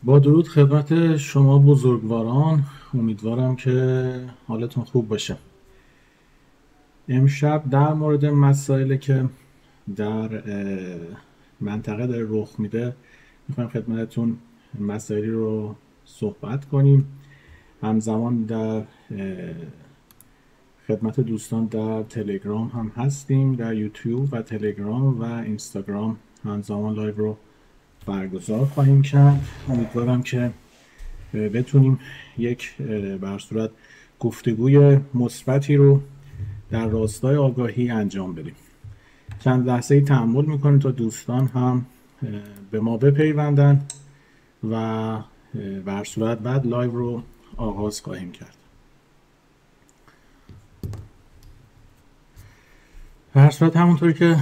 با درود خدمت شما بزرگواران، امیدوارم که حالتون خوب باشه. امشب در مورد مسائلی که در منطقه داره رخ میده میخوایم خدمتتون مسائلی رو صحبت کنیم. همزمان در خدمت دوستان در تلگرام هم هستیم، در یوتیوب و تلگرام و اینستاگرام همزمان لایو رو برگزار خواهیم کرد. امیدوارم که بتونیم یک بر صورت گفتگوی مثبتی رو در راستای آگاهی انجام بدیم. چند لحظه تأمل میکنیم تا دوستان هم به ما بپیوندن و بر صورت بعد لایو رو آغاز خواهیم کرد. بر صورت همونطوری که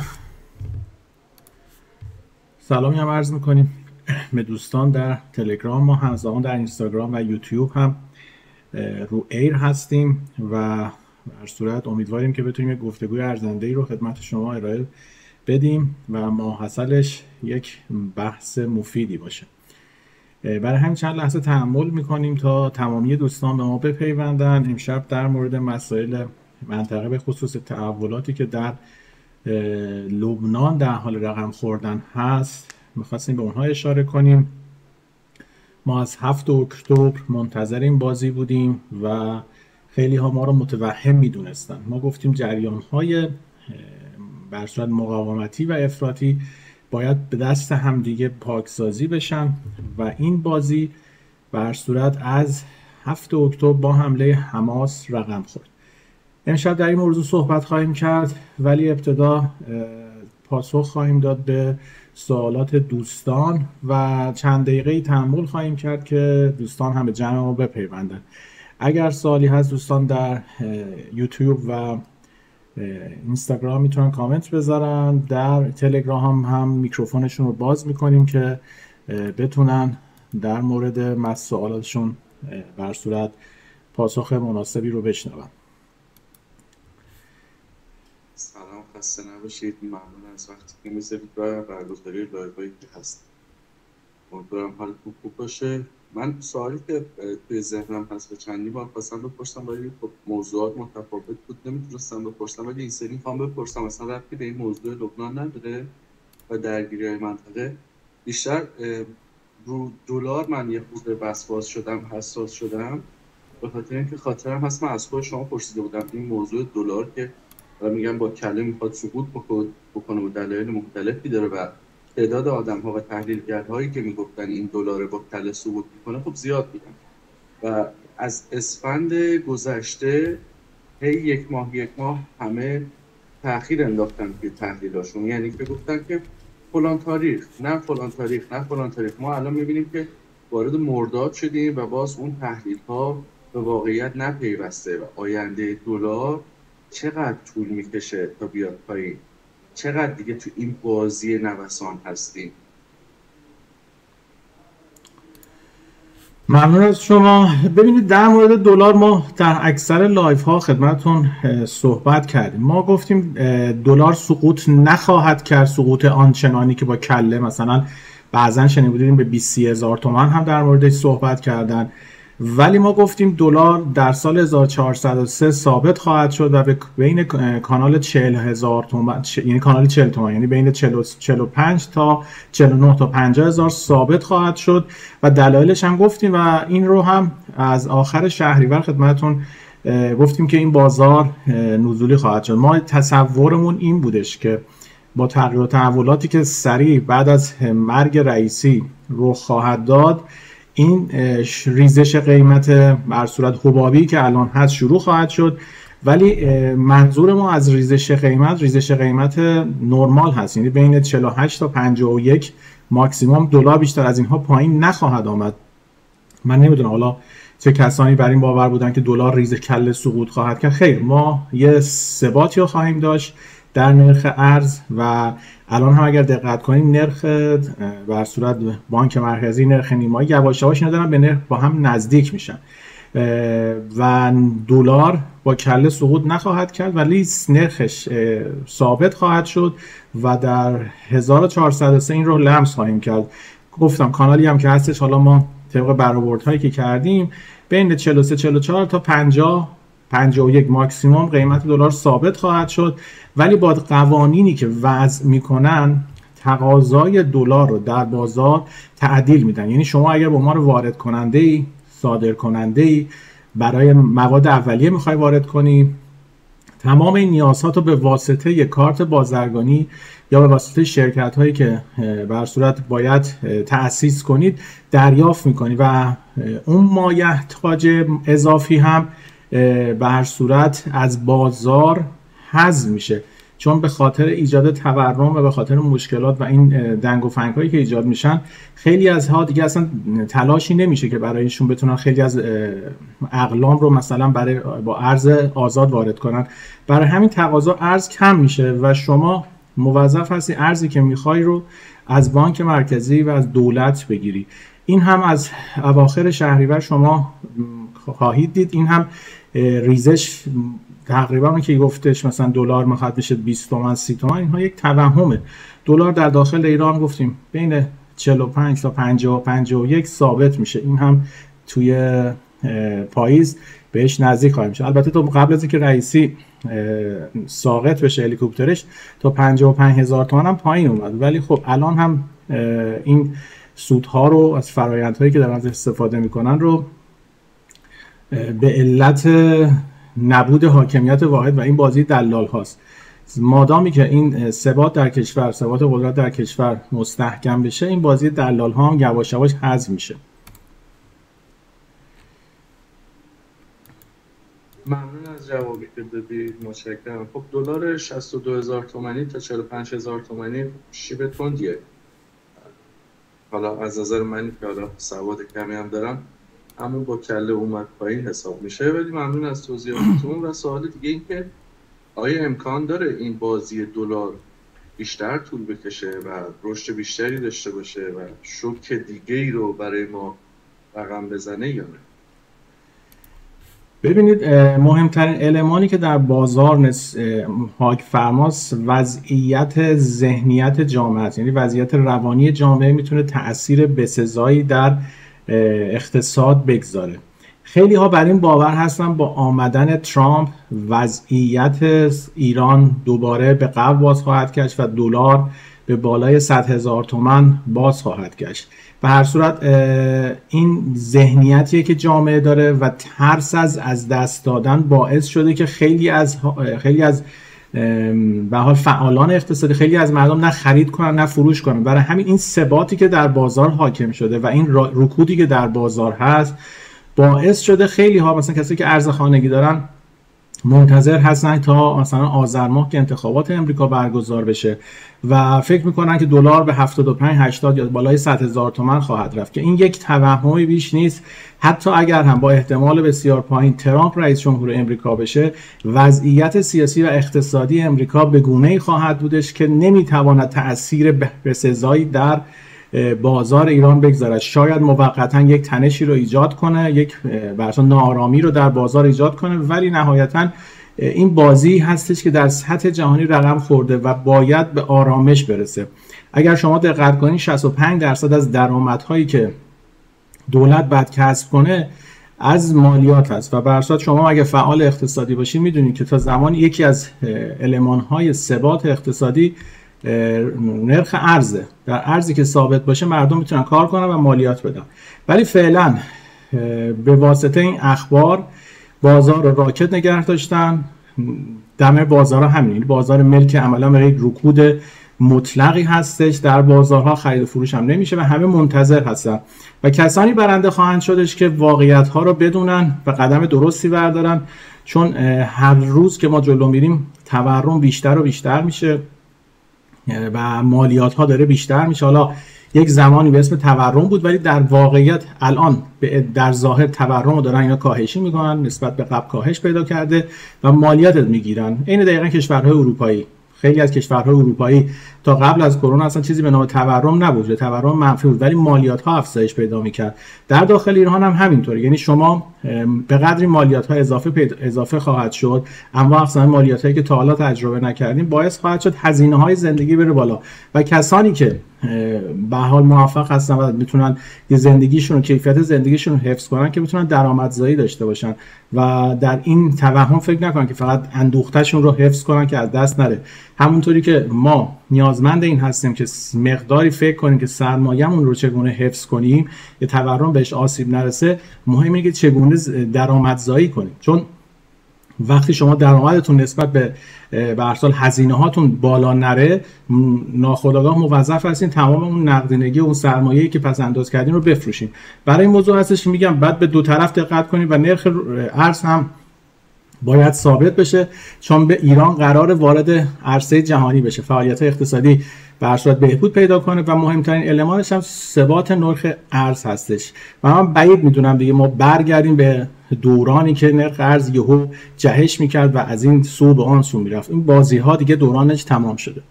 سلامی هم عرض میکنیم به دوستان در تلگرام، ما همزمان در اینستاگرام و یوتیوب هم رو ایر هستیم و بر صورت امیدواریم که بتونیم یک گفتگوی ارزنده‌ای رو خدمت شما ارائه بدیم و ماحصلش یک بحث مفیدی باشه. برای همین چند لحظه تأمل میکنیم تا تمامی دوستان به ما بپیوندن. امشب در مورد مسائل منطقه به خصوص تحولاتی که در لبنان در حال رقم خوردن هست میخواستیم به اونها اشاره کنیم. ما از 7 اکتبر منتظر این بازی بودیم و خیلی ها ما رو متوهم میدونستن. ما گفتیم جریان های بر صورت مقاومتی و افراطی باید به دست همدیگه پاکسازی بشن و این بازی بر صورت از 7 اکتبر با حمله حماس رقم خورد. امشب در این موضوع صحبت خواهیم کرد، ولی ابتدا پاسخ خواهیم داد به سوالات دوستان و چند دقیقه تأمل خواهیم کرد که دوستان هم به جمع ما بپیوندن. اگر سوالی هست دوستان در یوتیوب و اینستاگرام میتونن کامنت بذارن، در تلگرام هم میکروفونشون رو باز میکنیم که بتونن در مورد سوالاتشون بر صورت پاسخ مناسبی رو بشنون. سلام، خسته نباشید. ممنون از وقتی که میذارید برای برگزاری لایوهایی که هست. امیدوارم حالتون خوب باشه. من سوالی که توی ذهنم هست به چندی بار خواستم بپرسم ولی خب موضوعات متفاوت بود نمیتونستم بپرسم، ولی این سری میخوام بپرسم. اصلا ربطی به این موضوع لبنان نداره و درگیری‌های منطقه. بیشتر رو دلار من یه خورده وسواس شدم، حساس شدم، به خاطر اینکه خاطرم هست من از خود شما پرسیده بودم این موضوع دلار که میگن با کله میخواد سقوط بکنه و دلایل مختلفی داره و تعداد آدم‌ها و تحلیلگرهایی که میگفتن این دلار با کله سقوط میکنه خب زیاد بودن و از اسفند گذشته هی یک ماه همه تأخیر انداختن توی تحلیلاشون. یعنی که گفتن که فلان تاریخ، نه فلان تاریخ، نه فلان تاریخ. ما الان میبینیم که وارد مرداد شدیم و باز اون تحلیل‌ها به واقعیت نپیوسته و آینده دلار چقدر طول میکشه تا بیاد پایین، چقدر دیگه تو این بازی نوسان هستیم. ممنون از شما. ببینید در مورد دلار ما در اکثر لایف ها خدمتتون صحبت کردیم. ما گفتیم دلار سقوط نخواهد کرد، سقوط آنچنانی که با کله مثلا بعضا شنیده بودیم به 20-30 هزار تومان هم در موردش صحبت کردن، ولی ما گفتیم دلار در سال 1403 ثابت خواهد شد و بین کانال 40,000 تومان، یعنی کانال 40 تومان، یعنی بین 45 تا 49 تا 50 هزار ثابت خواهد شد و دلایلش هم گفتیم و این رو هم از آخر شهریور خدمتتون گفتیم که این بازار نزولی خواهد شد. ما تصورمون این بودش که با تغییر و تحولاتی که سریع بعد از مرگ رئیسی رخ خواهد داد، این ریزش قیمت بر صورت حبابی که الان هست شروع خواهد شد، ولی منظور ما از ریزش قیمت نرمال هست، یعنی بین 48 تا 51 ماکسیموم دلار، بیشتر از اینها پایین نخواهد آمد. من نمیدونم حالا چه کسانی بر این باور بودن که دلار ریز کله سقوط خواهد کرد. خیر، ما یه ثباتی رو خواهیم داشت در نرخ ارز و الان هم اگر دقت کنیم نرخ بر صورت بانک مرکزی نرخ نیمایی یواش یواش اینا دارن به نرخ با هم نزدیک میشن و دلار با کله سقوط نخواهد کرد ولی نرخش ثابت خواهد شد و در 1403 این رو لمس خواهیم کرد. گفتم کانالی هم که هستش، حالا ما طبق برآوردهایی که کردیم بین 43 44 تا 50 51 ماکسیموم قیمت دلار ثابت خواهد شد، ولی با قوانینی که وضع میکنن تقاضای دلار رو در بازار تعدیل میدن. یعنی شما اگر به عنوان وارد کننده ای، صادر کننده ای برای مواد اولیه میخوای وارد کنی، تمام این نیازها رو به واسطه یک کارت بازرگانی یا به واسطه شرکت هایی که به هر صورت باید تأسیس کنید دریافت میکنی و اون مایحتاج اضافی هم به هر صورت از بازار حذف میشه، چون به خاطر ایجاد تورم و به خاطر مشکلات و این دنگ و فنگ هایی که ایجاد میشن خیلی از ها دیگه اصلا تلاشی نمیشه که برایشون بتونن خیلی از اقلام رو مثلا برای با ارز آزاد وارد کنن. برای همین تقاضا ارز کم میشه و شما موظف هستی ارزی که میخوای رو از بانک مرکزی و از دولت بگیری. این هم از اواخر شهریور شما خواهید دید. این هم ریزش تقریبا که گفتش مثلا دلار میخواد بشه 20 تومن 30 تومن، اینها یک توهمه. دلار در داخل ایران گفتیم بین 45 تا 50 51 ثابت میشه. این هم توی پاییز بهش نزدیک خواهیم شد. البته تو قبل از اینکه رئیسی ساقط بشه هلیکوپترش تا 55,000 تومان هم پایین اومد، ولی خب الان هم این سودها رو از فرآیندهایی که دارن استفاده میکنن رو به علت نبود حاکمیت واحد و این بازی دلال هاست. مادامی که این ثبات در کشور، ثبات قدرت در کشور مستحکم بشه، این بازی دلال ها هم یواش یواش حذف میشه. ممنون از جوابی که دادید، متشکرم. خب دلار 62,000 تومانی تا 45,000 تومانی شیب تندیه. حالا از نظر من که حالا سواد کمی هم دارم، همون با کله اومد پایین حساب میشه. ولی ممنون از توضیحاتتون. و سوال دیگه این که آیا امکان داره این بازی دلار بیشتر طول بکشه و رشد بیشتری داشته باشه و شوک دیگه ای رو برای ما رقم بزنه یا نه؟ ببینید مهمترین المانی که در بازار حاک فرماست وضعیت ذهنیت جامعه است. یعنی وضعیت روانی جامعه میتونه تأثیر بسزایی در اقتصاد بگذاره. خیلی ها بر این باور هستن با آمدن ترامپ وضعیت ایران دوباره به قبل باز خواهد گشت و دلار به بالای 100,000 تومان باز خواهد گشت. به هر صورت این ذهنیتیه که جامعه داره و ترس از دست دادن باعث شده که خیلی از به حال فعالان اقتصادی، خیلی از مردم نه خرید کنن نه فروش کنن. برای همین این ثباتی که در بازار حاکم شده و این رکودی که در بازار هست باعث شده خیلی ها، مثلا کسی که ارز خانگی دارن، منتظر هستن تا مثلا آذر ماه که انتخابات امریکا برگزار بشه و فکر میکنن که دلار به 75 80 یا بالای 100,000 تومان خواهد رفت، که این یک توهمی بیش نیست. حتی اگر هم با احتمال بسیار پایین ترامپ رئیس جمهور امریکا بشه، وضعیت سیاسی و اقتصادی امریکا به گونه‌ای خواهد بودش که نمیتواند تأثیر بسزایی در بازار ایران بگذارد. شاید موقتا یک تنشی رو ایجاد کنه، یک برای ناآرامی رو در بازار ایجاد کنه، ولی نهایتا این بازی هستش که در سطح جهانی رقم خورده و باید به آرامش برسه. اگر شما دقت کنید 65% از درآمدهایی که دولت باید کسب کنه از مالیات هست و به هر صورت شما اگه فعال اقتصادی باشید میدونید که تا زمانی یکی از المان‌های ثبات اقتصادی نرخ ارزه، در ارزی که ثابت باشه مردم میتونن کار کنن و مالیات بدن. ولی فعلا به واسطه این اخبار بازار رو راکت نگه داشتن. دم بازار همین، بازار ملک عملا به یک رکود مطلقی هستش، در بازارها خرید و فروش هم نمیشه و همه منتظر هستن و کسانی برنده خواهند شدش که واقعیت ها رو بدونن و قدم درستی بردارن، چون هر روز که ما جلو میریم تورم بیشتر و بیشتر میشه و مالیات ها داره بیشتر میشه. حالا یک زمانی به اسم تورم بود ولی در واقعیت الان در ظاهر تورم رو دارن اینا کاهشی میکنن، نسبت به قبل کاهش پیدا کرده و مالیات میگیرن. این دقیقاً کشورهای اروپایی، خیلی از کشورهای اروپایی تا قبل از کرونا اصلا چیزی به نام تورم نبود، تورم منفی بود ولی مالیات ها افزایش پیدا میکرد. در داخل ایران هم همینطوره، یعنی شما به قدری مالیات ها اضافه خواهد شد، اما اصلا مالیات هایی که تا حالا تجربه نکردیم باعث خواهد شد هزینه های زندگی بره بالا و کسانی که به حال موفق هستن و میتونن یه زندگیشون و کیفیت زندگیشون رو حفظ کنن که بتونن درآمدزایی داشته باشن و در این توهم فکر نکنن که فقط اندوختهشون رو حفظ کنن که از دست نره. همونطوری که ما نیازمند این هستیم که مقداری فکر کنیم که سرمایه‌مون رو چگونه حفظ کنیم، یه تورم بهش آسیب نرسه، مهم اینه که چگونه درآمدزایی کنیم. چون وقتی شما درآمدتون نسبت به هر سال هزینه هاتون بالا نره، ناخودآگاه موظف هستین تمام اون نقدینگی و اون سرمایه‌ای که پس انداز کردین رو بفروشین. برای این موضوع هستش که میگم بعد به دو طرف دقت کنید و نرخ ارز هم باید ثابت بشه، چون به ایران قرار وارد عرصه جهانی بشه، فعالیت اقتصادی به هر صورت بهبود پیدا کنه و مهمترین المانش هم ثبات نرخ ارز هستش. و من بعید میدونم دیگه ما برگردیم به دورانی که نرخ ارز یهو جهش میکرد و از این سو به آن سو میرفت. این بازی ها دیگه دورانش تمام شده.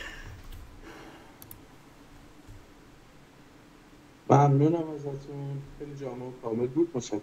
ممنونم ازتون، خیلی جامع و کامل بود. متشکرم.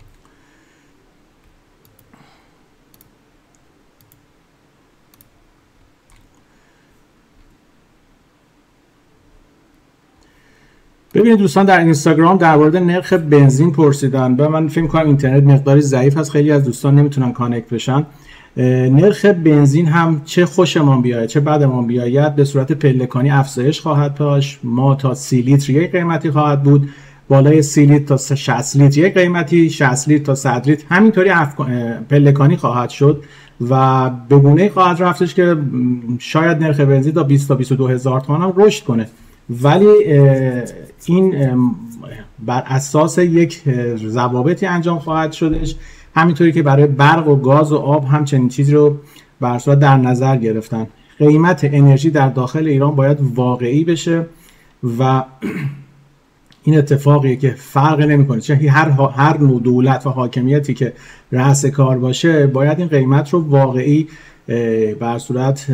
ببینید دوستان، در اینستاگرام در مورد نرخ بنزین پرسیدن و من فکر کنم اینترنت مقداری ضعیف هست، خیلی از دوستان نمیتونن کانکت بشن. نرخ بنزین هم چه خوشمان بیاید چه بدمان بیاید به صورت پلکانی افزایش خواهد داشت. ما تا 30 لیتر یک قیمتی خواهد بود، بالای 30 لیتر تا 60 لیتر یک قیمتی، 60 لیتر تا 100 لیتر همینطوری پلکانی خواهد شد و به گونه‌ای خواهد رفتش که شاید نرخ بنزین تا 20 تا 22 هزار تومان هم رشد کنه. ولی این بر اساس یک ضوابطی انجام خواهد شدش، همینطوری که برای برق و گاز و آب همچنین چیزی رو بر صورت در نظر گرفتن. قیمت انرژی در داخل ایران باید واقعی بشه و این اتفاقیه که فرق نمیکنه چه هر نوع دولت و حاکمیتی که رأس کار باشه باید این قیمت رو واقعی بر صورت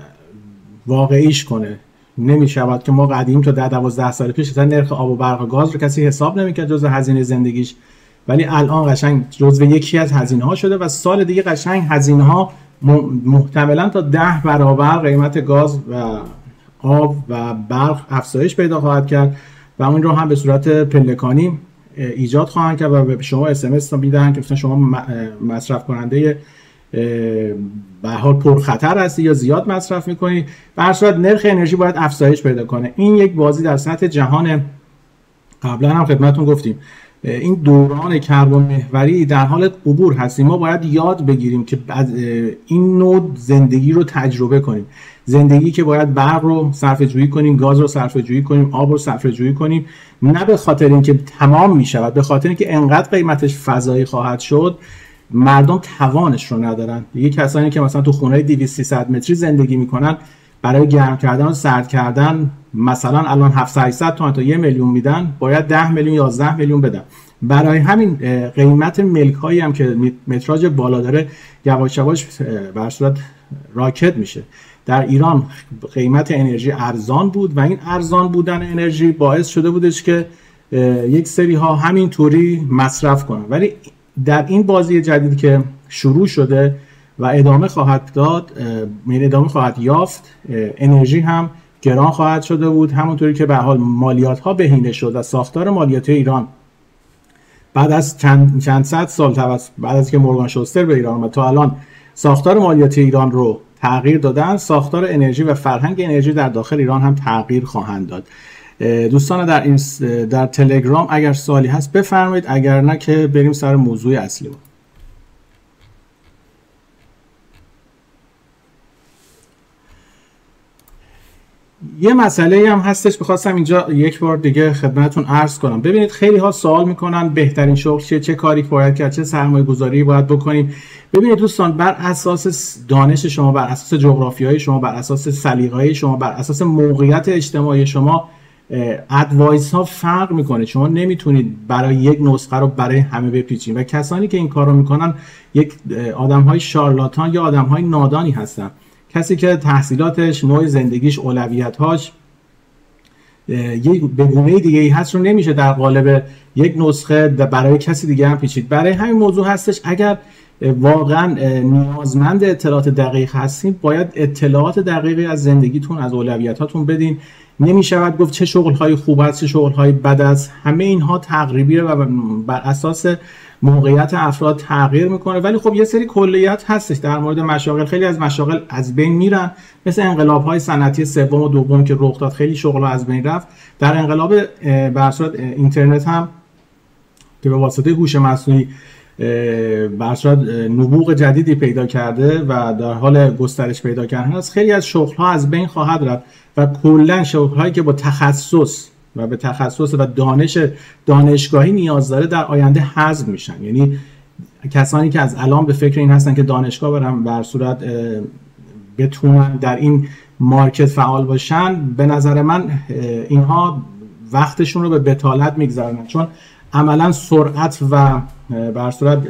واقعیش کنه. نمیشود که ما قدیم تا 10-12 سال پیش نرخ آب و برق و گاز رو کسی حساب نمیکرد جزء هزینه زندگیش، ولی الان قشنگ جزء یکی از هزینه ها شده و سال دیگه قشنگ هزینه ها محتملا تا 10 برابر قیمت گاز و آب و برق افزایش پیدا خواهد کرد و اون رو هم به صورت پلکانی ایجاد خواهند کرد و به شما SMS میدن که شما مصرف کننده به حال پرخطر هستی یا زیاد مصرف میکنی. به هر صورت نرخ انرژی باید افزایش پیدا کنه. این یک بازی در سطح جهان. قبلا هم خدمتتون گفتیم این دوران کربن محوری در حال عبور هستیم. ما باید یاد بگیریم که این نوع زندگی رو تجربه کنیم، زندگی که باید برق رو صرفه جویی کنیم، گاز رو صرفه جویی کنیم، آب رو صرفه جویی کنیم، نه به خاطر اینکه تمام میشود، به خاطر اینکه انقدر قیمتش فضایی خواهد شد مردم توانش رو ندارن. دیگه کسانی که مثلا تو خونه 200-300 متری زندگی میکنن برای گرم کردن و سرد کردن مثلا الان 700-800 تومان تا 1 میلیون میدن، باید 10 میلیون 11 میلیون بدن. برای همین قیمت ملک هایی هم که متراژ بالا داره یواش یواش به صورت راکت میشه. در ایران قیمت انرژی ارزان بود و این ارزان بودن انرژی باعث شده بودش که یک سری ها همینطوری مصرف کنن، ولی در این بازی جدید که شروع شده و ادامه خواهد داد، ادامه خواهد یافت، انرژی هم گران خواهد شده بود. همونطوری که به حال مالیات ها بهینه شد و ساختار مالیاتی ایران بعد از چند صد سال بعد از که مورگان شوستر به ایران اومد تا الان ساختار مالیاتی ایران رو تغییر دادن، ساختار انرژی و فرهنگ انرژی در داخل ایران هم تغییر خواهند داد. دوستان در تلگرام اگر سوالی هست بفرمایید، اگر نه که بریم سر موضوع اصلی. یه مسئله هم هستش بخواستم اینجا یک بار دیگه خدمتتون عرض کنم. ببینید خیلی ها سوال میکنن بهترین شغل چه کاری باید کرد، چه سرمایه گذاری باید بکنیم. ببینید دوستان، بر اساس دانش شما، بر اساس جغرافیای شما، بر اساس سلیقه‌های شما، بر اساس موقعیت اجتماعی شما ادوایس ها فرق میکنه. شما نمیتونید برای یک نسخه رو برای همه بپیچید و کسانی که این کار رو میکنن یک آدم های شارلاتان یا آدم های نادانی هستن. کسی که تحصیلاتش، نوع زندگیش، اولویت‌هاش به گونه دیگه ای هست رو نمیشه در قالب یک نسخه برای کسی دیگه هم پیچید. برای همین موضوع هستش اگر واقعا نیازمند اطلاعات دقیق هستین، باید اطلاعات دقیقی از زندگیتون، از اولویتاتون بدین. نمیشود گفت چه شغل‌های خوب است، چه شغل‌های بد است. همه اینها تقریبیه و بر اساس موقعیت افراد تغییر میکنه. ولی خب یه سری کلیات هستش در مورد مشاغل. خیلی از مشاغل از بین میرن، مثل انقلاب‌های صنعتی سوم و دوم که رخ داد، خیلی شغل‌ها از بین رفت. در انقلاب بر صورت اینترنت هم که به واسطه هوش مصنوعی بر صورت نبوغ جدیدی پیدا کرده و در حال گسترش پیدا کردن است، خیلی از شغل‌ها از بین خواهد رفت و کلاً شغل‌هایی که با تخصص و به تخصص و دانش دانشگاهی نیاز داره در آینده حذف میشن. یعنی کسانی که از الان به فکر این هستن که دانشگاه برن بر صورت بتونن در این مارکت فعال باشن، به نظر من اینها وقتشون رو به بتالت میگذارن، چون عملا سرعت و بر صورت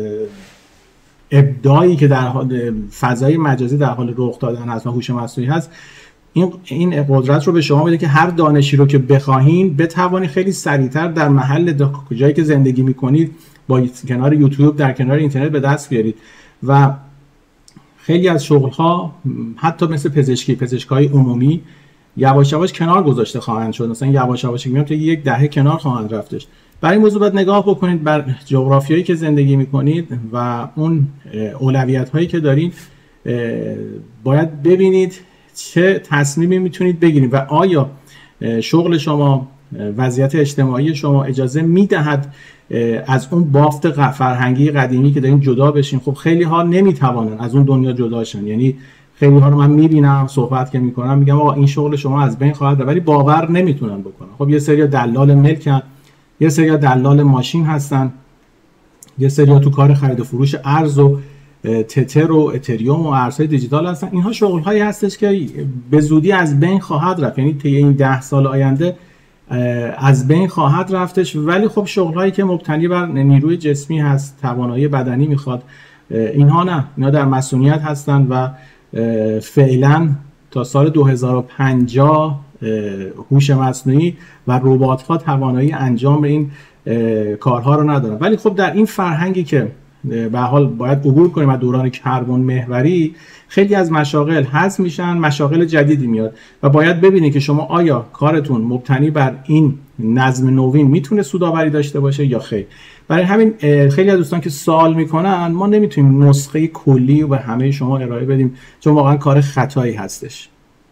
ابداعی که در فضای مجازی در حال رخ دادن هست و هوش مصنوعی هست، این قدرت رو به شما میده که هر دانشی رو که بخواهید بتوانید خیلی سریعتر در محل جایی که زندگی میکنید با کنار یوتیوب در کنار اینترنت به دست بیارید. و خیلی از شغل‌ها حتی مثل پزشکای عمومی یواش یواش کنار گذاشته خواهند شد. مثلا یواش یواش میگم تا یک دهه کنار خواهند رفتش. برای این موضوع باید نگاه بکنید بر جغرافیایی که زندگی میکنید و اون اولویت‌هایی که دارید. باید ببینید چه تصمیمی میتونید بگیرید و آیا شغل شما، وضعیت اجتماعی شما اجازه میدهد از اون بافت فرهنگی قدیمی که دارین جدا بشین. خب خیلی ها نمیتوانن از اون دنیا جدا شن. یعنی خیلی ها رو من میبینم صحبت که میکنم میگم آقا این شغل شما از بین خواهد رفت، ولی باور نمیتونن بکنن. خب یه سری دلال ملکن، یه سری دلال ماشین هستن، یه سری تو کار خرید و فروش ارز و تتر و اتریوم و ارزهای دیجیتال هستن. اینها شغل‌هایی هستش که به زودی از بین خواهد رفت، یعنی طی این 10 سال آینده از بین خواهد رفتش. ولی خب شغل‌هایی که مبتنی بر نیروی جسمی هست، توانایی بدنی میخواد، اینها نه، اینا در مسئولیت هستن و فعلا تا سال 2050 هوش مصنوعی و ربات‌ها توانایی انجام این کارها رو ندارن. ولی خب در این فرهنگی که به حال باید عبور کنیم از دوران کربن محوری، خیلی از مشاغل حذف میشن، مشاغل جدیدی میاد و باید ببینید که شما آیا کارتون مبتنی بر این نظم نوین میتونه سودآوری داشته باشه یا خیر. برای همین خیلی از دوستان که سوال میکنن، ما نمیتونیم نسخه کلی و به همه شما ارائه بدیم، چون واقعا کار خطایی هستش.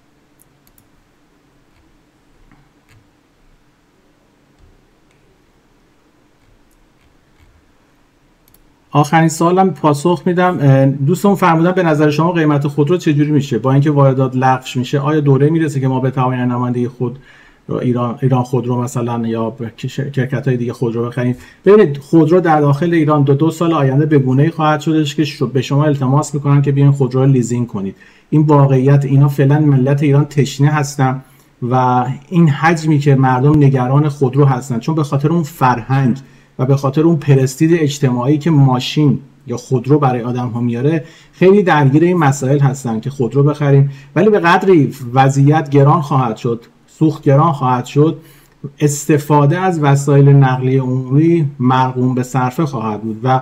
آخرین سوالم پاسخ میدم. دوستان فرمودن به نظر شما قیمت خودرو چجوری میشه با اینکه واردات لغو میشه؟ آیا دوره میرسه که ما بتوانیم نماینده خود ایران خودرو مثلا یا شرکت‌های دیگه خودرو بخریم؟ ببینید خودرو در داخل ایران دو سال آینده به گونه‌ای خواهد شدش که به شما التماس میکنن که بیاین خودرو رو لیزینگ کنید. این واقعیت. اینا فعلا ملت ایران تشنه هستن و این حجمی که مردم نگران خودرو هستن، چون به خاطر اون فرهنگ و به خاطر اون پرستید اجتماعی که ماشین یا خودرو برای آدم ها میاره، خیلی درگیر این مسائل هستن که خودرو بخریم. ولی به قدری وضعیت گران خواهد شد، سوخت گران خواهد شد، استفاده از وسایل نقلیه عمومی مرغوم به صرفه خواهد بود و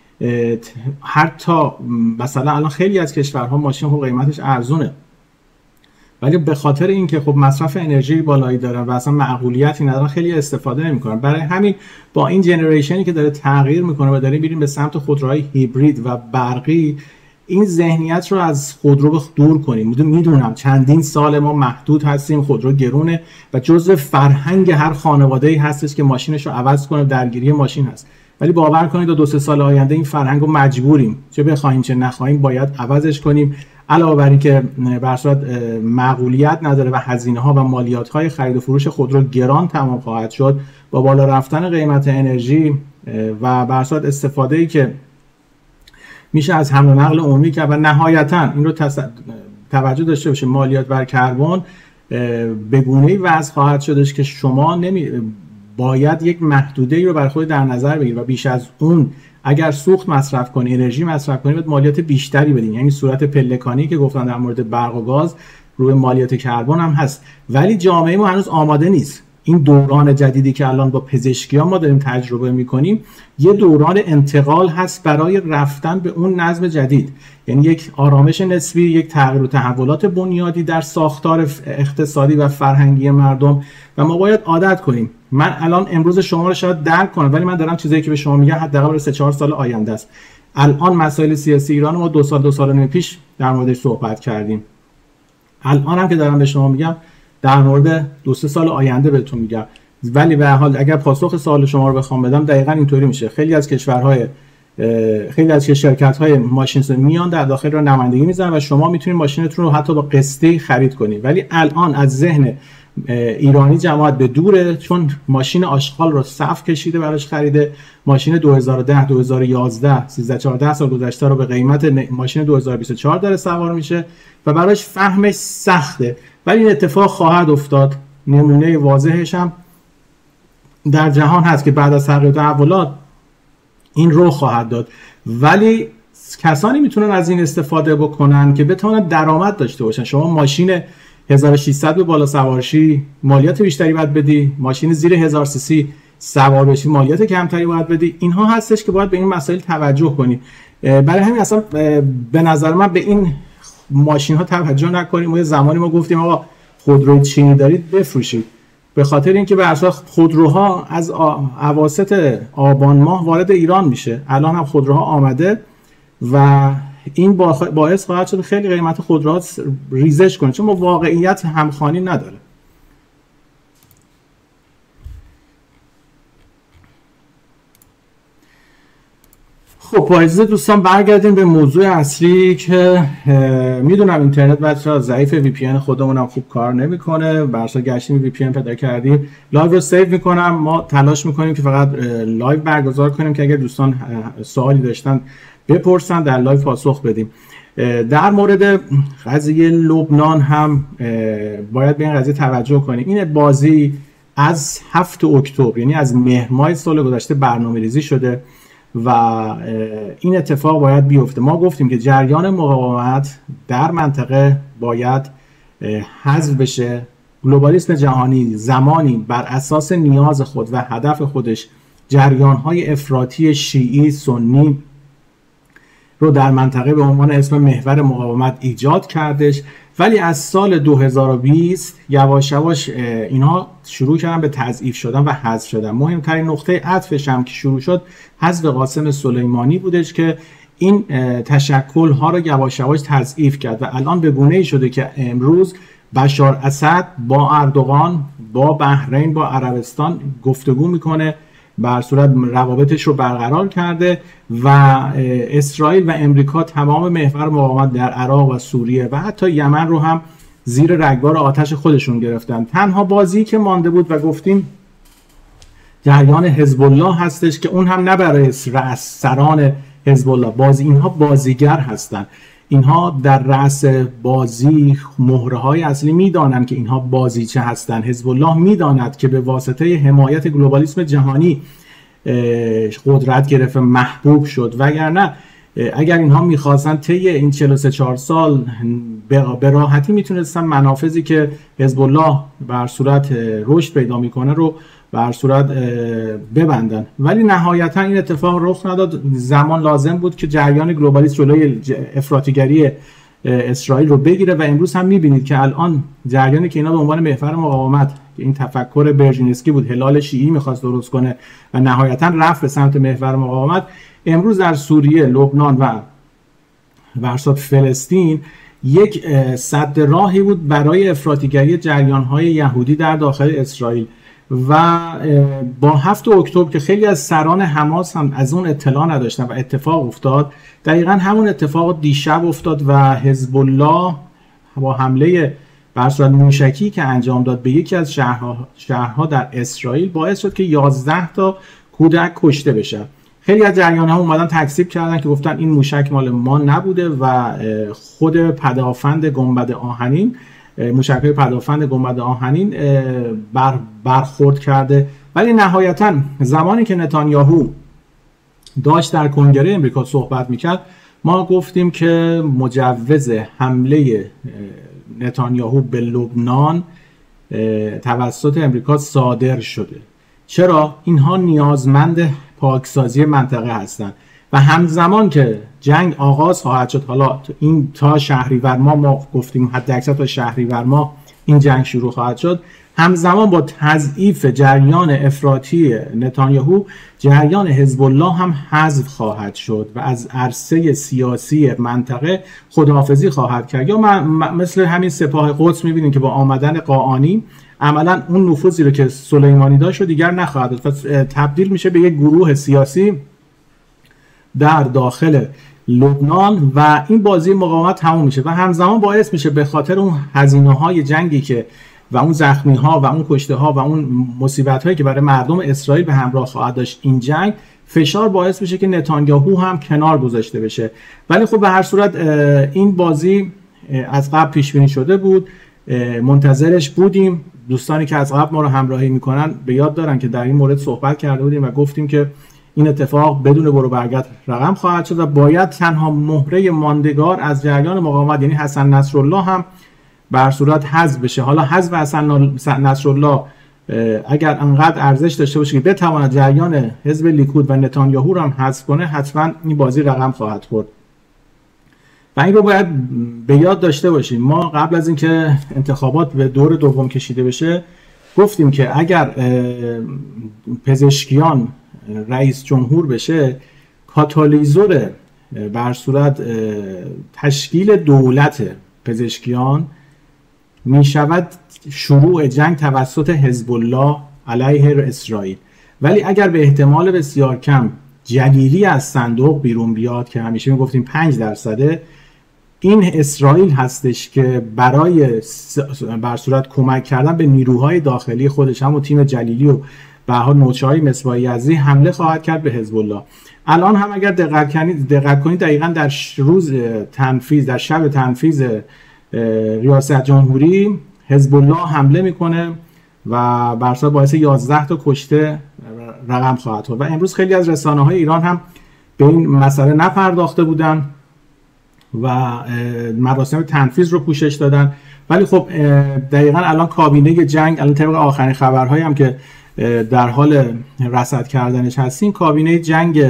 حتی مثلا الان خیلی از کشورها ماشین خب قیمتش ارزونه، ولی به خاطر اینکه خب مصرف انرژی بالایی دارن و اصلا معقولیتی ندارن خیلی استفاده نمی‌کنن. برای همین با این جنریشنی که داره تغییر میکنه و داریم میریم به سمت خودروهای هیبرید و برقی، این ذهنیت رو از خودرو دور کنیم. میدونم چندین سال ما محدود هستیم، خودرو گرونه و جزء فرهنگ هر خانواده‌ای هستش که ماشینش رو عوض کنه، درگیری ماشین هست. ولی باور کنید تا 2-3 سال آینده این فرهنگ رو مجبوریم، چه بخوایم چه نخواهیم باید عوضش کنیم. علاوه بر اینکه به صورت معقولیت نداره و هزینه‌ها و مالیات‌های خرید و فروش خودرو گران تمام خواهد شد، با بالا رفتن قیمت انرژی و به صورت استفاده‌ای که میشه از حمل و نقل عمومی که و نهایتاً این رو توجه داشته باشه، مالیات بر کربن به گونه‌ای وضع خواهد شدش که شما باید یک محدوده‌ای رو برای خود در نظر بگیرید و بیش از اون اگر سوخت مصرف کنی، انرژی مصرف کنی، باید مالیات بیشتری بدین. یعنی صورت پلکانی که گفتن در مورد برق و گاز روی مالیات کربن هم هست، ولی جامعه ما هنوز آماده نیست. این دوران جدیدی که الان با پزشکیان ما داریم تجربه میکنیم یه دوران انتقال هست برای رفتن به اون نظم جدید، یعنی یک آرامش نسبی، یک تغییر و تحولات بنیادی در ساختار اقتصادی و فرهنگی مردم و ما باید عادت کنیم. من الان امروز شما رو شاید درک کنم، ولی من دارم چیزایی که به شما میگم حداقل 3-4 سال آینده است. الان مسائل سیاسی ایران ما 2 سال و نیم پیش در موردش صحبت کردیم. الان هم که دارم به شما میگم در مورد 2-3 سال آینده بهتون میگم. ولی به هر حال اگر پاسخ سوال شما رو بخوام بدم دقیقاً اینطوری میشه. خیلی از شرکت‌های ماشین‌سازی میان در داخل رو نمایندگی میزنن و شما میتونید ماشینتون رو حتی با قسطی خرید کنید. ولی الان از ذهن ایرانی جماعت به دوره، چون ماشین آشغال رو صف کشیده براش خریده. ماشین 2010 2011 13-14 سال گذشته رو به قیمت ماشین 2024 داره سوار میشه و براش فهمش سخته. ولی این اتفاق خواهد افتاد. نمونه واضحش هم در جهان هست که بعد از تغییر تحولات این رو خواهد داد. ولی کسانی میتونن از این استفاده بکنن که بتونن درآمد داشته باشن. شما ماشین 1600 به بالا سوارشی مالیات بیشتری باید بدی، ماشین زیر 1000 سی سی سوار بشی مالیات کمتری باید بدی. اینها هستش که باید به این مسائل توجه کنی. برای همین اصلا به نظر من به این ماشین ها توجه نکنیم. ما یه زمانی ما گفتیم آقا خودروی چینی دارید بفروشید، به خاطر اینکه به اساس خودروها از اواسط آبان ماه وارد ایران میشه. الان هم خودروها آمده و این باعث خواهد شد خیلی قیمت خودروها ریزش کنه، چون واقعیت همخوانی نداره. خب با اجازه دوستان برگردیم به موضوع اصلی که میدونم اینترنت بچه‌ها ضعیف، وی پی ان خودمونم خوب کار نمیکنه. برسا گشتیم وی پی ان پیدا کردیم، لایو رو سیو میکنم. ما تلاش میکنیم که فقط لایو برگزار کنیم که اگر دوستان سوالی داشتن بپرسن در لایو پاسخ بدیم. در مورد قضیه لبنان هم باید به این قضیه توجه کنیم. این بازی از 7 اکتبر یعنی از مهر ماه سال گذشته برنامه‌ریزی شده و این اتفاق باید بیفته. ما گفتیم که جریان مقاومت در منطقه باید حذف بشه. گلوبالیسم جهانی زمانی بر اساس نیاز خود و هدف خودش جریان‌های افراطی شیعی سنی رو در منطقه به عنوان اسم محور مقاومت ایجاد کردش، ولی از سال 2020 یواش یواش اینها شروع کردن به تضعیف شدن و حذف شدن. مهمترین نقطه عطفش هم که شروع شد حذف قاسم سلیمانی بودش که این تشکل ها رو یواش یواش تضعیف کرد و الان به گونه‌ای شده که امروز بشار اسد با اردوغان، با بحرین، با عربستان گفتگو میکنه، بر صورت روابطش رو برقرار کرده و اسرائیل و امریکا تمام محور مقاومت در عراق و سوریه و حتی یمن رو هم زیر رگبار آتش خودشون گرفتن. تنها بازی که مانده بود و گفتیم جریان حزب الله هستش که اون هم نه برای سران حزب الله، اینها بازیگر هستن. اینها در رأس بازی مهره‌های اصلی میدانند که اینها بازیچه هستند. حزب الله میداند که به واسطه حمایت گلوبالیسم جهانی قدرت گرفت، محبوب شد، وگرنه اگر اینها میخواستن طی این 43-4 سال به راحتی میتونستن منافذی که حزب الله بر صورت رشد پیدا میکنه رو بر صورت ببندن، ولی نهایتا این اتفاق رخ نداد. زمان لازم بود که جریان گلوبالیست جلوی افراطیگری اسرائیل رو بگیره و امروز هم میبینید که الان جریانی که اینا به عنوان محور مقاومت، این تفکر برژینسکی بود، هلال شیعی میخواست درست کنه و نهایتا رفت به سمت محور مقاومت، امروز در سوریه، لبنان و ورساب فلسطین یک سد راهی بود برای افراطیگری جریان‌های یهودی در داخل اسرائیل. و با 7 اکتبر که خیلی از سران حماس هم از اون اطلاع نداشتن و اتفاق افتاد، دقیقا همون اتفاق دیشب افتاد و حزب الله با حمله بر صورت موشکی که انجام داد به یکی از شهرها در اسرائیل باعث شد که 11 تا کودک کشته بشه. خیلی از جریان‌ها اومدن تکذیب کردن که گفتن این موشک مال ما نبوده و خود پدافند گنبد آهنین، موشک‌های پدافند گنبد آهنین برخورد کرده. ولی نهایتاً زمانی که نتانیاهو داشت در کنگره امریکا صحبت میکرد، ما گفتیم که مجوز حمله نتانیاهو به لبنان توسط امریکا صادر شده. چرا؟ اینها نیازمند پاکسازی منطقه هستند و همزمان که جنگ آغاز خواهد شد، حالا این تا شهریور ماه ما گفتیم حداکثر تا شهریور ماه این جنگ شروع خواهد شد، همزمان با تضعیف جریان افراطی نتانیاهو جریان حزب الله هم حذف خواهد شد و از عرصه سیاسی منطقه خداحافظی خواهد کرد. یا مثل همین سپاه قدس می‌بینیم که با آمدن قاآنی عملا اون نفوذی رو که سلیمانی داشت رو دیگر نخواهد داشت، تبدیل میشه به یک گروه سیاسی در داخل لبنان و این بازی مقاومت تموم میشه و همزمان باعث میشه به خاطر اون هزینه‌های جنگی که و اون زخمی‌ها و اون کشته‌ها و اون مصیبت‌هایی که برای مردم اسرائیل به همراه خواهد داشت این جنگ، فشار باعث میشه که نتانیاهو هم کنار گذاشته بشه. ولی خب به هر صورت این بازی از قبل پیش بینی شده بود، منتظرش بودیم. دوستانی که از قبل ما رو همراهی میکنن به یاد دارن که در این مورد صحبت کرده بودیم و گفتیم که این اتفاق بدون برو برگرد رقم خواهد شد و باید تنها مهره ماندگار از جریان مقاومت یعنی حسن نصرالله هم به هر صورت حذف بشه. حالا حذف حسن نصرالله اگر انقدر ارزش داشته باشه که بتواند جریان حزب لیکود و نتانیاهو رو هم حذف کنه، حتما این بازی رقم خواهد خورد و این رو باید به یاد داشته باشیم. ما قبل از اینکه انتخابات به دور دوم کشیده بشه گفتیم که اگر پزشکیان رئیس جمهور بشه، کاتالیزور به هر صورت تشکیل دولت پزشکیان می شود شروع جنگ توسط حزب الله علیه اسرائیل. ولی اگر به احتمال بسیار کم جلیلی از صندوق بیرون بیاد که همیشه می گفتیم 5%، این اسرائیل هستش که برای بر صورت کمک کردن به نیروهای داخلی خودش هم و تیم جلیلی و به حال نوچه‌های مصباح یزدی حمله خواهد کرد به حزب الله. الان هم اگر دقت کنید دقیقاً در روز تنفیذ، در شب تنفیذ ریاست جمهوری، حزب الله حمله میکنه و بر اساس باعث 11 تا کشته رقم خواهد شد و امروز خیلی از رسانه‌های ایران هم به این مسئله نپرداخته بودن و مراسم تنفیذ رو پوشش دادن. ولی خب دقیقاً الان کابینه جنگ، الان طبق آخرین خبرهایی هم که در حال رصد کردنش هستیم، کابینه جنگ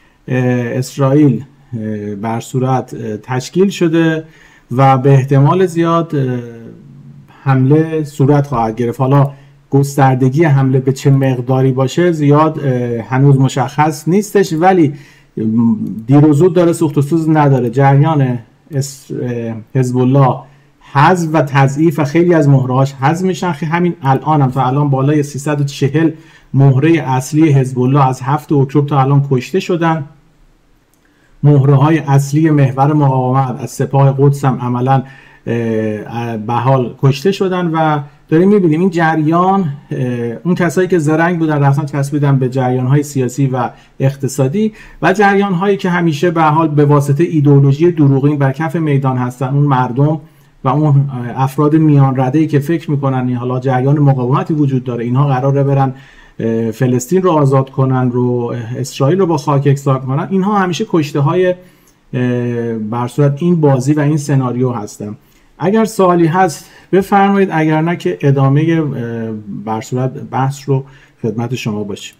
اسرائیل بر صورت تشکیل شده و به احتمال زیاد حمله صورت خواهد گرفت. حالا گستردگی حمله به چه مقداری باشه زیاد هنوز مشخص نیستش، ولی دیر و زود داره، سوخت و سوز نداره. جریان حزب الله حذف و تضعیف و خیلی از مهرهاش حذف میشن. همین الان هم تا الان بالای 340 مهره اصلی حزب الله از 7 اکتبر تا الان کشته شدن. مهره های اصلی محور مقاومت از سپاه قدس هم عملا به حال کشته شدن و داریم میبینیم این جریان، اون کسایی که زرنگ بودن رفتن چسبیدن به جریان های سیاسی و اقتصادی و جریان هایی که همیشه به حال به واسطه ایدئولوژی دروغین بر کف میدان هستن، اون مردم و اون افراد میان رده‌ای که فکر میکنن این حالا جریان مقاومتی وجود داره، اینها قراره برن فلسطین رو آزاد کنن، رو اسرائیل رو با خاک یکسان کنن، اینها همیشه کشته های بر صورت این بازی و این سناریو هستن. اگر سوالی هست بفرمایید، اگر نه که ادامه بر صورت بحث رو خدمت شما باشیم.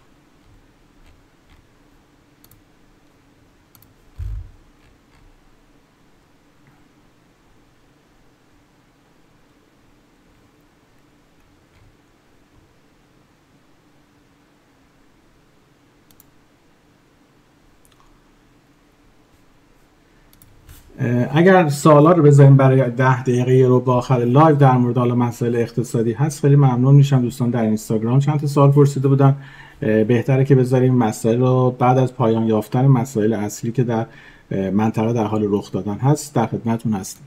اگر سوالا رو بذاریم برای 10 دقیقه رو با آخر لایو در مورد حالا مسائل اقتصادی هست، خیلی ممنون میشم. دوستان در اینستاگرام چند تا سوال پرسیده بودن، بهتره که بذاریم مسائل رو بعد از پایان یافتن مسائل اصلی که در منطقه در حال رخ دادن هست در خدمتتون هستیم.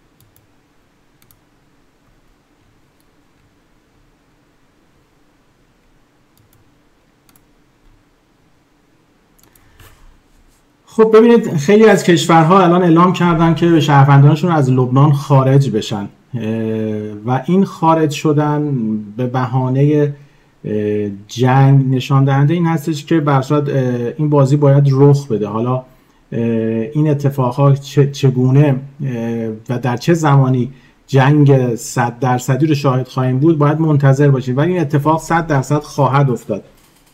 خب ببینید، خیلی از کشورها الان اعلام کردن که شهروندانشون از لبنان خارج بشن و این خارج شدن به بهانه جنگ نشان دهنده این هستش که به صورت این بازی باید رخ بده. حالا این اتفاقات چگونه و در چه زمانی جنگ 100% رو شاهد خواهیم بود باید منتظر باشیم، ولی این اتفاق 100% خواهد افتاد.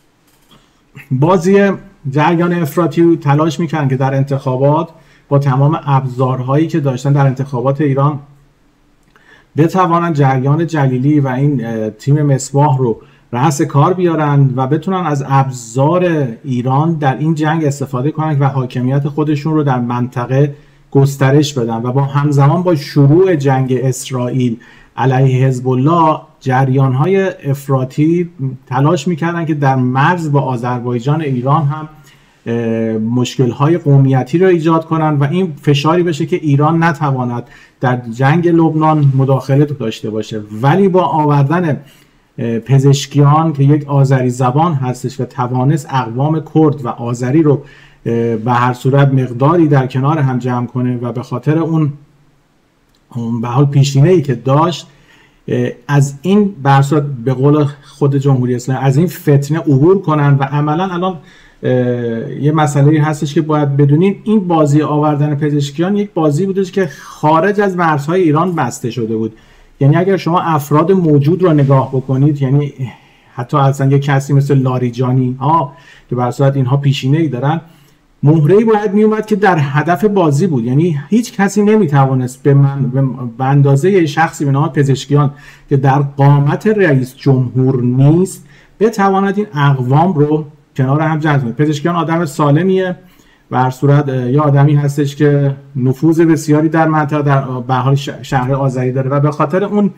بازی جریان افراطی تلاش میکنن که در انتخابات با تمام ابزارهایی که داشتن در انتخابات ایران بتوانن جریان جلیلی و این تیم مصباح رو رأس کار بیارن و بتونن از ابزار ایران در این جنگ استفاده کنن و حاکمیت خودشون رو در منطقه گسترش بدن و با همزمان با شروع جنگ اسرائیل علیه حزب الله جریان‌های افراطی تلاش میکردن که در مرز با آذربایجان ایران هم مشکل‌های قومیتی رو ایجاد کنن و این فشاری بشه که ایران نتواند در جنگ لبنان مداخله داشته باشه. ولی با آوردن پزشکیان که یک آذری زبان هستش و توانست اقوام کرد و آذری رو به هر صورت مقداری در کنار هم جمع کنه و به خاطر اون به حال پیشینه‌ای که داشت از این برصورت به قول خود جمهوری اسلامی از این فتنه عبور کنن و عملا الان یه مسئله هستش که باید بدونین این بازی آوردن پزشکیان یک بازی بودش که خارج از مرزهای ایران بسته شده بود. یعنی اگر شما افراد موجود رو نگاه بکنید، یعنی حتی اصلا یک کسی مثل لاریجانی ها که به هر صورت اینها پیشینه‌ای دارن، مهره‌ای باید میومد که در هدف بازی بود. یعنی هیچ کسی نمیتوانست به اندازه شخصی به نام پزشکیان که در قامت رئیس جمهور نیست بتواند این اقوام رو کنار هم جمع کنه. پزشکیان آدم سالمیه و هر صورت یا آدمی هستش که نفوذ بسیاری در منطقه در به حال شهر آذری داره و به خاطر اون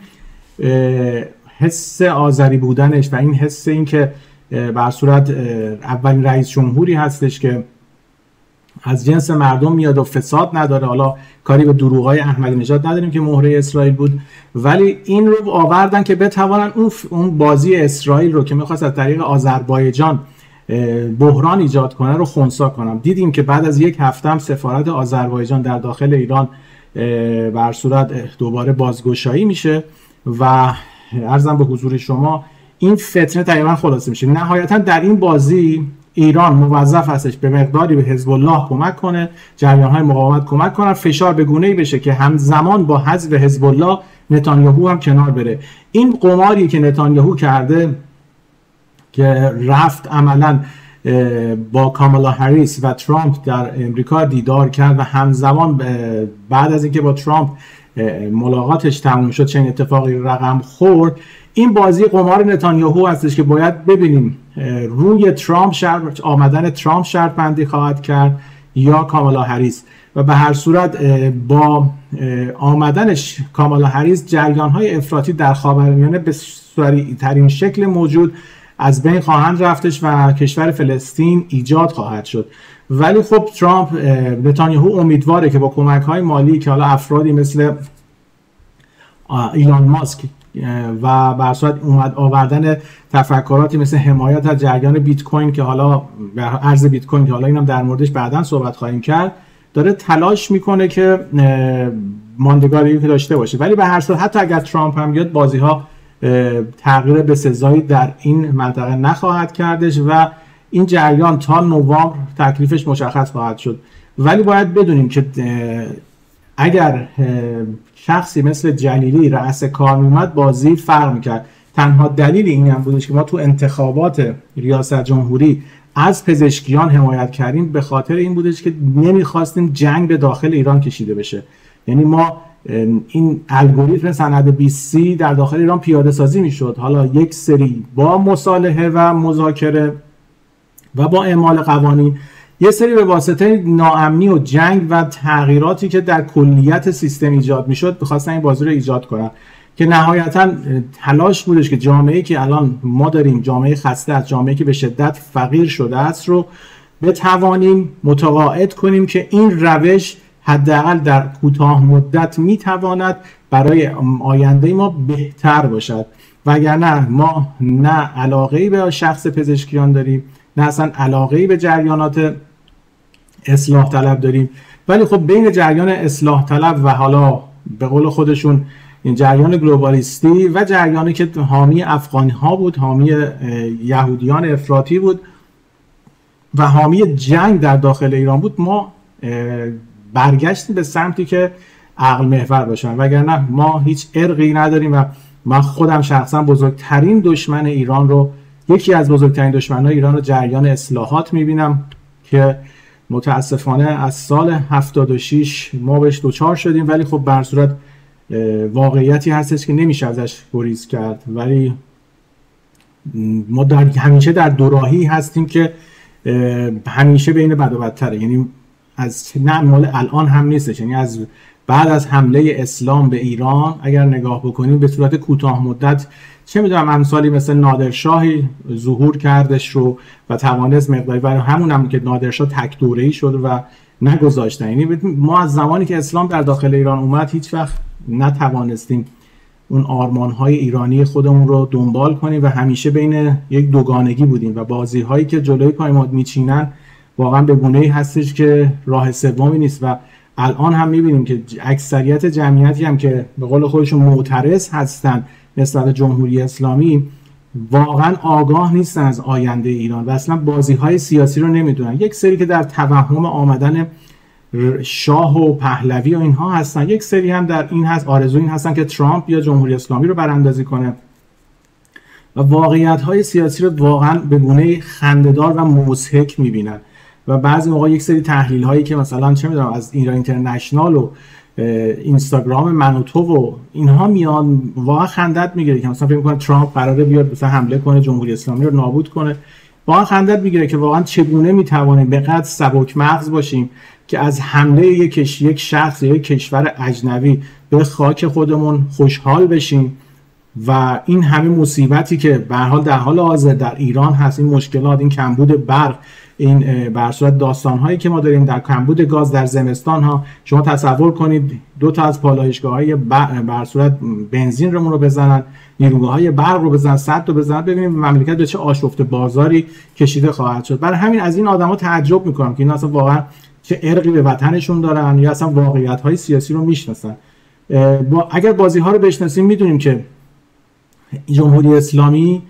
حس آذری بودنش و این حس این که به هر صورت اولین رئیس جمهوری هستش که از جنس مردم میاد و فساد نداره. حالا کاری به دروغای احمدی نژاد نداریم که مهره اسرائیل بود، ولی این رو آوردن که بتوانن اون بازی اسرائیل رو که میخواست از طریق آذربایجان بحران ایجاد کنه رو خنثی کنم. دیدیم که بعد از یک هفته هم سفارت آذربایجان در داخل ایران به هر صورت دوباره بازگشایی میشه و عرضم به حضور شما این فتنه تقریبا خلاصه میشه. نهایتا در این بازی ایران موظف هستش به مقداری به حزب الله کمک کنه، جریان‌های مقاومت کمک کنن، فشار به گونه‌ای بشه که همزمان با حذف حزب الله نتانیاهو هم کنار بره. این قماری که نتانیاهو کرده که رفت عملاً با کامالا هریس و ترامپ در امریکا دیدار کرد و همزمان بعد از اینکه با ترامپ ملاقاتش تموم شد چنین اتفاقی رقم خورد. این بازی قمار نتانیاهو هستش که باید ببینیم روی ترامپ آمدن ترامپ شرط بندی خواهد کرد یا کامالا هریس و به هر صورت با آمدنش کامالا هریس جریان‌های افراطی در خاورمیانه به سریع ترین شکل موجود از بین خواهند رفتش و کشور فلسطین ایجاد خواهد شد. ولی خب ترامپ نتانیاهو امیدواره که با کمک‌های مالی که حالا افرادی مثل ایلان ماسک و بر صورت اومد آوردن تفکراتی مثل حمایت از جریان بیت کوین که حالا ارز بیت کوین که حالا اینم در موردش بعداً صحبت خواهیم کرد، داره تلاش میکنه که ماندگاری داشته باشه. ولی به هر صورت حتی اگر ترامپ هم بیاد بازی‌ها تغییر به سزایی در این منطقه نخواهد کردش و این جریان تا نوامبر تکلیفش مشخص خواهد شد. ولی باید بدونیم که اگر شخصی مثل جلیلی رأس کار میومد بازی فرق میکرد. تنها دلیل این هم بودش که ما تو انتخابات ریاست جمهوری از پزشکیان حمایت کردیم به خاطر این بودش که نمیخواستیم جنگ به داخل ایران کشیده بشه. یعنی ما این الگوریتم سند 20 در داخل ایران پیاده سازی میشد، حالا یک سری با مصالحه و مذاکره و با اعمال قوانین، یه سری به واسطه ناامنی و جنگ و تغییراتی که در کلیت سیستم ایجاد میشد بخواستن این بازی رو ایجاد کنن که نهایتا تلاش بودش که جامعه‌ای که الان ما داریم، جامعه خسته است، جامعه‌ای که به شدت فقیر شده است رو بتوانیم متقاعد کنیم که این روش حداقل در کوتاه مدت میتواند برای آینده ما بهتر باشد. وگرنه ما نه علاقه‌ای به شخص پزشکیان داریم، نه اصلا علاقه‌ای به جریانات اصلاح طلب داریم. ولی خب بین جریان اصلاح طلب و حالا به قول خودشون این جریان گلوبالیستی و جریانی که حامی افغانی ها بود، حامی یهودیان افراطی بود و حامی جنگ در داخل ایران بود، ما برگشتیم به سمتی که عقل محور باشن، وگرنه ما هیچ ارقی نداریم و من خودم شخصا بزرگترین دشمن ایران رو، یکی از بزرگترین دشمنان ایران رو جریان اصلاحات میبینم که متاسفانه از سال 76 ما بهش دوچار شدیم، ولی خب به هر صورت واقعیتی هستش که نمیشه ازش گریز کرد. ولی ما همیشه در دوراهی هستیم که همیشه بین بد و بدتره، یعنی از نه مال الان هم نیستش، یعنی از بعد از حمله اسلام به ایران اگر نگاه بکنیم به صورت کوتاه مدت چه میدونم امثالی مثل نادرشاهی ظهور کردش رو و توانست مقداری، برای همون هم که نادرشاه تک دوره‌ای شد و نگذاشتن. یعنی ما از زمانی که اسلام در داخل ایران اومد هیچ وقت نتوانستیم اون آرمان‌های ایرانی خودمون رو دنبال کنیم و همیشه بین یک دوگانگی بودیم و بازی‌هایی که جلوی پای ما میچینن واقعا به گونه‌ای هستش که راه سومی نیست. و الان هم می‌بینیم که اکثریت جمعیتی هم که به قول خودشون معترض هستن نسبت به جمهوری اسلامی واقعا آگاه نیستن از آینده ایران و اصلا بازی‌های سیاسی رو نمیدونن. یک سری که در توهم آمدن شاه و پهلوی و اینها هستن، یک سری هم در این هست آرزو این هستن که ترامپ یا جمهوری اسلامی رو براندازی کنه و واقعیت‌های سیاسی رو واقعا به گونه خنده‌دار و مضحک می‌بینن. و بعضی موقع یک سری تحلیل‌هایی که مثلا چه می‌دونم از ایران اینترنشنال و اینستاگرام من و تو و اینها میان واقعا خندت میگیره که مثلا فکر می‌کنه ترامپ قراره بیاد مثلا حمله کنه جمهوری اسلامی رو نابود کنه. واقعا خندت میگیره که واقعا چگونه میتوانیم به قدر سبک مغز باشیم که از حمله یک شخص یا یک کشور اجنبی به خاک خودمون خوشحال بشیم و این همه مصیبتی که به هر حال در حال حاضر در ایران هست، این مشکلات، این کمبود برق، این به صورت داستان‌هایی که ما داریم در کمبود گاز در زمستان ها، شما تصور کنید دو تا از پالایشگاه‌های به صورت بنزین رو بزنن، نیروگاه‌های برق رو بزنن، صد رو بزنن، ببینیم مملکت به چه آشفته بازاری کشیده خواهد شد. برای همین از این آدما تعجب می‌کنم که اینا اصلا واقعا چه ارقی به وطنشون دارن یا اصلا واقعیت‌های سیاسی رو میشناسن. اگر بازی‌ها رو بشناسیم می‌دونیم که جمهوری اسلامی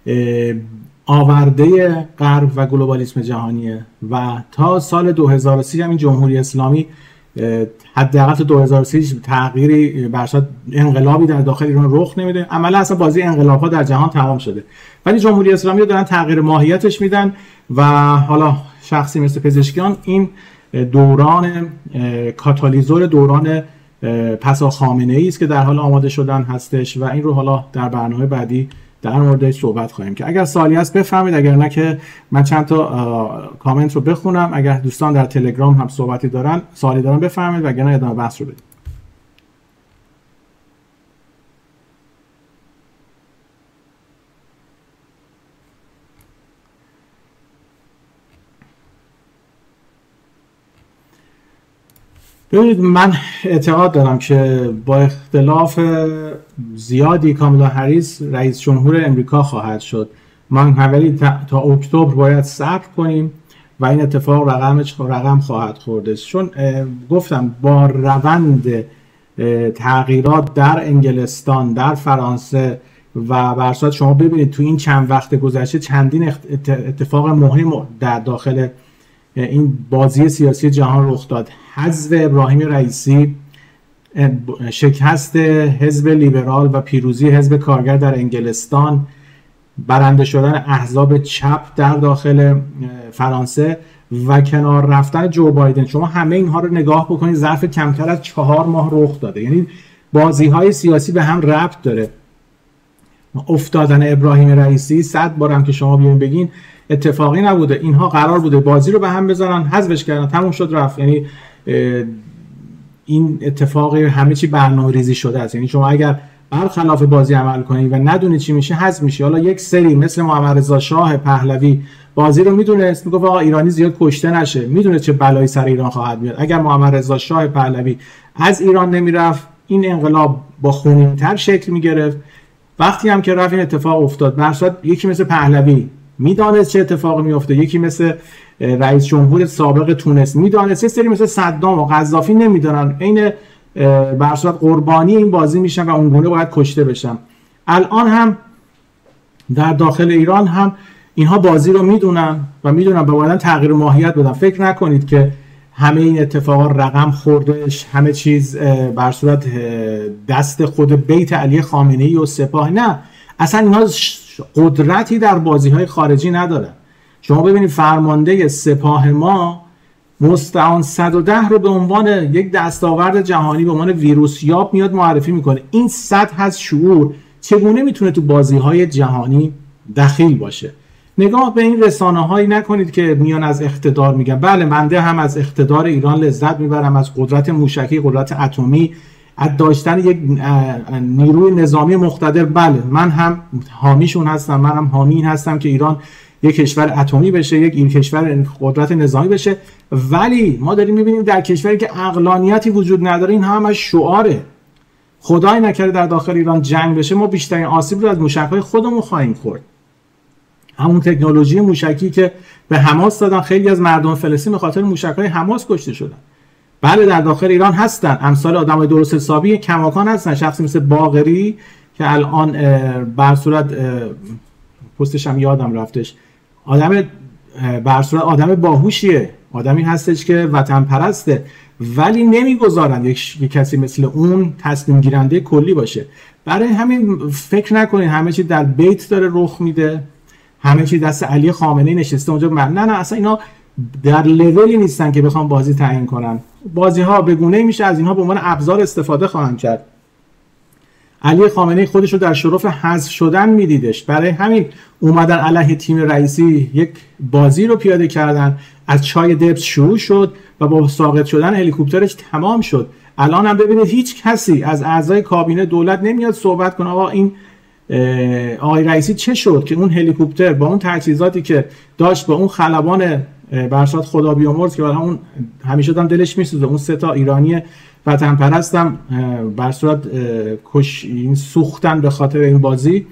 آورده غرب و گلوبالیسم جهانیه و تا سال 2030 هم این جمهوری اسلامی حداقل تا 2030 تغییری برصد انقلابی در داخل ایران رخ نمیده. عملا اصلا بازی انقلاب‌ها در جهان تمام شده، ولی جمهوری اسلامی رو دارن تغییر ماهیتش میدن و حالا شخصی مثل پزشکیان این دوران کاتالیزور دوران پسا خامنه‌ای است که در حال آماده شدن هستش و این رو حالا در برنامه بعدی در موردش صحبت خواهیم که اگر سوالی هست بفرمایید، اگر نه که من چند تا کامنت رو بخونم. اگر دوستان در تلگرام هم صحبتی دارن سوالی دارن بفرمایید، اگر نه ادامه بحث رو بدیم. ببینید من اعتقاد دارم که با اختلاف زیادی کامالا هریس رئیس جمهور امریکا خواهد شد. من ولی تا اکتبر باید صبر کنیم و این اتفاق رقم خواهد خورد، چون گفتم با روند تغییرات در انگلستان، در فرانسه و بر اساس شما ببینید تو این چند وقت گذشته چندین اتفاق مهم در داخل این بازی سیاسی جهان رخ داد. حذف ابراهیم رئیسی، شکست حزب لیبرال و پیروزی حزب کارگر در انگلستان، برنده شدن احزاب چپ در داخل فرانسه و کنار رفتن جو بایدن. شما همه اینها رو نگاه بکنید ظرف کمتر از 4 ماه رخ داده، یعنی بازی های سیاسی به هم ربط داره. افتادن ابراهیم رئیسی 100 بارم که شما بیاین بگین اتفاقی نبوده، اینها قرار بوده بازی رو به هم بزنن، حذفش کردن، تموم شد رفت. یعنی این اتفاقی همه چی برنامه‌ریزی شده است. یعنی شما اگر برخلاف بازی عمل کنید و ندونید چی میشه حذف میشه. حالا یک سری مثل محمد رضا شاه پهلوی بازی رو میدونست، میگفت آقا ایرانی زیاد کشته نشه، میدونه چه بلایی سر ایران خواهد بیاد. اگر محمد رضا شاه پهلوی از ایران نمیرفت این انقلاب با خونین‌تر شکل میگرفت. وقتی هم که رفت این اتفاق افتاد. مثلا یکی مثل پهلوی میدانست چه اتفاقی میفته، یکی مثل رئیس جمهور سابق تونس میدانست، یه سری مثل صدام و قذافی نمیدونن، عین بر صورت قربانی این بازی میشن و اونگونه باید کشته بشن. الان هم در داخل ایران هم اینها بازی رو میدونن و میدونن باید تغییر ماهیت بدن. فکر نکنید که همه این اتفاقا رقم خوردش، همه چیز بر صورت دست خود بیت علی خامنه‌ای و سپاه. نه، اصلا اینها قدرتی در بازی‌های خارجی ندارن. شما ببینید فرمانده سپاه ما مستعان 110 رو به عنوان یک دستاورد جهانی، به عنوان ویروسیاب میاد معرفی میکنه. این سطح از شعور چگونه میتونه تو بازی‌های جهانی دخیل باشه؟ نگاه به این رسانه‌هایی نکنید که میان از اقتدار میگن. بله، بنده هم از اقتدار ایران لذت میبرم، از قدرت موشکی، قدرت اتمی، از داشتن یک نیروی نظامی مقتدر. بله، من هم حامیشون هستم، من هم حامی این هستم که ایران یک کشور اتمی بشه، یک کشور قدرت نظامی بشه. ولی ما داریم میبینیم در کشوری که عقلانیتی وجود نداره، این همش شعاره. خدای نکرده در داخل ایران جنگ بشه، ما بیشترین آسیب رو از موشک‌های خودمون خواهیم خورد. همون تکنولوژی موشکی که به حماس دادن، خیلی از مردم فلسطین به خاطر موشک‌های حماس کشته شدن. بله، در داخل ایران هستن امثال آدمای درست حسابی کماکان هستن، شخصی مثل باقری که الان بر صورت پستش هم یادم رفتش، آدم بر صورت آدم باهوشیه، آدمی هستش که وطن پرسته، ولی نمیگذارن یک کسی مثل اون تصمیم گیرنده کلی باشه. برای همین فکر نکنید همه چی در بیت داره رخ میده، همه چی دست علی خامنه‌ای نشسته اونجا. نه اصلا اینا در لولی نیستن که بخوام بازی تعیین کنن. بازی ها به گونه‌ای میشه از اینها به عنوان ابزار استفاده خواهند کرد. علی خامنه‌ای خودش رو در شرف حذف شدن میدیدش، برای همین اومدن علیه تیم رئیسی یک بازی رو پیاده کردن. از چای دبس شروع شد و با ساقط شدن هلیکوپترش تمام شد. الان هم ببینید هیچ کسی از اعضای کابینه دولت نمیاد صحبت کنه آقا این آقای رئیسی چه شد که اون هلیکوپتر با اون تجهیزاتی که داشت، با اون خلبان برشاد خدا بیامرز که اون همیشه دم دلش میسوزه، اون سه تا ایرانی وطن پرستم بر صورت این سوختن به خاطر این بازی،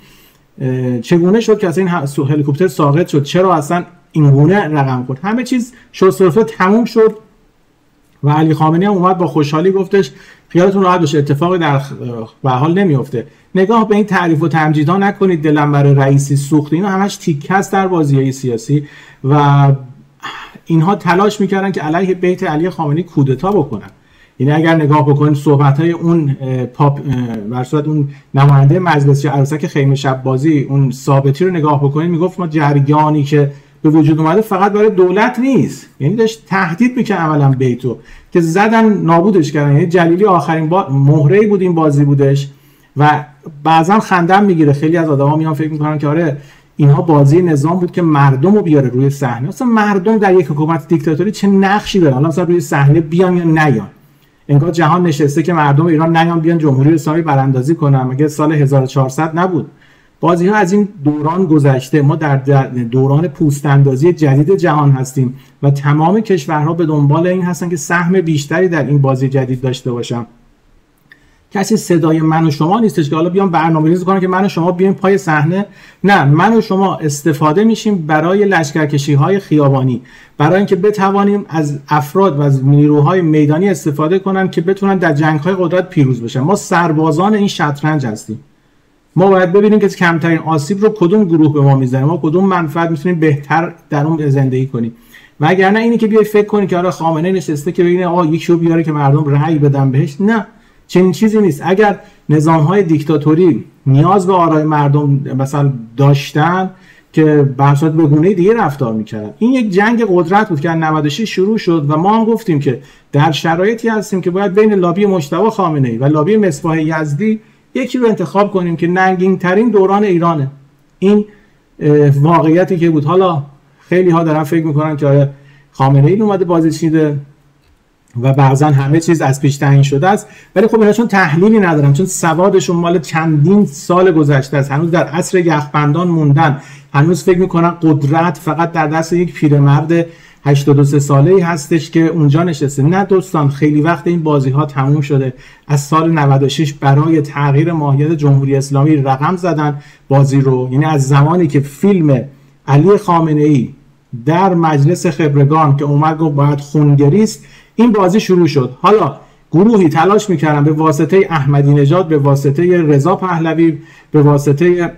چگونه شد که اصلا این هلیکوپتر ساقط شد؟ چرا اصلا این گونه رقم خورد؟ همه چیز شسترفه تموم شد و علی خامنه‌ای هم اومد با خوشحالی گفتش خیالتون راحت باشه، اتفاقی در به حال نمیفته. نگاه به این تعریف و تمجیدها نکنید، دلم برای رئیسی سوخت. اینا همش تیکه است در بازی‌های سیاسی و اینها تلاش میکردن که علیه بیت علی خامنه‌ای کودتا بکنن. یعنی اگر نگاه بکنید صحبت‌های اون برصورت اون نماینده مجلس عروسک خیمه شب بازی، اون ثابتی رو نگاه بکنید، میگفت ما جریانی که به وجود اومده فقط برای دولت نیست، یعنی داشت تهدید میکنه عملا بیتو که زدن نابودش کردن. یعنی جلیلی آخرین مهره‌ای بود این بازی بودش و بعضا خندم میگیره، خیلی از آدما میان فکر میکنن که آره اینها بازی نظام بود که مردم رو بیاره روی صحنه. اصلا مردم در یک حکومت دیکتاتوری چه نقشی داره؟ حالا مثلا روی صحنه بیان یا نیان؟ انگار جهان نشسته که مردم ایران نیان بیان جمهوری اسلامی براندازی کنن. مگه سال 1400 نبود؟ بازی ها از این دوران گذشته. ما در دوران پوست اندازی جدید جهان هستیم و تمام کشورها به دنبال این هستن که سهم بیشتری در این بازی جدید داشته باشن. کسی صدای من و شما نیستش که حالا بیان برنامه‌ریزی کنن که من و شما بیایم پای صحنه. نه، من و شما استفاده میشیم برای لشکرکشی‌های خیابانی، برای اینکه بتوانیم از افراد و از نیروهای میدانی استفاده کنن که بتونن در جنگ‌های قدرت پیروز بشن. ما سربازان این شطرنج هستیم. ما باید ببینیم که کمترین آسیب رو کدوم گروه به ما میزنه، ما کدوم منفعت میتونیم بهتر در اون زندگی کنیم. وگرنه اینی که بیای فکر کنی که آره خامنه‌ای نشسته که ببینه آقا یکیو بیاره که مردم رأی بدن بهش، نه، چنین چیزی نیست. اگر نظام‌های دیکتاتوری نیاز به آرای مردم مثلا داشتن که برصورت به گونه دیگه رفتار میکردن. این یک جنگ قدرت بود که از 96 شروع شد و ما هم گفتیم که در شرایطی هستیم که باید بین لابی مجتبی خامنه‌ای و لابی مصباح یزدی یکی رو انتخاب کنیم که ننگین ترین دوران ایرانه. این واقعیتی که بود. حالا خیلی ها دارن فکر میکنن که خامنه‌ای اومده بازی چیده و بعضا همه چیز از پیش تعیین شده است، ولی خب اینا چون تحلیلی ندارن، چون سوادشون مال چندین سال گذشته است، هنوز در عصر یخبندان موندن، هنوز فکر میکنن قدرت فقط در دست یک پیرمرد 83 ساله‌ای هستش که اونجا نشسته. نه دوستان، خیلی وقت این بازی ها تموم شده. از سال 96 برای تغییر ماهیت جمهوری اسلامی رقم زدن بازی رو. یعنی از زمانی که فیلم علی خامنه‌ای در مجلس خبرگان که اومد گفت باید خونگریست، این بازی شروع شد. حالا گروهی تلاش میکردن به واسطه احمدی نژاد، به واسطه رضا پهلوی، به واسطه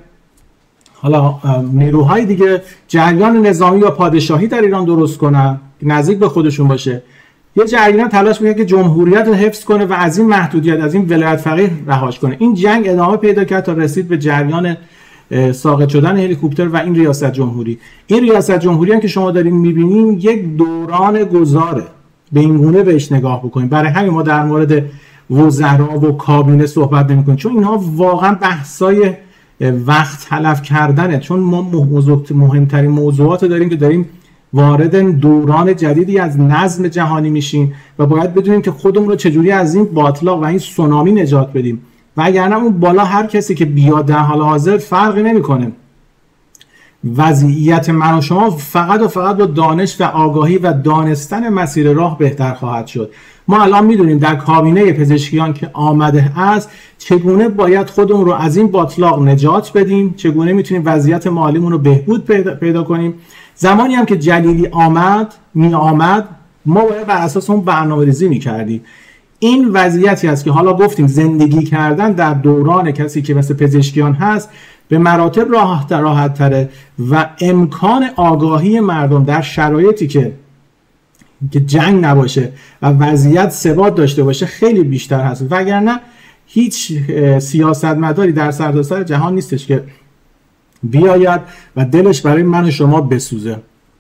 حالا نیروهای دیگه جریان نظامی یا پادشاهی در ایران درست کنن، نزدیک به خودشون باشه. یه جریان تلاش میکنه که جمهوریت رو حفظ کنه و از این محدودیت، از این ولایت فقیه رهاش کنه. این جنگ ادامه پیدا کرد تا رسید به جریان ساقط شدن هلیکوپتر و این ریاست جمهوری. این ریاست جمهوری هم که شما دارین میبینین یک دوران گذاره، به این گونه بهش نگاه بکنیم. برای همین ما در مورد وزرا و کابینه صحبت نمی‌کنیم، چون اینها واقعا بحثای وقت تلف کردنه، چون ما مهمترین موضوعات داریم که داریم وارد دوران جدیدی از نظم جهانی میشیم و باید بدونیم که خودمون رو چجوری از این باطلاق و این سونامی نجات بدیم. و اگرنه اون بالا هر کسی که بیاد در حال حاضر فرقی نمیکنه. وضعیت من و شما فقط و فقط با دانش و آگاهی و دانستن مسیر راه بهتر خواهد شد. ما الان میدونیم در کابینه پزشکیان که آمده است چگونه باید خودمون رو از این باطلاق نجات بدیم، چگونه میتونیم وضعیت مالیمون رو بهبود پیدا کنیم. زمانی هم که جلیلی آمد ما باید بر اساس اون برنامه‌ریزی میکردیم. این وضعیتی است که حالا گفتیم زندگی کردن در دوران کسی که مثل پزشکیان هست به مراتب راحت تره و امکان آگاهی مردم در شرایطی که جنگ نباشه و وضعیت ثبات داشته باشه خیلی بیشتر هست. وگرنه هیچ سیاستمداری در سرتاسر جهان نیستش که بیاید و دلش برای من و شما بسوزه.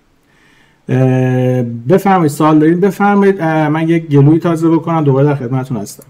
بفرمایید، سوال دارید بفرمایید. من یک گلوی تازه بکنم، دوباره در خدمتتون هستم.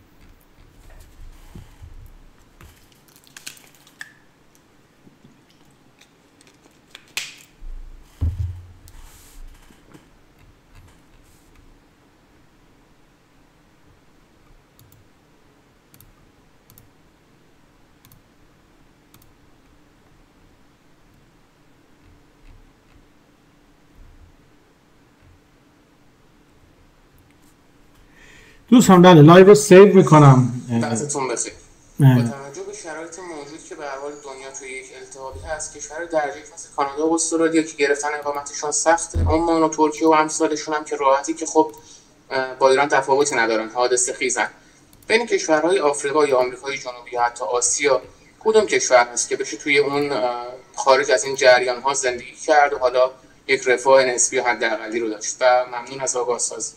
دوستان بله لایو رو سیو میکنم. دستتون بخیر. با توجه به شرایط موجود که به هر حال دنیا توی یک التهابی هست، کشور درجه مثل کانادا و استرالیا که گرفتن اقامتشون سخته، عمان و ترکیه و امثالشون هم که راحتی که خب با ایران تفاوتی ندارن، حادثه خیزن. بین کشورهای آفریقا یا آمریکای جنوبی یا حتی آسیا کدوم کشور هست که بشه توی اون خارج از این جریان ها زندگی کرد و حالا یک رفاه نسبی حداقلی رو داشت؟ و ممنون از آگاه سازی.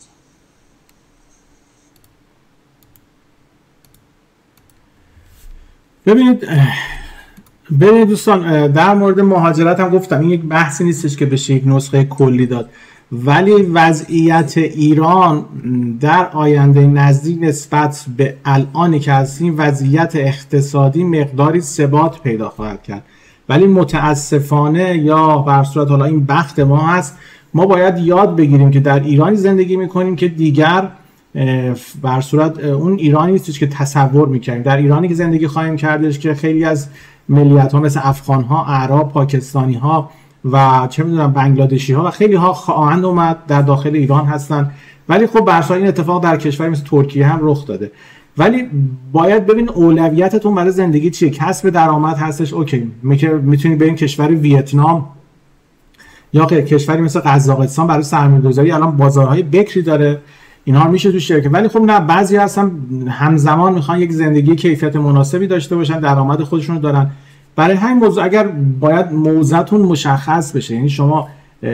ببینید دوستان، در مورد مهاجرت هم گفتم این یک بحثی نیستش که بشه یک نسخه کلی داد، ولی وضعیت ایران در آینده نزدیک نسبت به الانی که هستیم وضعیت اقتصادی مقداری ثبات پیدا خواهد کرد، ولی متاسفانه یا بر صورت حالا این بخت ما هست، ما باید یاد بگیریم که در ایرانی زندگی میکنیم که دیگر بر صورت اون ایرانی نیستش که تصور میکنیم. در ایرانی که زندگی خواهیم کردش که خیلی از ملیت ها مثل افغان ها، اعراب، پاکستانی ها و چه میدونم بنگلادشی ها و خیلی ها خواهند اومد در داخل ایران هستن. ولی خب بر اساس این اتفاق در کشوری مثل ترکیه هم رخ داده. ولی باید ببین اولویتتون برای زندگی چیه. کسب درآمد هستش، اوکی، میتونید برین کشور ویتنام یا کشوری مثل قزاقستان برای سرمایه‌گذاری الان بازارهای بکری داره، اینا میشه تو شرکت. ولی خب نه، بعضی هستن همزمان میخوان یک زندگی کیفیت مناسبی داشته باشن، درآمد خودشونو دارن. برای همین موضوع اگر باید موضعتون مشخص بشه، یعنی شما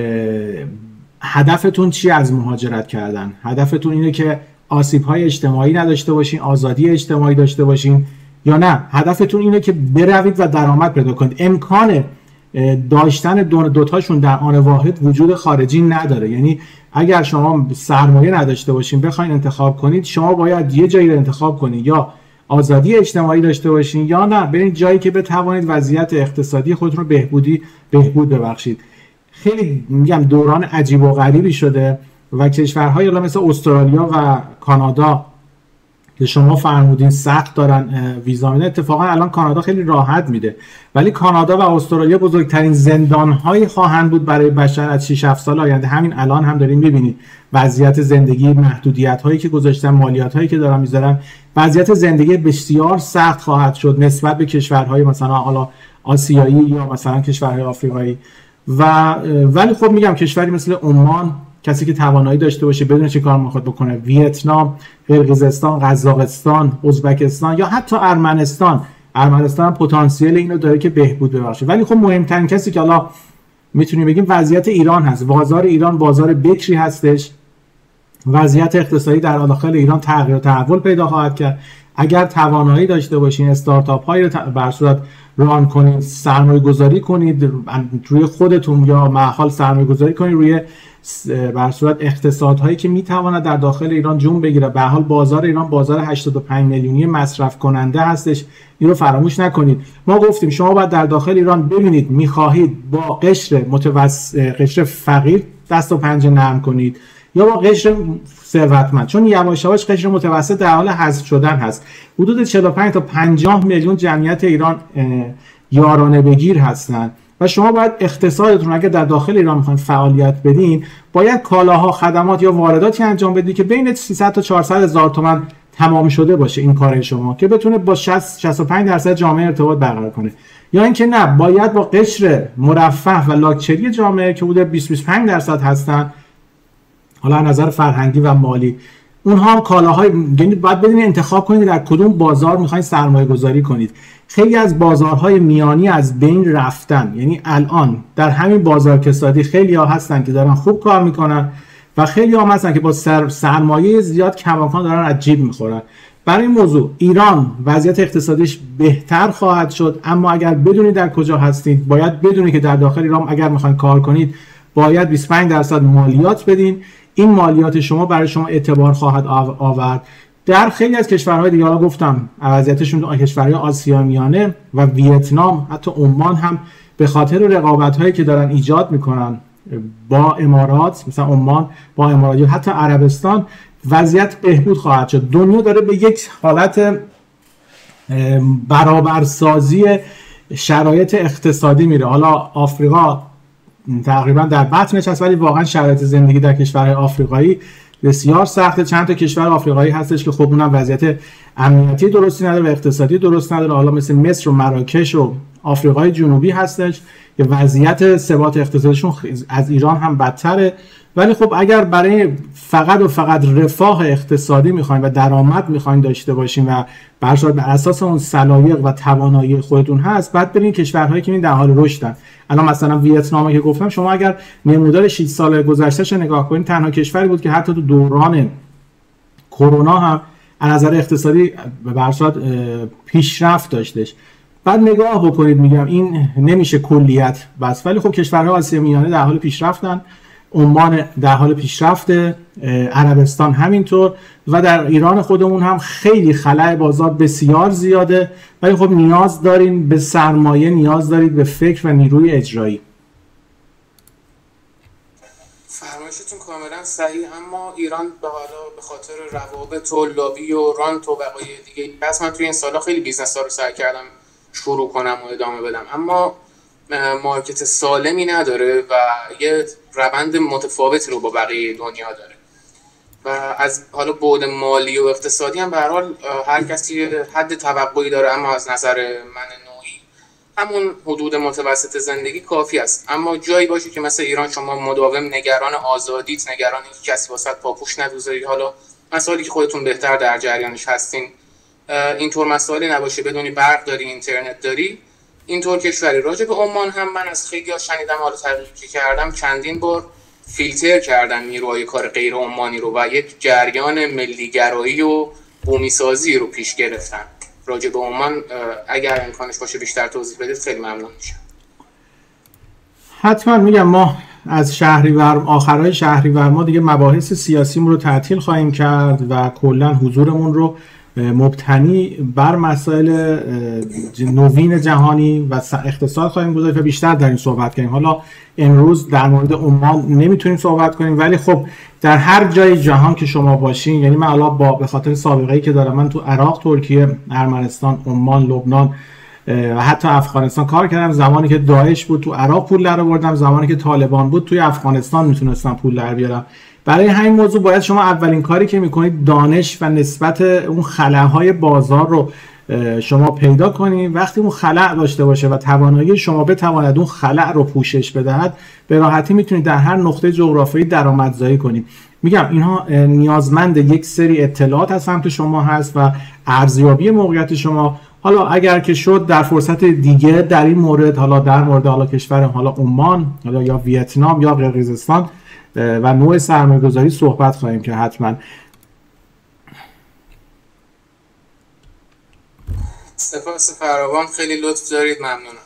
هدفتون چی از مهاجرت کردن؟ هدفتون اینه که آسیب‌های اجتماعی نداشته باشین، آزادی اجتماعی داشته باشین، یا نه هدفتون اینه که بروید و درآمد پیدا کنید؟ امکان داشتن دوتاشون در آن واحد وجود خارجی نداره. یعنی اگر شما سرمایه نداشته باشین بخواید انتخاب کنید، شما باید یه جایی رو انتخاب کنید، یا آزادی اجتماعی داشته باشین یا نه برید جایی که بتوانید وضعیت اقتصادی خودتون رو بهبود ببخشید. خیلی میگم دوران عجیب و غریبی شده و کشورهای مثل استرالیا و کانادا که شما فرمودین سخت دارن ویزا میدن، اتفاقا الان کانادا خیلی راحت میده، ولی کانادا و استرالیا بزرگترین زندانهایی خواهند بود برای بشر از 6-7 سال آینده. همین الان هم دارین میبینید وضعیت زندگی، محدودیت هایی که گذاشتن، مالیات هایی که دارن میذارن، وضعیت زندگی بسیار سخت خواهد شد نسبت به کشورهای مثلا حالا آسیایی یا مثلا کشورهای آفریقایی. ولی خب میگم کشوری مثل عمان، کسی که توانایی داشته باشه بدون چه کار میخواد بکنه، ویتنام، قرقیزستان، قزاقستان، ازبکستان یا حتی ارمنستان هم پتانسیل اینو داره که بهبود ببخشه. ولی خب مهمترین کسی که حالا میتونیم بگیم وضعیت ایران هست. بازار ایران بازار بکری هستش وضعیت اقتصادی در داخل ایران تغییر و تحول پیدا خواهد کرد. اگر توانایی داشته باشین استارتاپ هایی رو بر صورت ران کنید، سرمایه گذاری کنید روی خودتون یا محال سرمایه گذاری کنید روی بر صورت اقتصادهایی که میتواند در داخل ایران جون بگیره. به حال بازار ایران بازار 85 میلیونی مصرف کننده هستش، این رو فراموش نکنید. ما گفتیم شما باید در داخل ایران ببینید میخواهید با قشر فقیر دست و پنجه نرم کنید یا با قشر ثروتمند، چون یواش یواش قشر متوسط در حال حذف شدن هست. حدود 45 تا 50 میلیون جمعیت ایران یارانه بگیر هستند و شما باید اقتصادتون اگر در داخل ایران میخواین فعالیت بدین باید کالاها، خدمات یا وارداتی انجام بدید که بین 300 تا 400 هزار تومان تمام شده باشه این کار شما، که بتونه با 65% جامعه ارتباط برقرار کنه. یا اینکه نه، باید با قشر مرفه و لاکچری جامعه که بوده 20-25% هستن، حالا از نظر فرهنگی و مالی، اونها هم کالاهای، یعنی باید بدونید انتخاب کنید در کدوم بازار میخواین سرمایه گذاری کنید. خیلی از بازارهای میانی از بین رفتن، یعنی الان در همین بازار کسادی خیلی ها هستن که دارن خوب کار میکنن و خیلی ها هستن که با سرمایه زیاد کماکان دارن از جیب میخورن. برای این موضوع ایران وضعیت اقتصادیش بهتر خواهد شد، اما اگر بدونید در کجا هستید باید بدونید که در داخل ایران اگر میخواین کار کنید باید 25% مالیات بدین. این مالیات شما برای شما اعتبار خواهد آورد. در خیلی از کشورهای دیگه، حالا گفتم وضعیتشون کشورهای آسیا میانه و ویتنام، حتی عمان هم به خاطر رقابت‌هایی که دارن ایجاد میکنن با امارات، مثلا عمان با امارات یا حتی عربستان، وضعیت بهبود خواهد شد. دنیا داره به یک حالت برابرسازی شرایط اقتصادی میره. حالا آفریقا تقریبا در بطنش هست، ولی واقعا شرایط زندگی در کشورهای آفریقایی بسیار سخته. چند تا کشور آفریقایی هستش که خب اونم وضعیت امنیتی درستی نداره و اقتصادی درست نداره، حالا مثل مصر و مراکش و آفریقای جنوبی هستش که وضعیت ثبات اقتصادیشون از ایران هم بدتره. ولی خب اگر برای فقط و فقط رفاه اقتصادی میخواین و درآمد میخواین داشته باشین و بر اساس اون سلایق و توانایی خودتون هست، بعد برین کشورهایی که در حال رشدن. الان مثلا ویتنام که گفتم، شما اگر نمودار 6 سال گذشتهش نگاه کنید، تنها کشوری بود که حتی تو دوران کرونا هم از نظر اقتصادی به صورت پیشرفت داشتش. بعد نگاه بکنید، میگم این نمیشه کلیت بس، ولی خب کشورهای آسیا میانه در حال پیشرفتن، عمان در حال پیشرفته، عربستان همینطور، و در ایران خودمون هم خیلی خلأ بازار بسیار زیاده. ولی خب نیاز دارین به سرمایه، نیاز دارید به فکر و نیروی اجرایی. فرمایشتون کاملا صحیح، اما ایران به حالا به خاطر روابط و لابی و رانت و بقیه دیگه، پس من توی این سالا خیلی بیزنس ها رو سعی کردم شروع کنم و ادامه بدم، اما مارکت سالمی نداره و یه روند متفاوتی رو با بقیه دنیا داره و از حالا بعد مالی و اقتصادی هم به هر حال هر کسی حد توقعی داره، اما از نظر من نوعی همون حدود متوسط زندگی کافی است. اما جایی باشه که مثل ایران شما مداوم نگران آزادیت، نگران اینکه کسی واسط پاپوش ندوزه، حالا مسائلی که خودتون بهتر در جریانش هستین، اینطور مسائلی نباشه، بدونی برق داری، اینترنت داری، اینطور کشوری. راجع به عمان هم من از خیلی ها شنیدم، حالا تحقیقی کردم، چندین بار فیلتر کردن نیروهای کار غیر عمانی رو و یک جریان ملیگرایی و بومی سازی رو پیش گرفتن. راجع به عمان اگر امکانش باشه بیشتر توضیح بدید خیلی ممنون میشم. حتما میگم، ما از شهریور، آخرای شهریور ما دیگه مباحث سیاسیمون رو تعطیل خواهیم کرد و کلا حضورمون رو مبتنی بر مسائل نوین جهانی و اقتصاد خواهیم گذاشت و بیشتر در این صحبت کنیم. حالا امروز در مورد عمان نمیتونیم صحبت کنیم، ولی خب در هر جای جهان که شما باشین، یعنی من حالا به خاطر سابقه‌ای که دارم، من تو عراق، ترکیه، ارمنستان، عمان، لبنان و حتی افغانستان کار کردم. زمانی که داعش بود تو عراق پول در آوردم، زمانی که طالبان بود توی افغانستان میتونستم پول در بیارم. برای همین موضوع باید شما اولین کاری که میکنید دانش و نسبت اون خلاهای بازار رو شما پیدا کنید. وقتی اون خلا داشته باشه و توانایی شما بتواند اون خلا رو پوشش بدهد، به راحتی میتونید در هر نقطه جغرافیایی درآمدزایی کنید. میگم اینها نیازمند یک سری اطلاعات از سمت شما هست و ارزیابی موقعیت شما. حالا اگر که شد در فرصت دیگه در این مورد، حالا در مورد حالا کشور حالا عمان، حالا یا ویتنام یا قرقیزستان و نوع سرمایه‌گذاری صحبت خواهیم که حتما. سپاس فراوان، خیلی لطف دارید، ممنونم.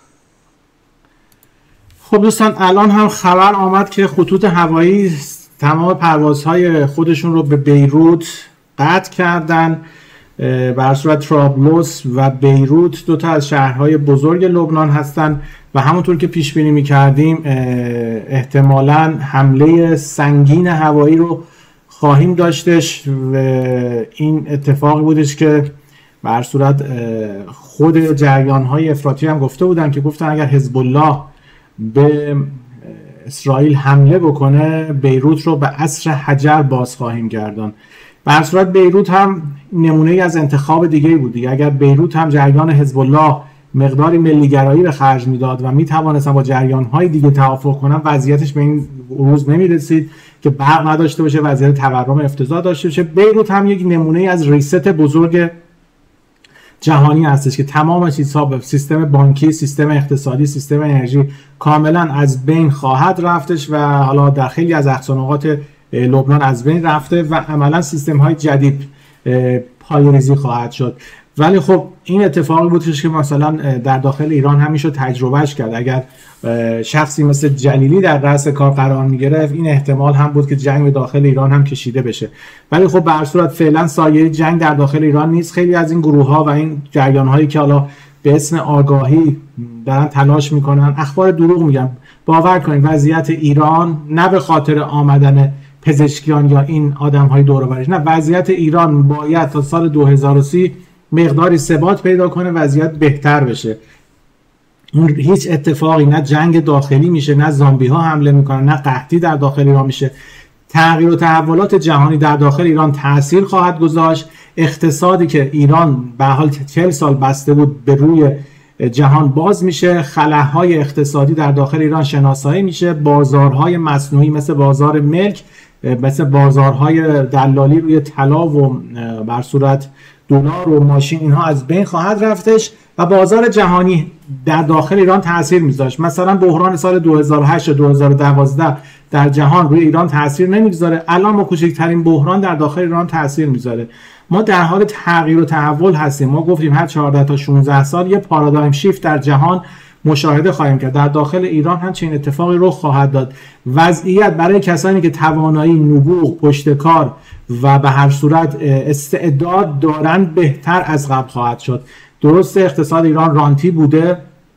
خب دوستان، الان هم خبر آمد که خطوط هوایی تمام پروازهای خودشون رو به بیروت قطع کردن. بر صورت طرابلس و بیروت دو تا از شهرهای بزرگ لبنان هستن و همونطور که پیش بینی می‌کردیم احتمالاً حمله سنگین هوایی رو خواهیم داشتش و این اتفاقی بودش که بر صورت خود جریان‌های افراطی هم گفته بودن که گفتن اگر حزب الله به اسرائیل حمله بکنه بیروت رو به عصر حجر باز خواهیم گردان. بر صورت بیروت هم نمونه ای از انتخاب دیگه بود دیگه. اگر بیروت هم جریان حزب الله مقداری ملیگرایی به خرج میداد و میتوانستن با جریان‌های دیگه توافق کنن، وضعیتش به این روز نمیرسید که برق نداشته باشه، وضعیت تورم افتضاح داشته باشه. بیروت هم یک نمونه ای از ریست بزرگ جهانی هستش که تمام چیزها، سیستم بانکی، سیستم اقتصادی، سیستم انرژی کاملا از بین خواهد رفتش و حالا در خیلی از اقصانقاط لبنان از بین رفته و عملا سیستم های جدید پایه‌ریزی خواهد شد. ولی خب این اتفاقی بودش که مثلا در داخل ایران هم میشد تجربهش کرد. اگر شخصی مثل جلیلی در رأس کار قرار میگرفت، این احتمال هم بود که جنگ به داخل ایران هم کشیده بشه. ولی خب به هر صورت فعلا سایه جنگ در داخل ایران نیست. خیلی از این گروه ها و این جریان هایی که حالا به اسم آگاهی دارن تلاش میکنن، اخبار دروغ میگن. باور کنید وضعیت ایران نه به خاطر آمدن پزشکیان یا این آدم های دور و برش، نه، وضعیت ایران باید تا سال 2030 مقداری ثبات پیدا کنه، وضعیت بهتر بشه. اون هیچ اتفاقی، نه جنگ داخلی میشه، نه زامبی ها حمله میکنن، نه قحطی در داخل ایران میشه. تغییر و تحولات جهانی در داخل ایران تاثیر خواهد گذاشت. اقتصادی که ایران به حال 40 سال بسته بود به روی جهان باز میشه. خلاهای اقتصادی در داخل ایران شناسایی میشه. بازارهای مصنوعی مثل بازار ملک، مثل بازارهای دلالی روی طلا و بر صورت دلار و ماشین، اینها از بین خواهد رفتش و بازار جهانی در داخل ایران تاثیر میذاشت. مثلا بحران سال 2008 و 2012 در جهان روی ایران تاثیر نمیگذاره، الان ما کوچکترین بحران در داخل ایران تاثیر میذاره. ما در حال تغییر و تحول هستیم. ما گفتیم هر 14 تا 16 سال یه پارادایم شیفت در جهان مشاهده خواهیم کرد. در داخل ایران هم چنین اتفاقی رخ خواهد داد. وضعیت برای کسانی که توانایی، نبوغ، پشتکار و به هر صورت استعداد دارن بهتر از قبل خواهد شد. درسته اقتصاد ایران رانتی بوده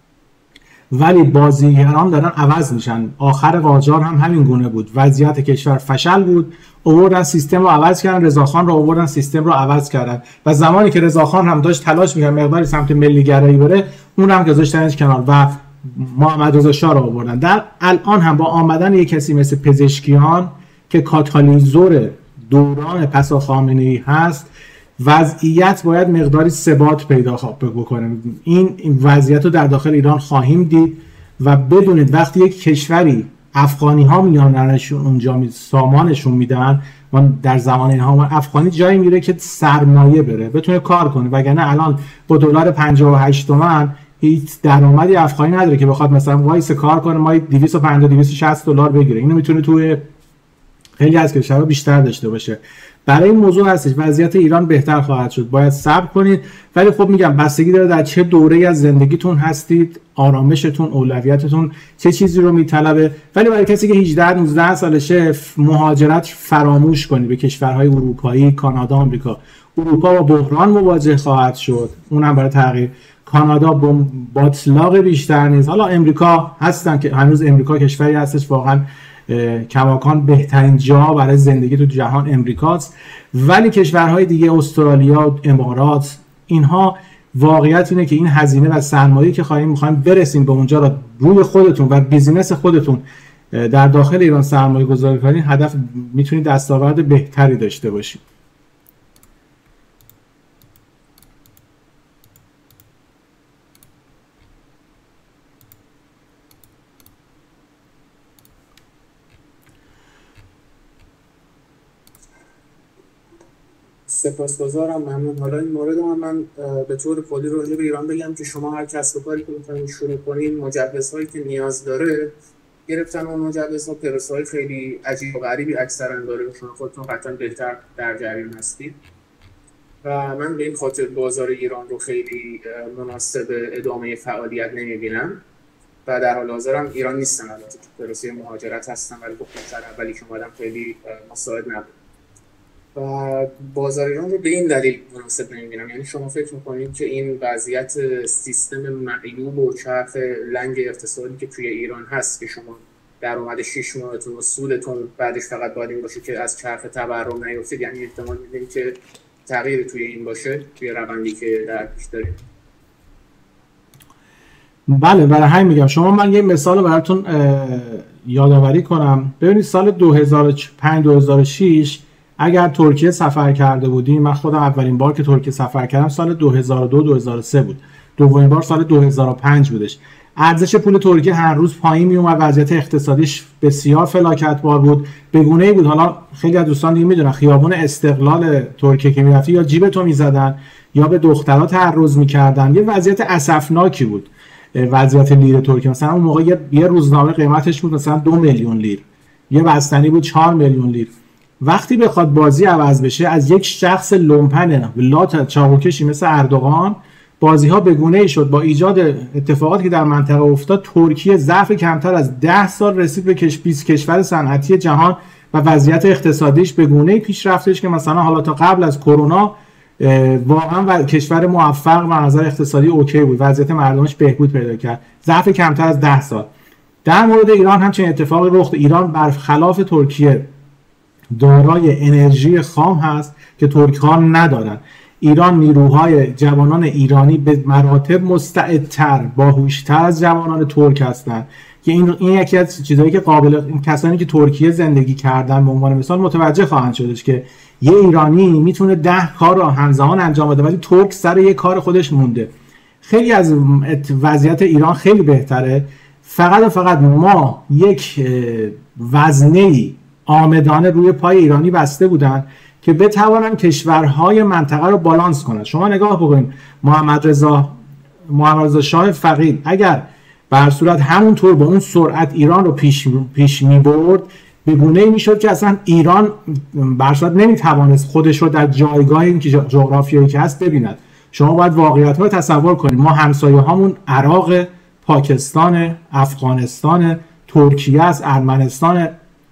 ولی بازیگران دارن عوض میشن. آخر قاجار هم همین گونه بود. وضعیت کشور فشل بود، آوردن سیستم رو عوض کردن، رضاخان رو آوردن سیستم رو عوض کردن و زمانی که رضاخان هم داشت تلاش می‌کرد مقداری سمت ملی گرایی بره، اون هم گذاشتنش کنار و محمد رضا شاه رو آوردن. در الان هم با آمدن یک کسی مثل پزشکیان که کاتالیزور دوران پسا خامنه‌ای هست، وضعیت باید مقداری ثبات پیدا بکنه. این وضعیت رو در داخل ایران خواهیم دید و بدونید وقتی یک کشوری افغانی ها میانشون اونجا سامانشون میدن و در زمان اینها افغانی جایی میره که سرمایه بره بتونه کار کنه، وگرنه الان با دلار 58 تومن هیچ درآمدی افغانی نداره که بخواد مثلا وایس کار کنه ما 250 260 دلار بگیره. اینو میتونه توی خیلی از کشورها بیشتر داشته باشه. برای این موضوع هستش وضعیت ایران بهتر خواهد شد، باید صبر کنید. ولی خب میگم بستگی داره در چه دوره‌ای از زندگیتون هستید، آرامشتون، اولویتتون چه چیزی رو میطلبه. ولی برای کسی که 18 19 سالشه مهاجرت فراموش کنید به کشورهای اروپایی، کانادا، آمریکا. اروپا با بحران مواجه خواهد شد، اونم برای تغییر. کانادا با باطلاق بیشتر نیست. حالا امریکا هستن که هنوز امریکا کشوری هستش واقعا کماکان بهترین جا برای زندگی تو جهان امریکاست، ولی کشورهای دیگه استرالیا، امارات، اینها واقعیت اینه که این هزینه و سرمایه‌ای که می‌خوایم برسیم به اونجا را روی خودتون و بیزینس خودتون در داخل ایران سرمایه گذاری کنید، هدف میتونید دستاورد بهتری داشته باشید. سپاسگزارم، ممنون. حالا این مورد من به طور کلی راجع به ایران بگم که شما هر کسب و کاری که می‌خواید شروع کنین، مجوزهایی که نیاز داره، گرفتن اون مجوزها پروسه‌های خیلی عجیب و غریبی اکثرا داره، شما خودتون قطعا بهتر در جریان هستید و من به این خاطر بازار ایران رو خیلی مناسب ادامه فعالیت نمی‌بینم و در حال حاضرم ایران نیستم، البته تو پروسه مهاجرت هستم، ولی خب سر اولی که اومدم خیلی مساعد نبود و بازار ایران رو به این دلیل مناسب نمی‌بینم. یعنی شما فکر می‌کنید که این وضعیت سیستم معیوب و چرخ لنگ اقتصادی که توی ایران هست که شما درآمد 6 ماهتون و سودتون بعدش فقط باید این باشه که از چرخ تورم نیفتید، یعنی احتمال می‌دیم که تغییر توی این باشه توی روندی که در پیش داریم؟ بله، برای همین میگم شما، من یه مثال براتون یادآوری کنم. ببینید سال 2005-2006 اگر ترکیه سفر کرده بودیم، من خودم اولین بار که ترکیه سفر کردم سال 2002-2003 بود، دومین بار سال 2005 بودش. ارزش پول ترکیه هر روز پایین می اومد، وضعیت اقتصادیش بسیار فلاکتبار بود، به گونه‌ای بود. حالا خیلی از دوستان دیگه میدونن خیابون استقلال ترکیه که میرفتی یا جیب تو میزدن یا به دخترها تعرض میکردن. یه وضعیت اسفناکی بود وضعیت لیر ترکیه. مثلا اون موقع یه روزنامه قیمتش بود مثلا 2 میلیون لیر، یه بستنی بود 4 میلیون لیر. وقتی بخواد بازی عوض بشه، از یک شخص لومپن لات چاقوکشی مثل اردوغان، بازی ها بگونه شد. با ایجاد اتفاقاتی که در منطقه افتاد، ترکیه ظرف کمتر از 10 سال رسید به 20 کشور صنعتی جهان و وضعیت اقتصادیش بگونه پیش رفتش که مثلا حالا تا قبل از کرونا واقعا کشور موفق و نظر اقتصادی اوکی بود، وضعیت مردمش بهبود پیدا کرد ظرف کمتر از 10 سال. در مورد ایران هم چنین اتفاقی رخ داد. ایران برخلاف ترکیه دارای انرژی خام هست که ترک‌ها ندارن. ایران نیروهای جوانان ایرانی به مراتب مستعدتر، باهوشتر از جوانان ترک هستند که این یکی از چیزایی که این کسانی که ترکیه زندگی کردن به عنوان مثال متوجه خواهند شدش که یه ایرانی میتونه 10 کار رو همزمان انجام بده، ولی ترک سر یه کار خودش مونده. خیلی از وضعیت ایران خیلی بهتره، فقط ما یک وزنه‌ای آمدانه روی پای ایرانی بسته بودن که بتوانن کشورهای منطقه رو بالانس کنن. شما نگاه بکنید محمد رضا شاه فقید اگر به هر صورت همونطور با اون سرعت ایران رو پیش می‌برد، به گونه‌ای میشد که اصلا ایران به هر صورت نمیتوانست خودش رو در جایگاهی که جغرافیایی که هست ببیند. شما باید واقعیت رو تصور کنید. ما همسایه‌هامون عراق، پاکستان، افغانستان، ترکیه است، ارمنستان،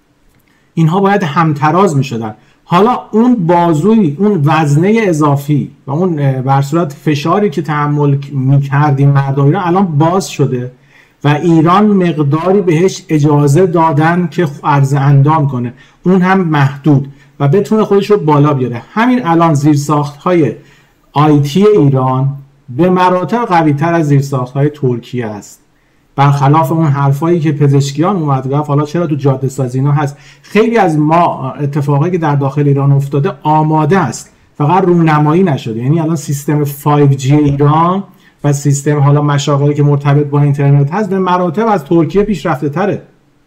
اینها باید همتراز میشدن. حالا اون بازوی، اون وزنه اضافی و اون به هر صورت فشاری که تحمل میکردیم مردم ایران الان باز شده و ایران مقداری بهش اجازه دادن که عرض اندام کنه، اون هم محدود و بتونه خودش رو بالا بیاره. همین الان زیرساخت‌های آیتی ایران به مراتب قوی‌تر از زیرساخت‌های ترکیه است. برخلاف اون حرفایی که پزشکیان اومد گفت حالا چرا تو جاده سازی اینا هست، خیلی از ما اتفاقایی که در داخل ایران افتاده آماده است، فقط رونمایی نشده. یعنی الان سیستم 5G ایران و سیستم حالا مشاغلی که مرتبط با اینترنت هست به مراتب از ترکیه پیشرفته تره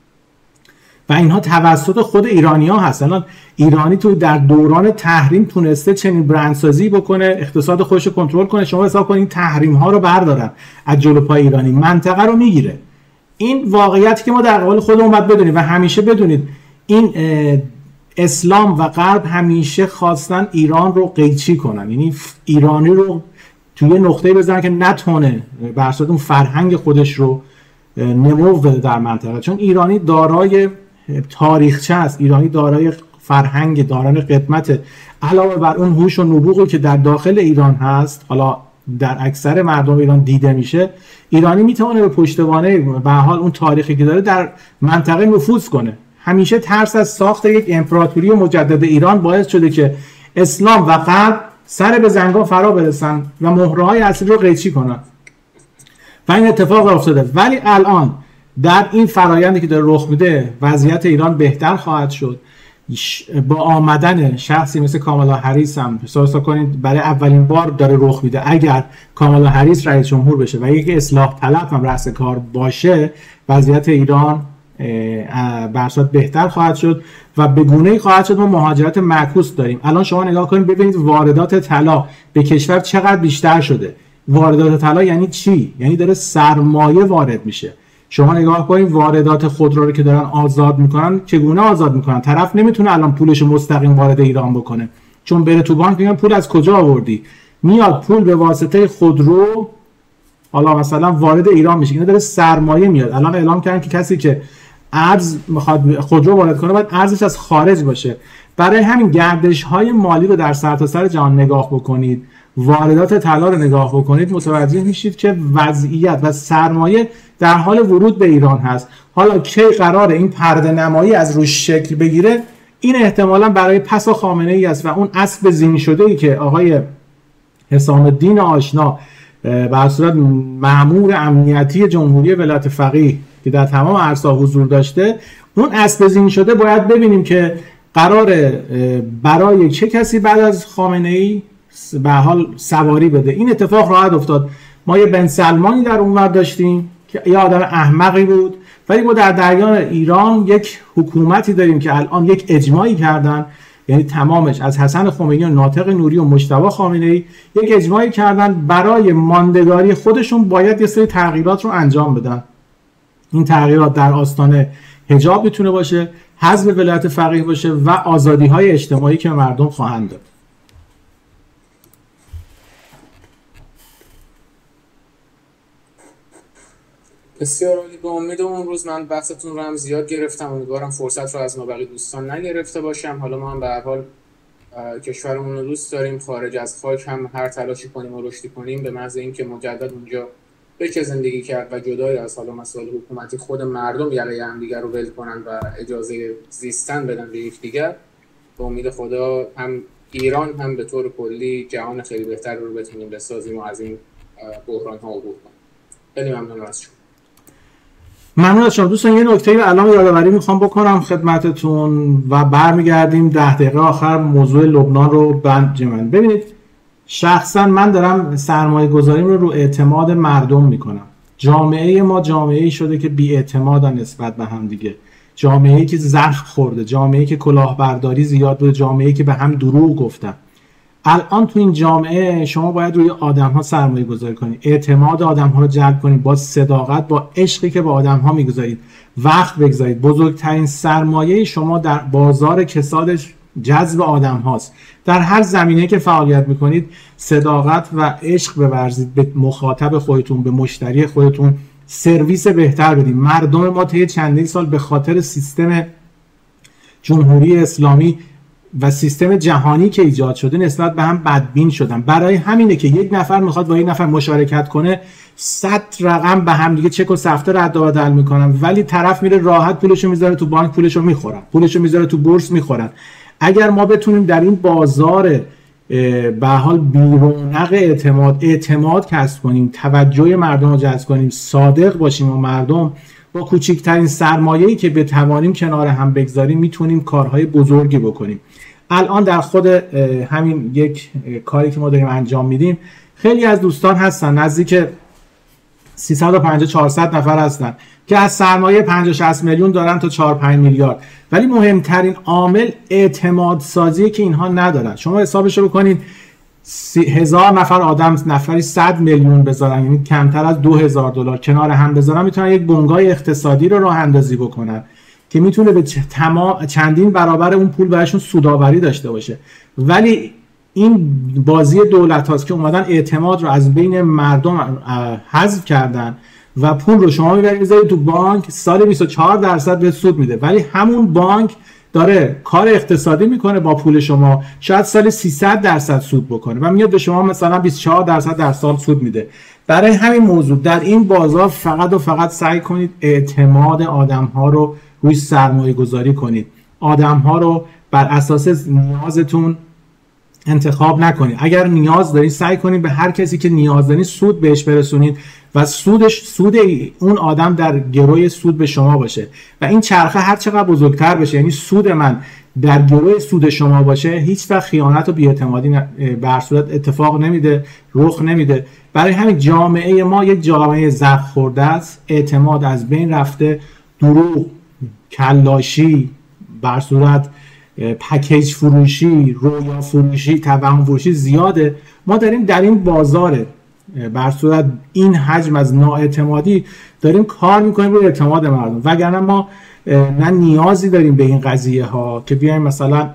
و اینها توسط خود ایرانی‌ها هست. الان ایرانی تو در دوران تحریم تونسته چنین برندسازی بکنه، اقتصاد خودش رو کنترل کنه. شما حساب کنید تحریم ها رو بردارن از جلو پای ایرانی، منطقه رو میگیره. این واقعیتی که ما در قبال خودمون باید بدونیم و همیشه بدونید این اسلام و غرب همیشه خواستن ایران رو قیچی کنن، یعنی ایرانی رو توی نقطه‌ای بزنن که نتونه به اساس اون فرهنگ خودش رو نمو بده در منطقه. چون ایرانی دارای تاریخچه است، ایرانی دارای فرهنگ، دارای قدمت، علاوه بر اون هوش و نبوغی که در داخل ایران هست حالا در اکثر مردم ایران دیده میشه، ایرانی میتونه به پشتوانه به حال اون تاریخی که داره در منطقه نفوذ کنه. همیشه ترس از ساخت یک امپراتوری مجدد ایران باعث شده که اسلام و غرب سر به زنگا فرا برسن و مهره‌های اصلی رو قیچی کنن و این اتفاق افتاده. ولی الان در این فرایندی که داره رخ میده وضعیت ایران بهتر خواهد شد با آمدن شخصی مثل کامالا هریس. هم حساب کنید برای اولین بار داره رخ میده. اگر کامالا هریس رئیس جمهور بشه و یک اصلاح طلب هم رأس کار باشه، وضعیت ایران برصورت بهتر خواهد شد و به گونه‌ای خواهد شد ما مهاجرت معکوس داریم. الان شما نگاه کنید ببینید واردات طلا به کشور چقدر بیشتر شده. واردات طلا یعنی چی؟ یعنی داره سرمایه وارد میشه. شما نگاه کنید واردات خودرو رو که دارن آزاد میکنن، چگونه آزاد میکنن؟ طرف نمیتونه الان پولش مستقیم وارد ایران بکنه، چون بره تو بانک میگن پول از کجا آوردی؟ میاد پول به واسطه خودرو حالا مثلا وارد ایران میشه. اینا داره سرمایه میاد. الان اعلام کردن که کسی که ارز میخواد خودرو وارد کنه باید ارزش از خارج باشه. برای همین گردش های مالی رو در سرتاسر جهان نگاه بکنید، واردات طلا رو نگاه بکنید، متوجه میشید که وضعیت و سرمایه در حال ورود به ایران هست. حالا کی قراره این پرده نمایی از روش شکل بگیره؟ این احتمالاً برای پس خامنه ای است و اون اسب زین شده ای که آقای حسام الدین آشنا به صورت مأمور امنیتی جمهوری ولایت فقیه که در تمام عرصه‌ها حضور داشته، اون اسب زین شده باید ببینیم که قراره برای چه کسی بعد از خامنه ای به حال سواری بده. این اتفاق خواهد افتاد. ما یه بن سلمانی در اونور داشتیم که یه آدم احمقی بود، ولی ما در جریان ایران یک حکومتی داریم که الان یک اجماعی کردن، یعنی تمامش از حسن خمینی و ناطق نوری و مجتبی خامنه‌ای یک اجماعی کردن برای ماندگاری خودشون باید یه سری تغییرات رو انجام بدن. این تغییرات در آستانه حجاب میتونه باشه، حذف ولایت فقیه باشه و آزادی‌های اجتماعی که مردم خواهند داد. بسیار عالی. به امید اون روز من وقتتون رو هم زیاد گرفتم، امیدوارم فرصت رو از ما بقیه دوستان نگرفته باشم. حالا ما هم به هر حال کشورمون رو دوست داریم، خارج از خاک هم هر تلاشی کنیم و رشدی کنیم به محض اینکه مجدد اونجا بشه زندگی کرد و جدای از حالا مسائل حکومتی خود مردم یقه همدیگر رو ول کنن و اجازه زیستن بدن به یکدیگر. به امید خدا هم ایران هم به طور کلی جهان خیلی بهتر رو بتونیم بسازیم و از این بحران ها عبور کنیم. خیلی ممنون از شما. ممنون از شما دوستان. یه نکته رو الان یادآوری میخوام بکنم خدمتتون و برمیگردیم 10 دقیقه آخر موضوع لبنان رو بنجمن. ببینید شخصا من دارم سرمایه گذاریم رو اعتماد مردم میکنم. جامعه ما جامعه‌ای شده که بی اعتمادن نسبت به هم دیگه، جامعه‌ای که زخم خورده، جامعه‌ای که کلاهبرداری زیاد بوده، جامعه‌ای که به هم دروغ گفتن. الان تو این جامعه شما باید روی آدم‌ها سرمایه گذاری کنید، اعتماد آدم‌ها رو جلب کنید، با صداقت، با عشقی که با آدم‌ها می‌گذارید وقت بگذارید. بزرگترین سرمایه شما در بازار کسادش جذب آدم‌هاست. در هر زمینه که فعالیت می‌کنید صداقت و عشق بورزید به مخاطب خودتون، به مشتری خودتون، سرویس بهتر بدید. مردم ما طی چندین سال به خاطر سیستم جمهوری اسلامی و سیستم جهانی که ایجاد شده نسبت به هم بدبین شدن. برای همینه که یک نفر میخواد با یک نفر مشارکت کنه 100 رقم به هم دیگه چک و سفته رد و بدل میکنن، ولی طرف میره راحت پولشو میذاره تو بانک، پولشو میخورن، پولشو میذاره تو بورس میخورن. اگر ما بتونیم در این بازار به حال بی‌رونق اعتماد کسب کنیم، توجه مردم رو جذب کنیم، صادق باشیم و مردم با کوچکترین سرمایه‌ای که بتوانیم کنار هم بگذاریم میتونیم کارهای بزرگی بکنیم. الان در خود همین یک کاری که ما داریم انجام میدیم خیلی از دوستان هستن، نزدیک 350-400 نفر هستن که از سرمایه 50-60 میلیون دارن تا 4-5 میلیارد، ولی مهمترین عامل اعتماد سازی که اینها ندارن. شما حسابش رو بکنید 1000 نفر آدم نفری 100 میلیون بذارن، یعنی کمتر از $2000 کنار هم بذارن، میتونن یک بنگاه اقتصادی رو راه اندازی بکنن که میتونه به چندین برابر اون پول براشون سودآوری داشته باشه. ولی این بازی دولت هاست که اومدن اعتماد رو از بین مردم حذف کردن و پول رو شما میذارید تو بانک، سال 24% به سود میده، ولی همون بانک داره کار اقتصادی میکنه با پول شما، شاید سال 300% سود بکنه و میاد به شما مثلا 24% در سال سود میده. برای همین موضوع در این بازار فقط و فقط سعی کنید اعتماد آدم‌ها رو روی سرمایه گذاری کنید. آدم‌ها رو بر اساس نیازتون انتخاب نکنید. اگر نیاز دارید سعی کنید به هر کسی که نیاز دارید سود بهش برسونید و سود اون آدم در گروه سود به شما باشه و این چرخه هر چقدر بزرگتر بشه، یعنی سود من در گروه سود شما باشه، هیچ وقت خیانت و بی‌اعتمادی به هر صورت اتفاق نمیده، رخ نمیده. برای همین جامعه ما یک جامعه زخم خورده است، اعتماد از بین رفته، دروغ کلاشی، بر صورت پکیج فروشی، رویا فروشی، توهم فروشی زیاده. ما داریم در این بازار بر صورت این حجم از نااعتمادی داریم کار میکنیم روی اعتماد مردم، وگرنه ما نه نیازی داریم به این قضیه ها که بیایم مثلا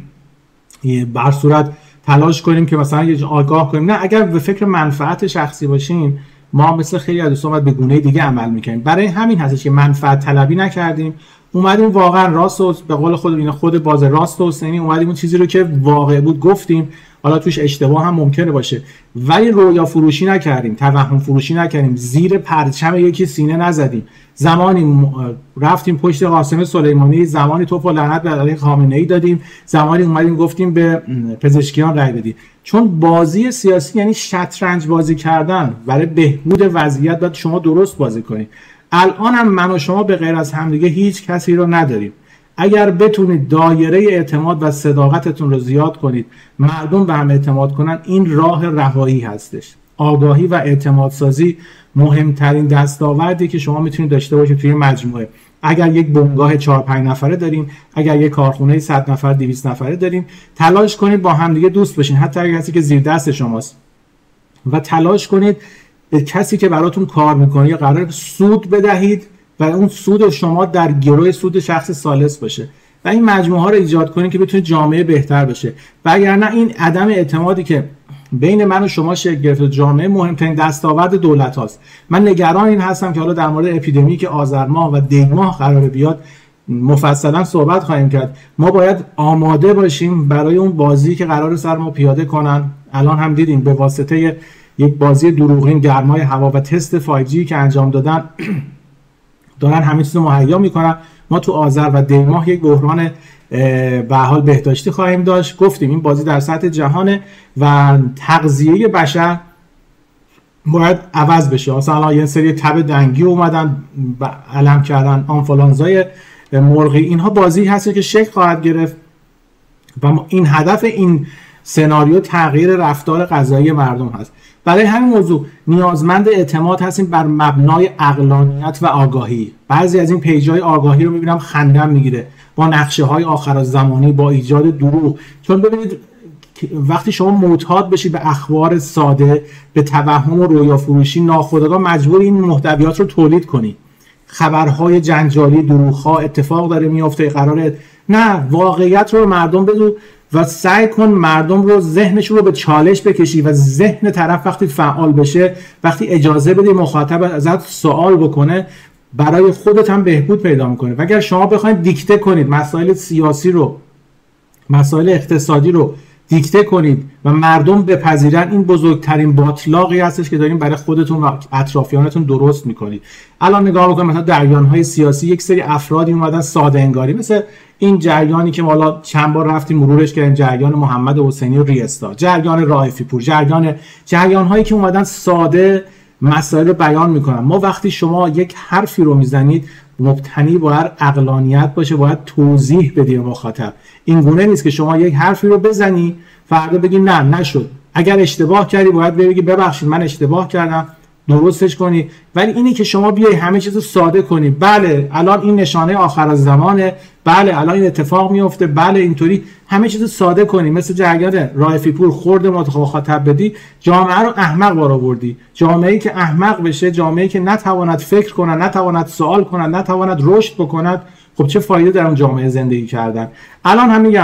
بر صورت تلاش کنیم که مثلا یه آگاه کنیم. نه، اگر به فکر منفعت شخصی باشیم ما مثل خیلی از دوستان باید به گونه دیگه عمل میکنیم. برای همین هستش که منفعت طلبی نکردیم، اومدیم واقعا راست و به قول خود باز راست و حسینی اومدیم اون چیزی رو که واقع بود گفتیم. حالا توش اشتباه هم ممکنه باشه، ولی رویا فروشی نکردیم، توهم فروشی نکردیم، زیر پرچم یکی سینه نزدیم. زمانی رفتیم پشت قاسم سلیمانی، زمانی توف و لعنت بر علیه خامنه‌ای دادیم، زمانی اومدیم گفتیم به پزشکیان رای بدید. چون بازی سیاسی یعنی شطرنج بازی کردن، برای بهبود وضعیت باید شما درست بازی کنید. الان هم من و شما به غیر از همدیگه هیچ کسی رو نداریم. اگر بتونید دایره اعتماد و صداقتتون رو زیاد کنید، مردم به هم اعتماد کنن، این راه رهایی هستش. آگاهی و اعتماد سازی مهمترین دستاوردی که شما میتونید داشته باشید توی مجموعه. اگر یک بنگاه 4-5 نفره دارین، اگر یک کارخونه 100 نفر 200 نفره دارین، تلاش کنید با همدیگه دوست بشین، حتی اگر کسی که زیر دست شماست، و تلاش کنید به کسی که براتون کار میکنه یا قرار سود بدهید و اون سود شما در گروه سود شخص ثالث باشه و این مجموعه ها رو ایجاد کنید که بتونه جامعه بهتر بشه. وگرنه این عدم اعتمادی که بین من و شما شکل گرفته جامعه مهمترین دستاورد دولت هاست. من نگران این هستم که حالا در مورد اپیدمی که آذر ماه و دی ماه قرار بیاد مفصلا صحبت خواهیم کرد. ما باید آماده باشیم برای اون بازی که قرار سر ما پیاده کنن. الان هم دیدیم به واسطه یک بازی دروغین گرمای هوا و تست 5G که انجام دادن دارن همین چیز رو مهیا میکنن. ما تو آذر و دی ماه یک بحران به حال بهداشتی خواهیم داشت. گفتیم این بازی در سطح جهانه و تغذیه بشر باید عوض بشه. مثلا یه سری تب دنگی اومدن علم کردن، آنفولانزای مرغی، اینها بازی هست که شکل خواهد گرفت و این هدف این سناریو تغییر رفتار غذایی مردم هست. برای همین موضوع نیازمند اعتماد هستیم بر مبنای عقلانیت و آگاهی. بعضی از این پیج‌های آگاهی رو می‌بینم خندم میگیره با نقشه‌های آخرالزمانی، با ایجاد دروغ. چون ببینید وقتی شما معتاد بشی به اخبار ساده، به توهم و رویا فروشی، ناخودآگاه مجبور این محتویات رو تولید کنی. خبرهای جنجالی، دروغ‌ها، اتفاق داره میفته، قراره نه، واقعیت رو مردم بدو و سعی کن مردم رو ذهنشون رو به چالش بکشی و ذهن طرف وقتی فعال بشه، وقتی اجازه بدی مخاطب ازت سوال بکنه، برای خودت هم بهبود پیدا میکنه. و اگر شما بخواید دیکته کنید مسائل سیاسی رو، مسائل اقتصادی رو دیکته کنید و مردم بپذیرن، این بزرگترین باطلاقی هستش که دارین برای خودتون و اطرافیانتون درست میکنید. الان نگاه بکنید مثلا جریان‌های سیاسی، یک سری افرادی اومدن ساده انگاری، مثل این جریانی که ما چند بار رفتیم مرورش کردیم، جریان محمد حسینی و ریستا، جریان رائفی پور، جریان‌هایی که اومدن ساده مسائل رو بیان میکنن. ما وقتی شما یک حرفی رو میزنید مبتنی باید عقلانیت باشه، باید توضیح بدی به مخاطب. این گونه نیست که شما یک حرفی رو بزنی فردا بگی نه نشد. اگر اشتباه کردی باید بگی ببخشید من اشتباه کردم، درستش کنی. ولی اینی که شما بیای همه چیز رو ساده کنی، بله الان این نشانه آخر از زمانه، بله الان این اتفاق میفته، بله اینطوری، همه چیز رو ساده کنی، مثل جریان رائفی پور خورد مخاطب بدی، جامعه رو احمق برآوردی. جامعه‌ای که احمق بشه، جامعه‌ای که نتواند فکر کنه، نتواند سوال کنه، نتواند رشد بکند، خب چه فایده در اون جامعه زندگی کردن؟ الان هم میگم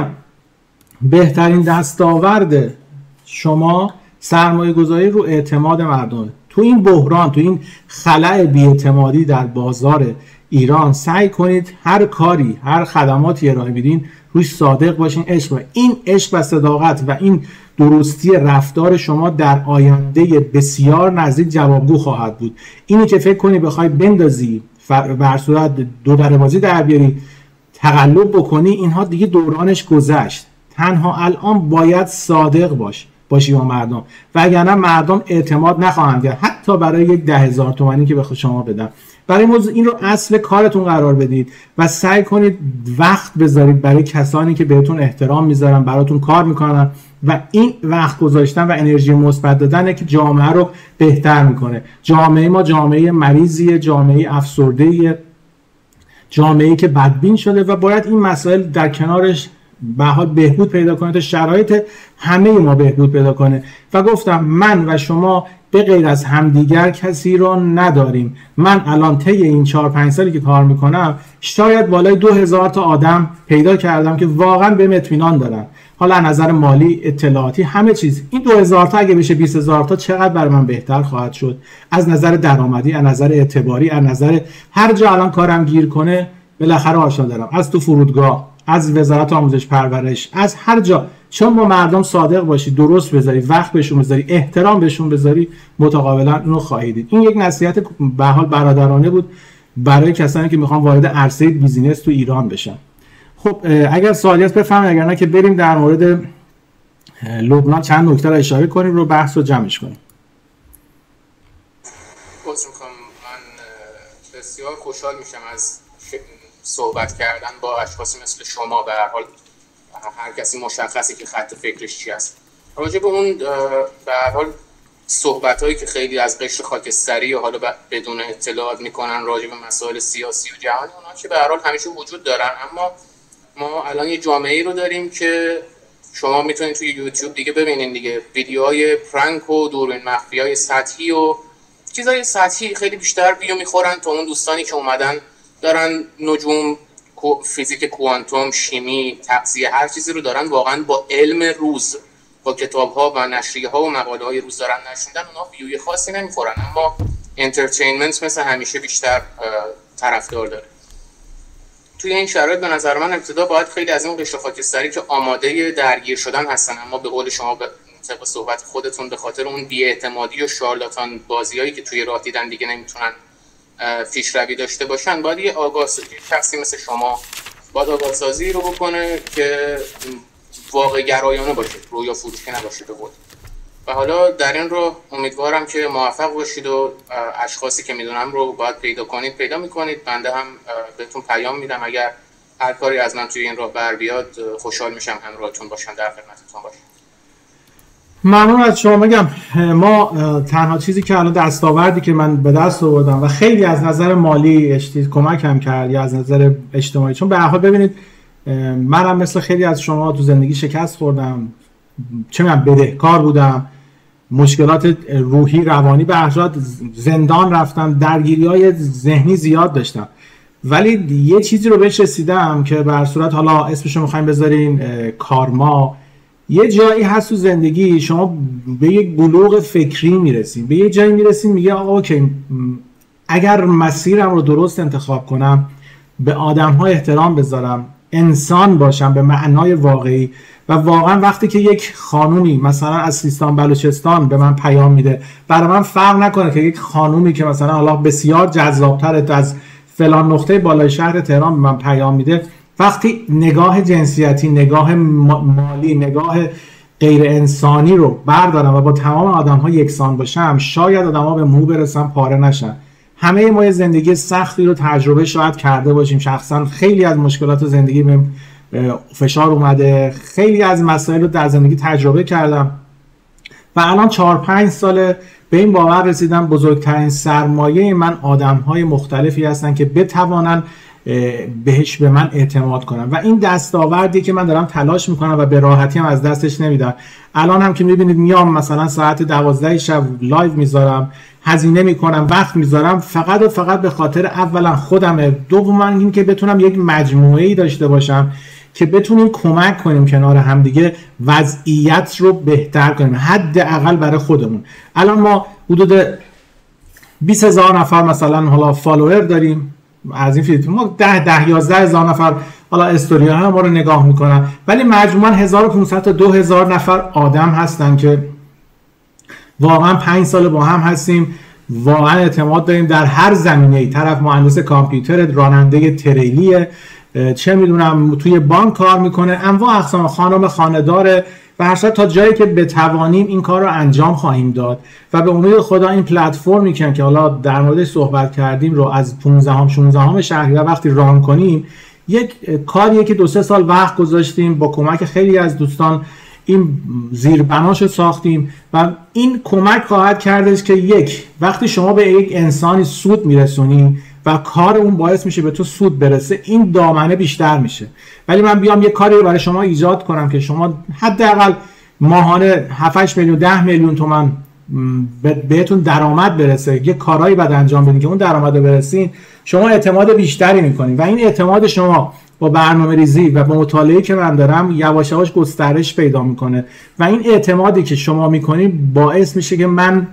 بهترین دستاورد شما سرمایه‌گذاری رو اعتماد مردم. تو این بحران، تو این خلأ بی‌اعتمادی در بازار ایران، سعی کنید هر کاری، هر خدماتی ارائه میدین روش صادق باشین. این عشق و صداقت و این درستی رفتار شما در آینده بسیار نزدیک جوابگو خواهد بود. اینی که فکر کنی بخوای بندازی بر صورت دو در بازی در بیاری، تقلب بکنی، اینها دیگه دورانش گذشت. تنها الان باید صادق باشی با مردم، وگرنه مردم اعتماد نخواهند کرد حتی برای یک 10,000 تومانی که به شما بدن. برای موضوع این رو اصل کارتون قرار بدید و سعی کنید وقت بذارید برای کسانی که بهتون احترام میذارن، براتون کار میکنن و این وقت گذاشتن و انرژی مثبت دادنه که جامعه رو بهتر میکنه. جامعه ما جامعه مریضیه، جامعه افسرده‌ایه، جامعه‌ای که بدبین شده و باید این مسائل در کنارش به حال بهبود پیدا کنه تا شرایط همه ما بهبود پیدا کنه. و گفتم من و شما به غیر از همدیگر کسی رو نداریم. من الان طی این 4-5 سالی که کار میکنم شاید بالای 2000 تا آدم پیدا کردم که واقعا بهم اطمینان دارن، حالا از نظر مالی، اطلاعاتی، همه چیز. این 2000 تا اگه بشه 20000 تا چقدر برای من بهتر خواهد شد، از نظر درآمدی، از نظر اعتباری، از نظر هر جا الان کارم گیر کنه بالاخره آشنا دارم، از تو فرودگاه، از وزارت آموزش پرورش، از هر جا. چون با مردم صادق باشی، درست بذاری، وقت بهشون بذاری، احترام بهشون بذاری، متقابلا اینو خواهید دید. این یک نصیحت به حال برادرانه بود برای کسانی که میخوان وارد عرصه بیزینس تو ایران بشن. خب اگر سوالی هست بفرمایید، اگر نه که بریم در مورد لبنان چند نکته رو اشاره کنیم رو بحث رو جمعش کنیم. من بسیار خوشحال میشم از صحبت کردن با اشخاصی مثل شما. به هر حال هر کسی مشخصه که خط فکرش چی است. راجع به اون به هر حال صحبتایی که خیلی از قشر خاکستری و حالا بدون اطلاعات میکنن راجع به مسائل سیاسی و جهانی، اونا که به هر حال همیشه وجود دارن، اما ما الان یه جامعه‌ای رو داریم که شما میتونید توی یوتیوب دیگه ببینید دیگه، ویدیوهای پرانک و دوربین مخفیای سطحی و چیزای سطحی خیلی بیشتر ویو میخورن تا اون دوستانی که اومدن دارن نجوم، فیزیک کوانتوم، شیمی، تغذیه، هر چیزی رو دارن واقعا با علم روز، با کتاب‌ها و نشریه‌ها و مقاله‌های روز دارن نشر میدن. اونا ویوی خاصی نمیخورن، اما انترتینمنت مثل همیشه بیشتر طرفدار داره. توی این شرایط به نظر من ابتدا باید خیلی از این قشر خاکستری که آماده درگیر شدن هستن، اما به قول شما طبق صحبت خودتون به خاطر اون بی‌اعتمادی و شارلاتان بازیایی که توی راه دیدن دیگه نمیتونن پیشروی داشته باشن، باید یه شخصی مثل شما باید آگاهسازی رو بکنه که واقع گرایانه باشه، رویا فروشی نباشه به قول. و حالا در این رو امیدوارم که موفق باشید و اشخاصی که میدونم رو باید پیدا کنید، پیدا میکنید. بنده هم بهتون پیام میدم، اگر هر کاری از من توی این راه بر بیاد خوشحال میشم همراهتون باشم، در خدمتتون باشم. ممنون از شما. میگم ما تنها چیزی که الان دستاوردی که من به دست آوردم و خیلی از نظر مالی کمکم کرد یا از نظر اجتماعی، چون به هر حال ببینید منم مثل خیلی از شما تو زندگی شکست خوردم، چه میگم بدهکار بودم، مشکلات روحی روانی، به هر حال زندان رفتم، درگیری‌های ذهنی زیاد داشتم، ولی یه چیزی رو بهش رسیدم که به هر صورت حالا اسمشو می‌خوایم بذارین کارما. یه جایی هست تو زندگی شما به یک بلوغ فکری میرسین، به یه جایی میرسین میگه آقا اوکی، اگر مسیرم رو درست انتخاب کنم، به آدم‌ها احترام بذارم، انسان باشم به معنای واقعی. و واقعا وقتی که یک خانومی مثلا از سیستان بلوچستان به من پیام میده، برای من فرق نکنه که یک خانومی که مثلا حالا بسیار جذاب‌تر از فلان نقطه بالای شهر تهران به من پیام میده، وقتی نگاه جنسیتی، نگاه مالی، نگاه غیر انسانی رو بردارم و با تمام آدم‌ها یکسان باشم، شاید آدم‌ها به مو برسن، پاره نشن. همه ما یه زندگی سختی رو تجربه شاید کرده باشیم. شخصا خیلی از مشکلات زندگی بهم فشار اومده، خیلی از مسائل رو در زندگی تجربه کردم و الان 4-5 ساله به این باور رسیدم بزرگترین سرمایه من آدم‌های مختلفی هستن که بتوانن بهش به من اعتماد کنم و این دستاوردی که من دارم تلاش میکنم و به راحتی هم از دستش نمیدم. الان هم که میبینید میام مثلا ساعت 12 شب لایو میذارم، هزینه میکنم، وقت میذارم، فقط و فقط به خاطر اولا خودمه، دوما این که بتونم یک مجموعه‌ای داشته باشم که بتونیم کمک کنیم کنار همدیگه وضعیت رو بهتر کنیم، حداقل برای خودمون. الان ما حدود 20000 نفر مثلا حالا فالوور داریم از این فیلم، ما 10-11 هزار نفر حالا استوری ها ما رو نگاه میکنن، ولی مجموعاً 1500 تا 2000 نفر آدم هستن که واقعا 5 سال با هم هستیم، واقعا اعتماد داریم در هر زمینه‌ای. طرف مهندس کامپیوتر، راننده تریلیه، چه میدونم توی بانک کار میکنه، انواع اقسام، خانم خانه‌داره، و هر تا جایی که بتوانیم این کار رو انجام خواهیم داد و به امید خدا این پلتفرمی که حالا در موردش صحبت کردیم رو از 15-16 شهریور وقتی ران کنیم، یک کاریه که 2-3 سال وقت گذاشتیم، با کمک خیلی از دوستان این زیربناشو ساختیم و این کمک خواهد کردش که یک وقتی شما به یک انسانی سود میرسونی و کار اون باعث میشه به تو سود برسه، این دامنه بیشتر میشه. ولی من بیام یه کاری رو برای شما ایجاد کنم که شما حداقل ماهانه 7-8 میلیون 10 میلیون تومان بهتون درآمد برسه، یه کارهایی بعد انجام بدین که اون درآمد رو برسین، شما اعتماد بیشتری میکنین و این اعتماد شما با برنامه‌ریزی و با مطالعه‌ای که من دارم یواش یواش گسترش پیدا میکنه و این اعتمادی که شما میکنین باعث میشه که من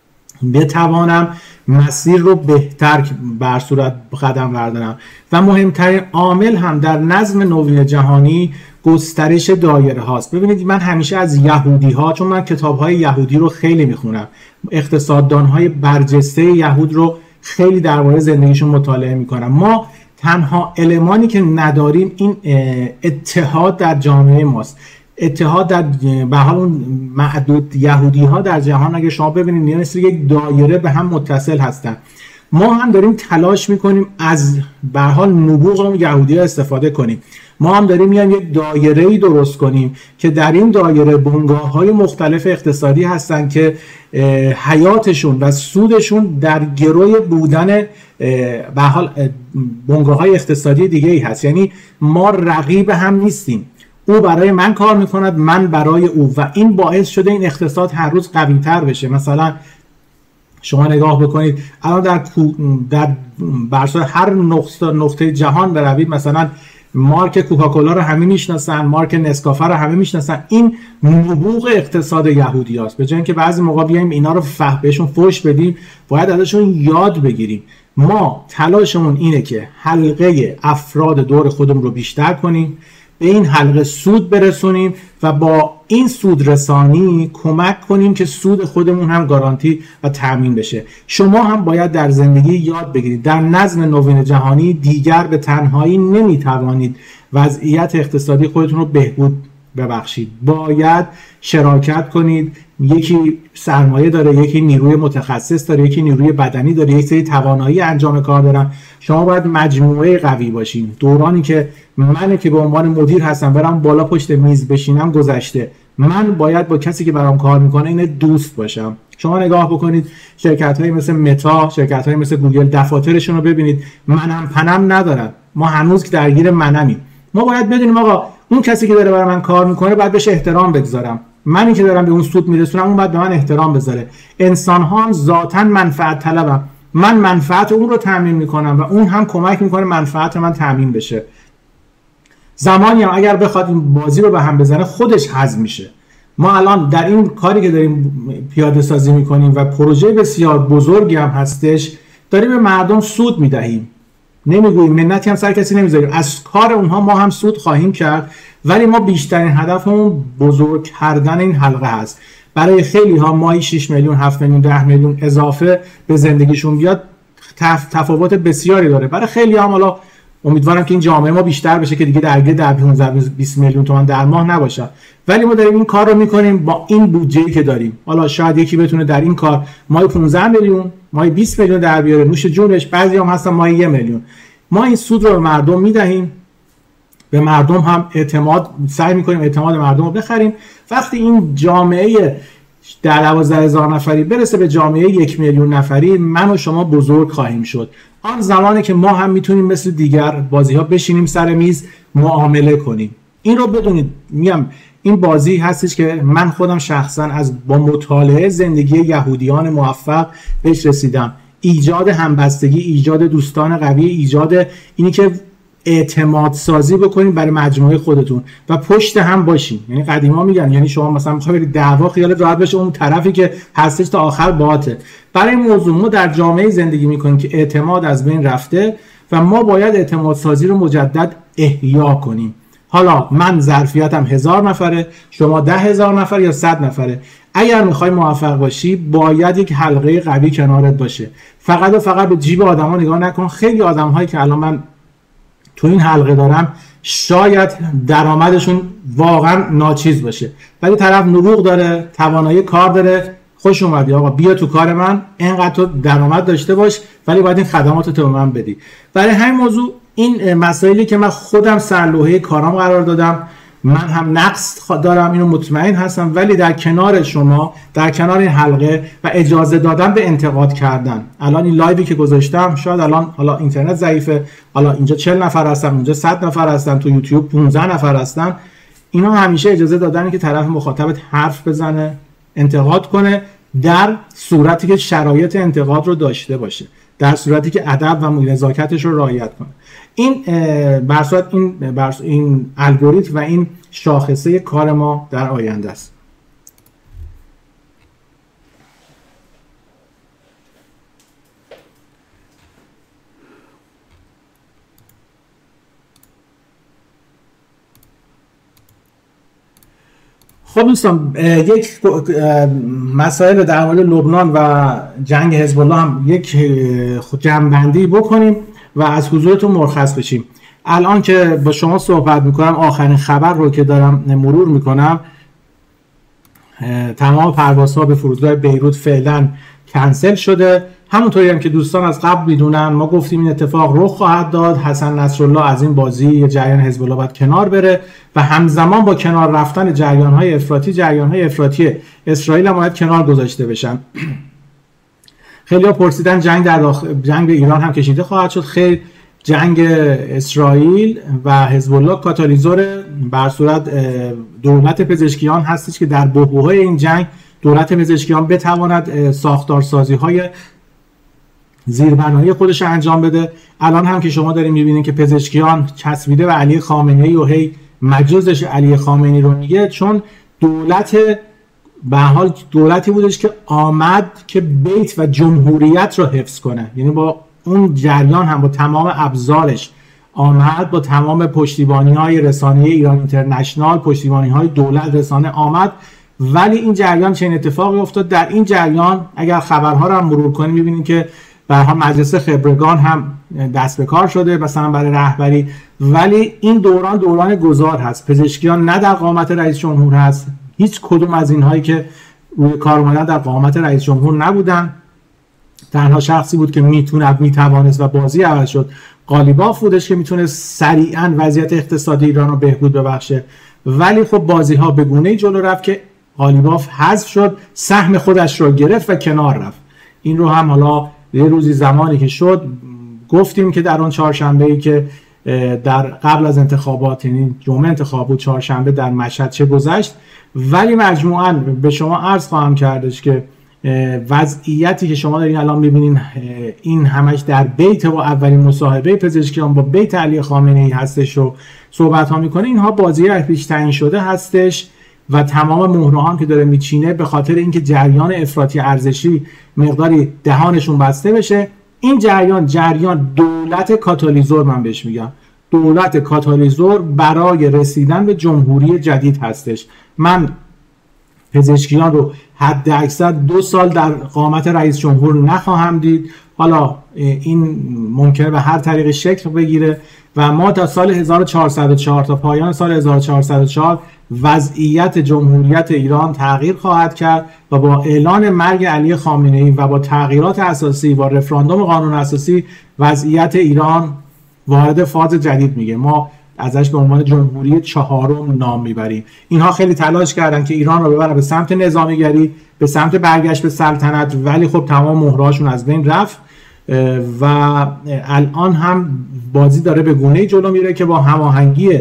بتوانم مسیر رو بهتر بر صورت قدم بردارم. و مهمترین عامل هم در نظم نوین جهانی گسترش دایره هاست. ببینید من همیشه از یهودی ها، چون من کتاب های یهودی رو خیلی میخونم، اقتصاددان های برجسته یهود رو خیلی درباره زندگیشون مطالعه میکنم، ما تنها المانی که نداریم این اتحاد در جامعه ماست. اتحاد در به حال اون معدود یهودی ها در جهان اگه شما ببینید مثل یک دایره به هم متصل هستن. ما هم داریم تلاش میکنیم از به حال نبوغ اون یهودی ها استفاده کنیم. ما هم داریم میایم یک دایره‌ای درست کنیم که در این دایره بنگاه‌های مختلف اقتصادی هستن که حیاتشون و سودشون در گروی بودن به حال بنگاه‌های اقتصادی دیگه‌ای هست. یعنی ما رقیب هم نیستیم، او برای من کار میکند، من برای او، و این باعث شده این اقتصاد هر روز قوی‌تر بشه. مثلا شما نگاه بکنید الان در برسر هر نقطه جهان بروید، مثلا مارک کوکاکولا رو همه میشناسن، مارک نسکافه رو همه میشناسن. این نبوغ اقتصاد یهودی هست. به جای اینکه بعضی موقع بیایم اینا رو بهشون فحش بدیم، باید ازشون یاد بگیریم. ما تلاشمون اینه که حلقه افراد دور خودمون رو بیشتر کنیم، به این حلقه سود برسونیم و با این سود رسانی کمک کنیم که سود خودمون هم گارانتی و تامین بشه. شما هم باید در زندگی یاد بگیرید در نظم نوین جهانی دیگر به تنهایی نمیتوانید وضعیت اقتصادی خودتون رو بهبود ببخشید، باید شراکت کنید. یکی سرمایه داره، یکی نیروی متخصص داره، یکی نیروی بدنی داره، یک سری توانایی انجام کار دارن. شما باید مجموعه قوی باشین. دورانی که من که به عنوان مدیر هستم برام بالا پشت میز بشینم گذشته. من باید با کسی که برام کار میکنه این دوست باشم. شما نگاه بکنید شرکت‌های مثل متا، شرکت‌های مثل گوگل، دفاترشون رو ببینید، منم پنم ندارن. ما هنوز که درگیر منمیم. ما باید بدونیم آقا اون کسی که داره برای من کار میکنه باید بهش احترام بگذارم، منی که دارم به اون سود میرسونم اون باید به من احترام بذاره. انسان ها هم ذاتاً منفعت طلبم، من منفعت اون رو تامین میکنم و اون هم کمک میکنه منفعت من تامین بشه. زمانی هم اگر بخواد این بازی رو به هم بزنه خودش هضم میشه. ما الان در این کاری که داریم پیاده سازی میکنیم و پروژه بسیار بزرگی هم هستش، داریم به مردم سود میدهیم، نمیگوییم، منتی هم سر کسی نمیذاریم. از کار اونها ما هم سود خواهیم کرد، ولی ما بیشترین هدفمون بزرگ کردن این حلقه هست. برای خیلی ها ماهی 6 میلیون 7 میلیون 10 میلیون اضافه به زندگیشون بیاد تفاوت بسیاری داره. برای خیلی هم حالا امیدوارم که این جامعه ما بیشتر بشه که دیگه درگیر 15-20 میلیون تومان در ماه نباشه، ولی ما داریم این کار رو میکنیم با این بودجه‌ای که داریم. حالا شاید یکی بتونه در این کار ماهی 15 میلیون ماهی 20 میلیون در بیاره، نوش جونش. بعضی هم هستن ماهی 1 میلیون. ما این سود رو به مردم میدهیم، به مردم هم اعتماد، سعی میکنیم اعتماد مردم رو بخریم. وقتی این جامعه در 12,000 نفری برسه به جامعه 1 میلیون نفری، من و شما بزرگ خواهیم شد. آن زمانی که ما هم میتونیم مثل دیگر بازی ها بشینیم سر میز معامله کنیم. این رو بدونید، میگم این بازی هستش که من خودم شخصا با مطالعه زندگی یهودیان موفق بهش رسیدم. ایجاد همبستگی، ایجاد دوستان قوی، ایجاد اینی که اعتماد سازی بکنین برای مجموعه خودتون و پشت هم باشین. یعنی قدیما میگن یعنی شما مثلا میخوای برید دعوا، خیالت راحت بشه اون طرفی که هستش تا آخر باته. برای این موضوع ما در جامعه زندگی میکنیم که اعتماد از بین رفته و ما باید اعتماد سازی رو مجدد احیا کنیم. حالا من ظرفیتم 1000 نفره، شما 10,000 نفر یا 100 نفره. اگر میخوای موفق باشی باید یک حلقه قوی کنارت باشه. فقط و فقط به جیب آدما نگاه نکن. خیلی آدم‌هایی که الان من تو این حلقه دارم شاید درآمدشون واقعا ناچیز باشه، ولی طرف نبوغ داره، توانایی کار داره. خوش اومدی آقا، بیا تو کار من، اینقدر تو درآمد داشته باش، ولی باید این خدمات رو به من بدی. برای همین موضوع این مسائلی که من خودم سرلوحه کارام قرار دادم من هم نقص دارم، اینو مطمئن هستم، ولی در کنار شما، در کنار این حلقه و اجازه دادن به انتقاد کردن. الان این لایوی که گذاشتم، شاید الان حالا اینترنت ضعیفه، حالا اینجا 40 نفر هستن، اونجا 100 نفر هستن، تو یوتیوب 15 نفر هستن، اینا همیشه اجازه دادن که طرف مخاطبت حرف بزنه، انتقاد کنه، در صورتی که شرایط انتقاد رو داشته باشه، در صورتی که ادب و نزاکتش رو رعایت کنه. این این الگوریتم و این شاخصه کار ما در آینده است. خب دوستان، یک مسائل در مورد لبنان و جنگ حزب الله هم یک جمع‌بندی بکنیم و از حضورتون مرخص بشیم. الان که با شما صحبت میکنم، آخرین خبر رو که دارم مرور میکنم، تمام پروازها به فرودگاه بیروت فعلا کنسل شده. همونطوری هم که دوستان از قبل میدونن، ما گفتیم این اتفاق رخ خواهد داد. حسن نصرالله از این بازی جریان حزب الله باید کنار بره و همزمان با کنار رفتن جریان‌های افراطی اسرائیل هم باید کنار گذاشته بشن. خیلی ها پرسیدن جنگ ایران هم کشیده خواهد شد. خیر، جنگ اسرائیل و حزب الله کاتالیزور بر صورت دولت پزشکیان هستش که در بحبوحه این جنگ دولت پزشکیان بتواند ساختارسازی‌های زیربنایی خودش انجام بده. الان هم که شما دارین می‌بینین که پزشکیان چسبیده به علی خامنه‌ای و هی مجازش علی خامنه‌ای رو میگه، چون دولت به حال دولتی بودش که آمد که بیت و جمهوریت رو حفظ کنه، یعنی با اون جریان هم با تمام ابزارش آمد، با تمام پشتیبانی‌های رسانه‌ای ایران اینترنشنال، پشتیبانی‌های دولت رسانه آمد. ولی این جریان چه اتفاقی افتاد؟ در این جریان اگر خبرها رو هم مرور کنیم می‌بینید که به هر حال مجلس خبرگان هم دست به کار شده مثلا برای رهبری، ولی این دوران گذار هست. پزشکیان نه در قامت رئیس جمهور هست، هیچ کدوم از اینهایی که روی کار اومدن در قامت رئیس جمهور نبودن. تنها شخصی بود که میتوانست و بازی عوض شد قالیباف بودش که میتونه سریعا وضعیت اقتصادی ایران رو بهبود ببخشه، ولی خب بازی ها به گونه‌ای جلو رفت که قالیباف حذف شد، سهم خودش رو گرفت و کنار رفت. این رو هم حالا یه روزی زمانی که شد گفتیم که در اون چهارشنبه‌ای که در قبل از انتخابات، یعنی جمعه انتخاب بود، چهارشنبه در مشهد چه گذشت. ولی مجموعاً به شما عرض خواهم کردش که وضعیتی که شما دارین الان می‌بینین این همش در بیت و اولین مصاحبه پزشکیان با بیت علی خامنه‌ای هستش و صحبت ها میکنه. اینها بازی پیش تعیین شده هستش و تمام مهره‌ها که داره میچینه به خاطر اینکه جریان افراطی ارزشی مقداری دهانشون بسته بشه. این جریان دولت کاتالیزور، من بهش میگم دولت کاتالیزور برای رسیدن به جمهوری جدید هستش. من پزشکیان رو حد اکثر 2 سال در قامت رئیس جمهور نخواهم دید. حالا این ممکنه به هر طریق شکل بگیره و ما تا سال 1404 تا پایان سال 1404 وضعیت جمهوریت ایران تغییر خواهد کرد و با اعلان مرگ علی خامنه‌ای و با تغییرات اساسی، با رفراندوم قانون اساسی، وضعیت ایران وارد فاز جدید میگه. ما ازش به عنوان جمهوری 4م نام میبریم. اینها خیلی تلاش کردن که ایران رو ببرن به سمت نظامیگری، به سمت برگشت به سلطنت، ولی خب تمام مهرهاشون از بین رفت و الان هم بازی داره به گونه‌ای جلو میره که با هماهنگی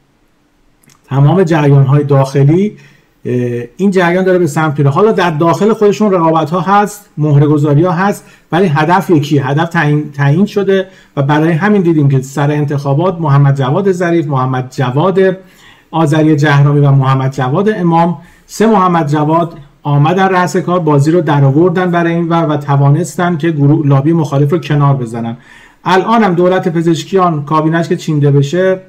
تمام جریان‌های داخلی این جریان داره به سمت میره. حالا در داخل خودشون رقابت‌ها هست، مهره‌گذاری‌ها هست، ولی هدف یکیه، هدف تعیین شده و برای همین دیدیم که سر انتخابات محمد جواد ظریف، محمد جواد آذری جهرمی و محمد جواد امام، 3 محمد جواد آمدن رأس کار، بازی رو درآوردن برای این و توانستن که گروه لابی مخالف رو کنار بزنن. الان هم دولت پزشکیان کابینه‌اش که چینده بشه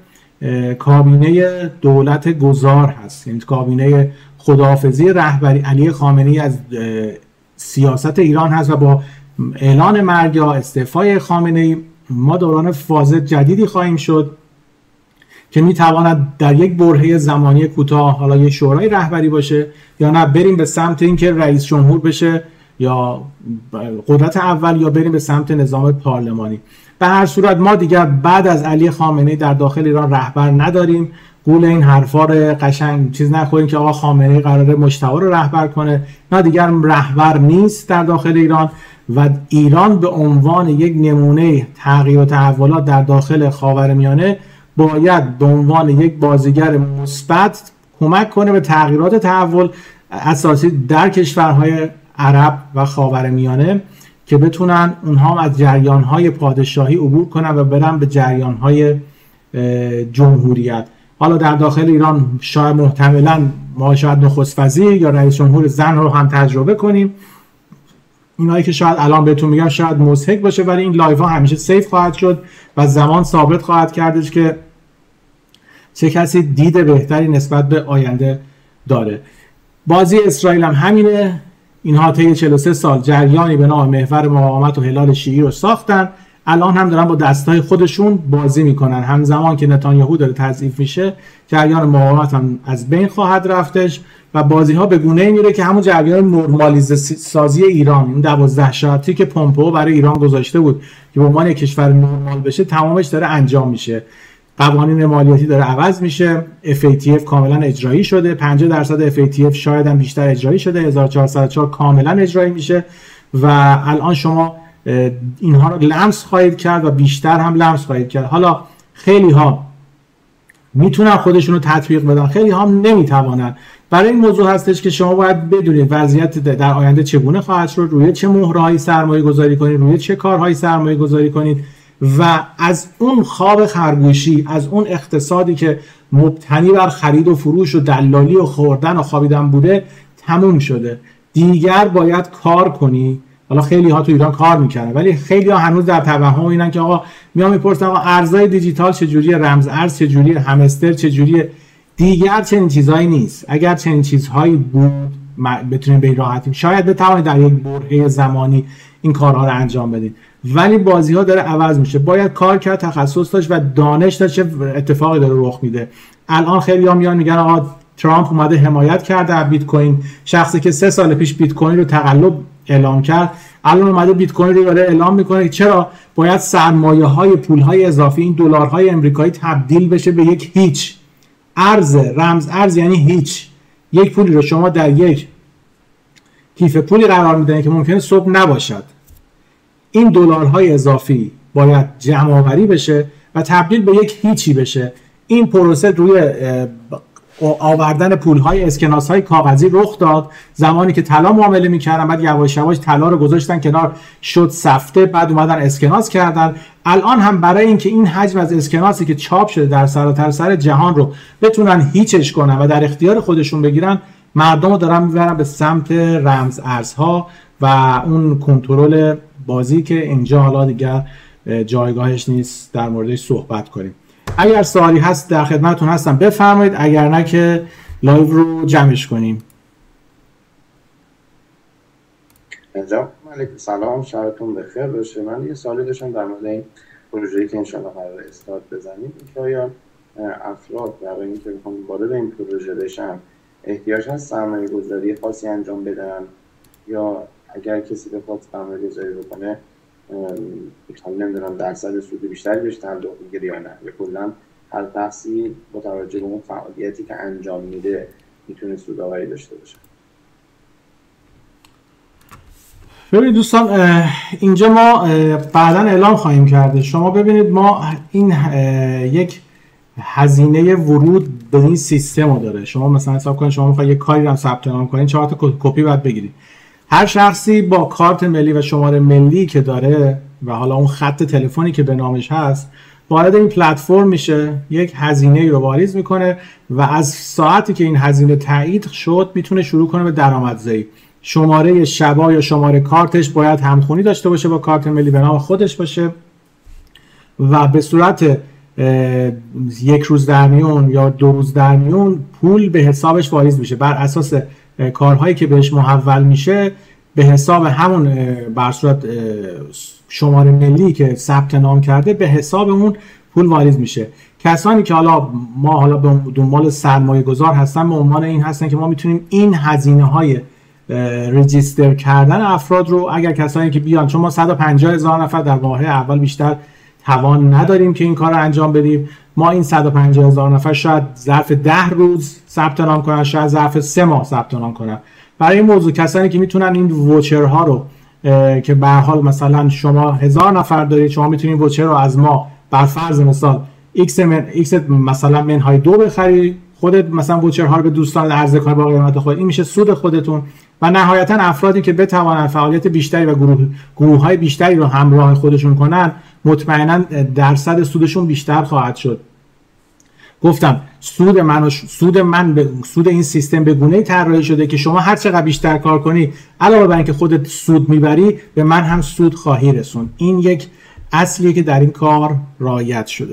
کابینه دولت گذار هست، یعنی کابینه خداحافظی رهبری علی خامنه‌ای از سیاست ایران هست و با اعلان مرگ یا استعفای خامنه‌ای ما دوران فاز جدیدی خواهیم شد که میتواند در یک برهه زمانی کوتاه حالا یک شورای رهبری باشه یا نه بریم به سمت اینکه رئیس جمهور بشه یا قدرت اول یا بریم به سمت نظام پارلمانی. به هر صورت ما دیگر بعد از علی خامنه‌ای در داخل ایران رهبر نداریم. قول این حرفا رو قشنگ چیز نخورین که آقا خامنه‌ای قراره مجتبی رو رهبر کنه. نه، دیگر رهبر نیست در داخل ایران و ایران به عنوان یک نمونه تغییر و تحولات در داخل خاورمیانه باید به عنوان یک بازیگر مثبت کمک کنه به تغییرات تحول اساسی در کشورهای عرب و خاورمیانه که بتونن اونها از جریانهای پادشاهی عبور کنن و برن به جریانهای جمهوریت. حالا در داخل ایران شاید محتملاً ما شاید نخست وزیر یا رئیس جمهور زن رو هم تجربه کنیم. اینایی که شاید الان بهتون میگم شاید مضحک باشه، ولی این لایو ها همیشه سیف خواهد شد و زمان ثابت خواهد کردش که چه کسی دید بهتری نسبت به آینده داره. بازی اسرائیل هم همینه. اینها طی 43 سال جریانی به نام محور مقاومت و هلال شیعی رو ساختن، الان هم دارن با دستای خودشون بازی میکنن. همزمان که نتانیاهو داره تضعیف میشه جریان مقاومت هم از بین خواهد رفتش و بازی ها به گونه‌ای میره که همون جریان نرمالیزه سازی ایران، این 12 شرطی که پومپئو برای ایران گذاشته بود که به عنوان یک کشور نرمال بشه، تمامش داره انجام میشه. قوانین مالیاتی داره عوض میشه، FATF کاملا اجرایی شده، 50% FATF شاید هم بیشتر اجرایی شده، 1404 کاملا اجرایی میشه و الان شما اینها رو لمس خواهید کرد و بیشتر هم لمس خواهید کرد. حالا خیلی ها میتونن خودشون رو تطبیق بدن، خیلی ها نمیتوانن. برای این موضوع هستش که شما باید بدونید وضعیت در آینده چگونه خواهد شد، روی چه مهرهایی سرمایه گذاری کنید، روی چه کارهایی سرمایه گذاری کنید و از اون خواب خرگوشی، از اون اقتصادی که مبتنی بر خرید و فروش و دلالی و خوردن و خوابیدن بوده تموم شده. دیگر باید کار کنی. حالا خیلی ها تو ایران کار میکنن ولی خیلی ها هنوز در توهم اینن که آقا میام میپرسن آقا ارزهای دیجیتال چجوریه، رمز ارز چجوریه، همستر چجوریه. دیگر چنین چیزهایی نیست. اگر چنین چیزهایی بود بتونیم به این راحتی شاید بتوانید در یک برهه زمانی این کارها رو انجام بدید، ولی بازی ها داره عوض میشه. باید کار کرد، تخصص داشت و دانش داشت چه اتفاقی داره رخ میده. الان خیلی ها میان میگن آقا ترامپ اومده حمایت کرده از بیت کوین، شخصی که 3 سال پیش بیت کوین رو تقلب اعلام کرد الان اومده بیت کوین رو داره اعلام میکنه. چرا باید سرمایه های پول های اضافی این دلارهای امریکایی تبدیل بشه به یک هیچ ارز؟ رمز ارز یعنی هیچ. یک پولی رو شما در یک کیف پولی قرار میدن که ممکنه صبح نباشد. این دلارهای اضافی باید جمع آوری بشه و تبدیل به یک هیچی بشه. این پروسه روی آوردن پول‌های اسکناس‌های کاغذی رخ داد زمانی که طلا معامله می‌کردن، بعد یواش یواش طلا رو گذاشتن کنار، شد سفته، بعد اومدن اسکناس کردن. الان هم برای اینکه این حجم از اسکناسی که چاپ شده در سراسر جهان رو بتونن هیچش کنن و در اختیار خودشون بگیرن، مردم رو دارن میبرن به سمت رمز ارزها و اون کنترل بازی که اینجا حالا دیگر جایگاهش نیست در موردش صحبت کنیم. اگر سوالی هست در خدمتتون هستم بفرمایید، اگر نه که لایو رو جمعش کنیم. علیکم سلام، شبتون بخیر باشه. من یه سوالی داشتم در مورد این پروژه‌ای که انشالله قرار استارت بزنیم، که آیا افراد برای اینکه بخوام وارد این پروژه بشن احتیاج هست سرمایه‌گذاری خاصی انجام بدن، یا اگر کسی بخواد سرمایه‌گذاری بکنه نمیدونم درصد سود بیشتری بهش تعلق میگیره یا نه، یا کلا هر شخصی با توجه به اون فعالیتی که انجام میده میتونه سودآوری داشته باشه؟ ببینید دوستان، اینجا ما بعداً اعلام خواهیم کرده. شما ببینید ما این یک هزینه ورود به این سیستم رو داره. شما مثلا حساب کنید شما میخواید یک کاری رو ثبت نام کنید، 4 تا کپی باید بگیرید. هر شخصی با کارت ملی و شماره ملی که داره و حالا اون خط تلفنی که به نامش هست وارد این پلتفرم میشه، یک هزینه رو واریز میکنه و از ساعتی که این هزینه تایید شد میتونه شروع کنه به درآمدزایی. شماره شبا یا شماره کارتش باید همخونی داشته باشه با کارت ملی، به نام خودش باشه و به صورت 1 روز در میون یا 2 روز در میون پول به حسابش واریز میشه. بر اساس کارهایی که بهش محول میشه به حساب همون بر صورت شماره ملی که ثبت نام کرده به حساب اون پول واریز میشه. کسانی که حالا به دنبال سرمایه گذار هستن به عنوان این هستن که ما میتونیم این هزینه های رجیستر کردن افراد رو، اگر کسانی که بیان، چون ما 150,000 نفر در واحد اول بیشتر توان نداریم که این کار رو انجام بدیم، ما این 150,000 نفر شاید ظرف 10 روز ثبت نام کنن، شاید ظرف 3 ماه ثبت نام کنن. برای این موضوع کسانی که میتونن این ووچرها رو که به هر حال مثلا شما 1000 نفر دارید، شما میتونید ووچر رو از ما بر فرض مثال x مثلا منهای 2 بخرید، خودت مثلا ووچرها رو به دوستان عرضه کنید با قیمت خود، این میشه سود خودتون. و نهایتا افرادی که بتوانند فعالیت بیشتری و گروه‌های بیشتری رو همراه خودشون کنن، مطمئنا درصد سودشون بیشتر خواهد شد. گفتم سود این سیستم به گونه‌ای طراحی شده که شما هر چقدر بیشتر کار کنی، علاوه بر اینکه خودت سود میبری، به من هم سود خواهی رسون. این یک اصلیه که در این کار رعایت شده.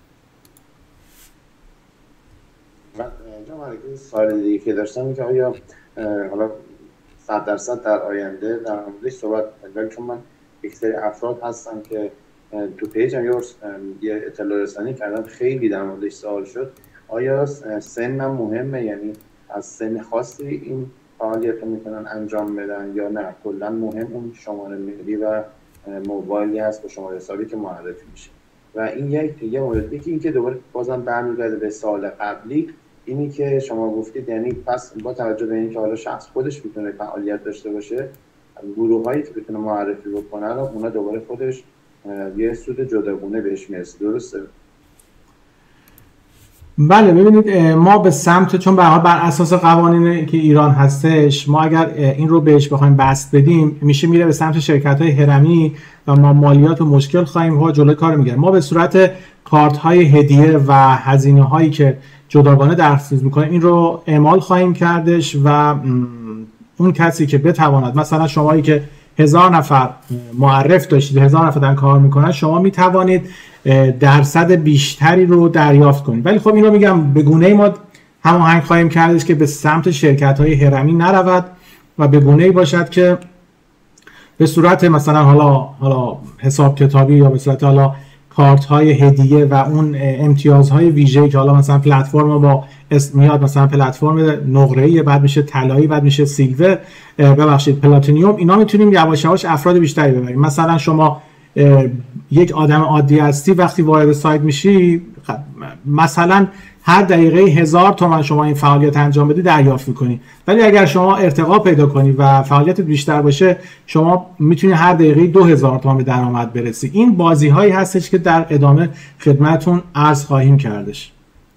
سوال دیگه که داشتم که آیا حالا 100% در آینده در موردش صحبت کنیم، چون من یک سری افراد هستم که تو پیجم یه اطلاع رسانی کردم، خیلی در موردش سوال شد، آیا سنم مهمه، یعنی از سن خاصی این فعالیت رو میتونن انجام بدن یا نه کلا مهم اون شماره ملی و موبایلی هست با شماره حسابی که معرفی میشه. و این یه موردی که این که دوباره بازم برمیگرده به سال قبلی، اینی که شما گفتید، یعنی پس با توجه به اینکه حالا شخص خودش میتونه فعالیت داشته باشه، گروه‌هایی که بتونه معرفی بکنه رو اونا دوباره خودش یه سود جداگونه بهش میرسه، درسته؟ بله، ببینید ما به سمت، چون بر اساس قوانینی که ایران هستش، ما اگر این رو بهش بخوایم بست بدیم میره به سمت شرکت‌های هرمی و ما مالیات و مشکل خواهیم ها جلوی کار میگیریم. ما به صورت کارت‌های هدیه و هزینه‌هایی که جداگانه درخواست میکنه این رو اعمال خواهیم کردش و اون کسی که بتواند، مثلا شمایی که 1000 نفر معرف داشتید، 1000 نفر دارن کار میکنن، شما میتوانید درصد بیشتری رو دریافت کنید. ولی خب این رو میگم به گونه‌ای ما هماهنگ خواهیم کردش که به سمت شرکت‌های هرمی نرود و به گونه‌ای باشد که به صورت مثلا حالا حساب کتابی یا به صورت حالا کارت های هدیه و اون امتیازهای ویژه‌ای که حالا مثلا پلتفرم با میاد، مثلا پلتفرم نقره‌ای، بعد میشه طلایی، بعد میشه سیلور، پلاتینیوم، اینا میتونیم یواش یواش افراد بیشتری ببریم. مثلا شما یک آدم عادی هستی، وقتی وارد سایت میشی مثلا هر دقیقه 1000 تومان شما این فعالیت انجام بدی دریافت میکنی. ولی اگر شما ارتقا پیدا کنی و فعالیت بیشتر باشه، شما میتونی هر دقیقه 2000 تومان به درآمد برسی. این بازی هایی هستش که در ادامه خدمتتون عرض خواهیم کردش.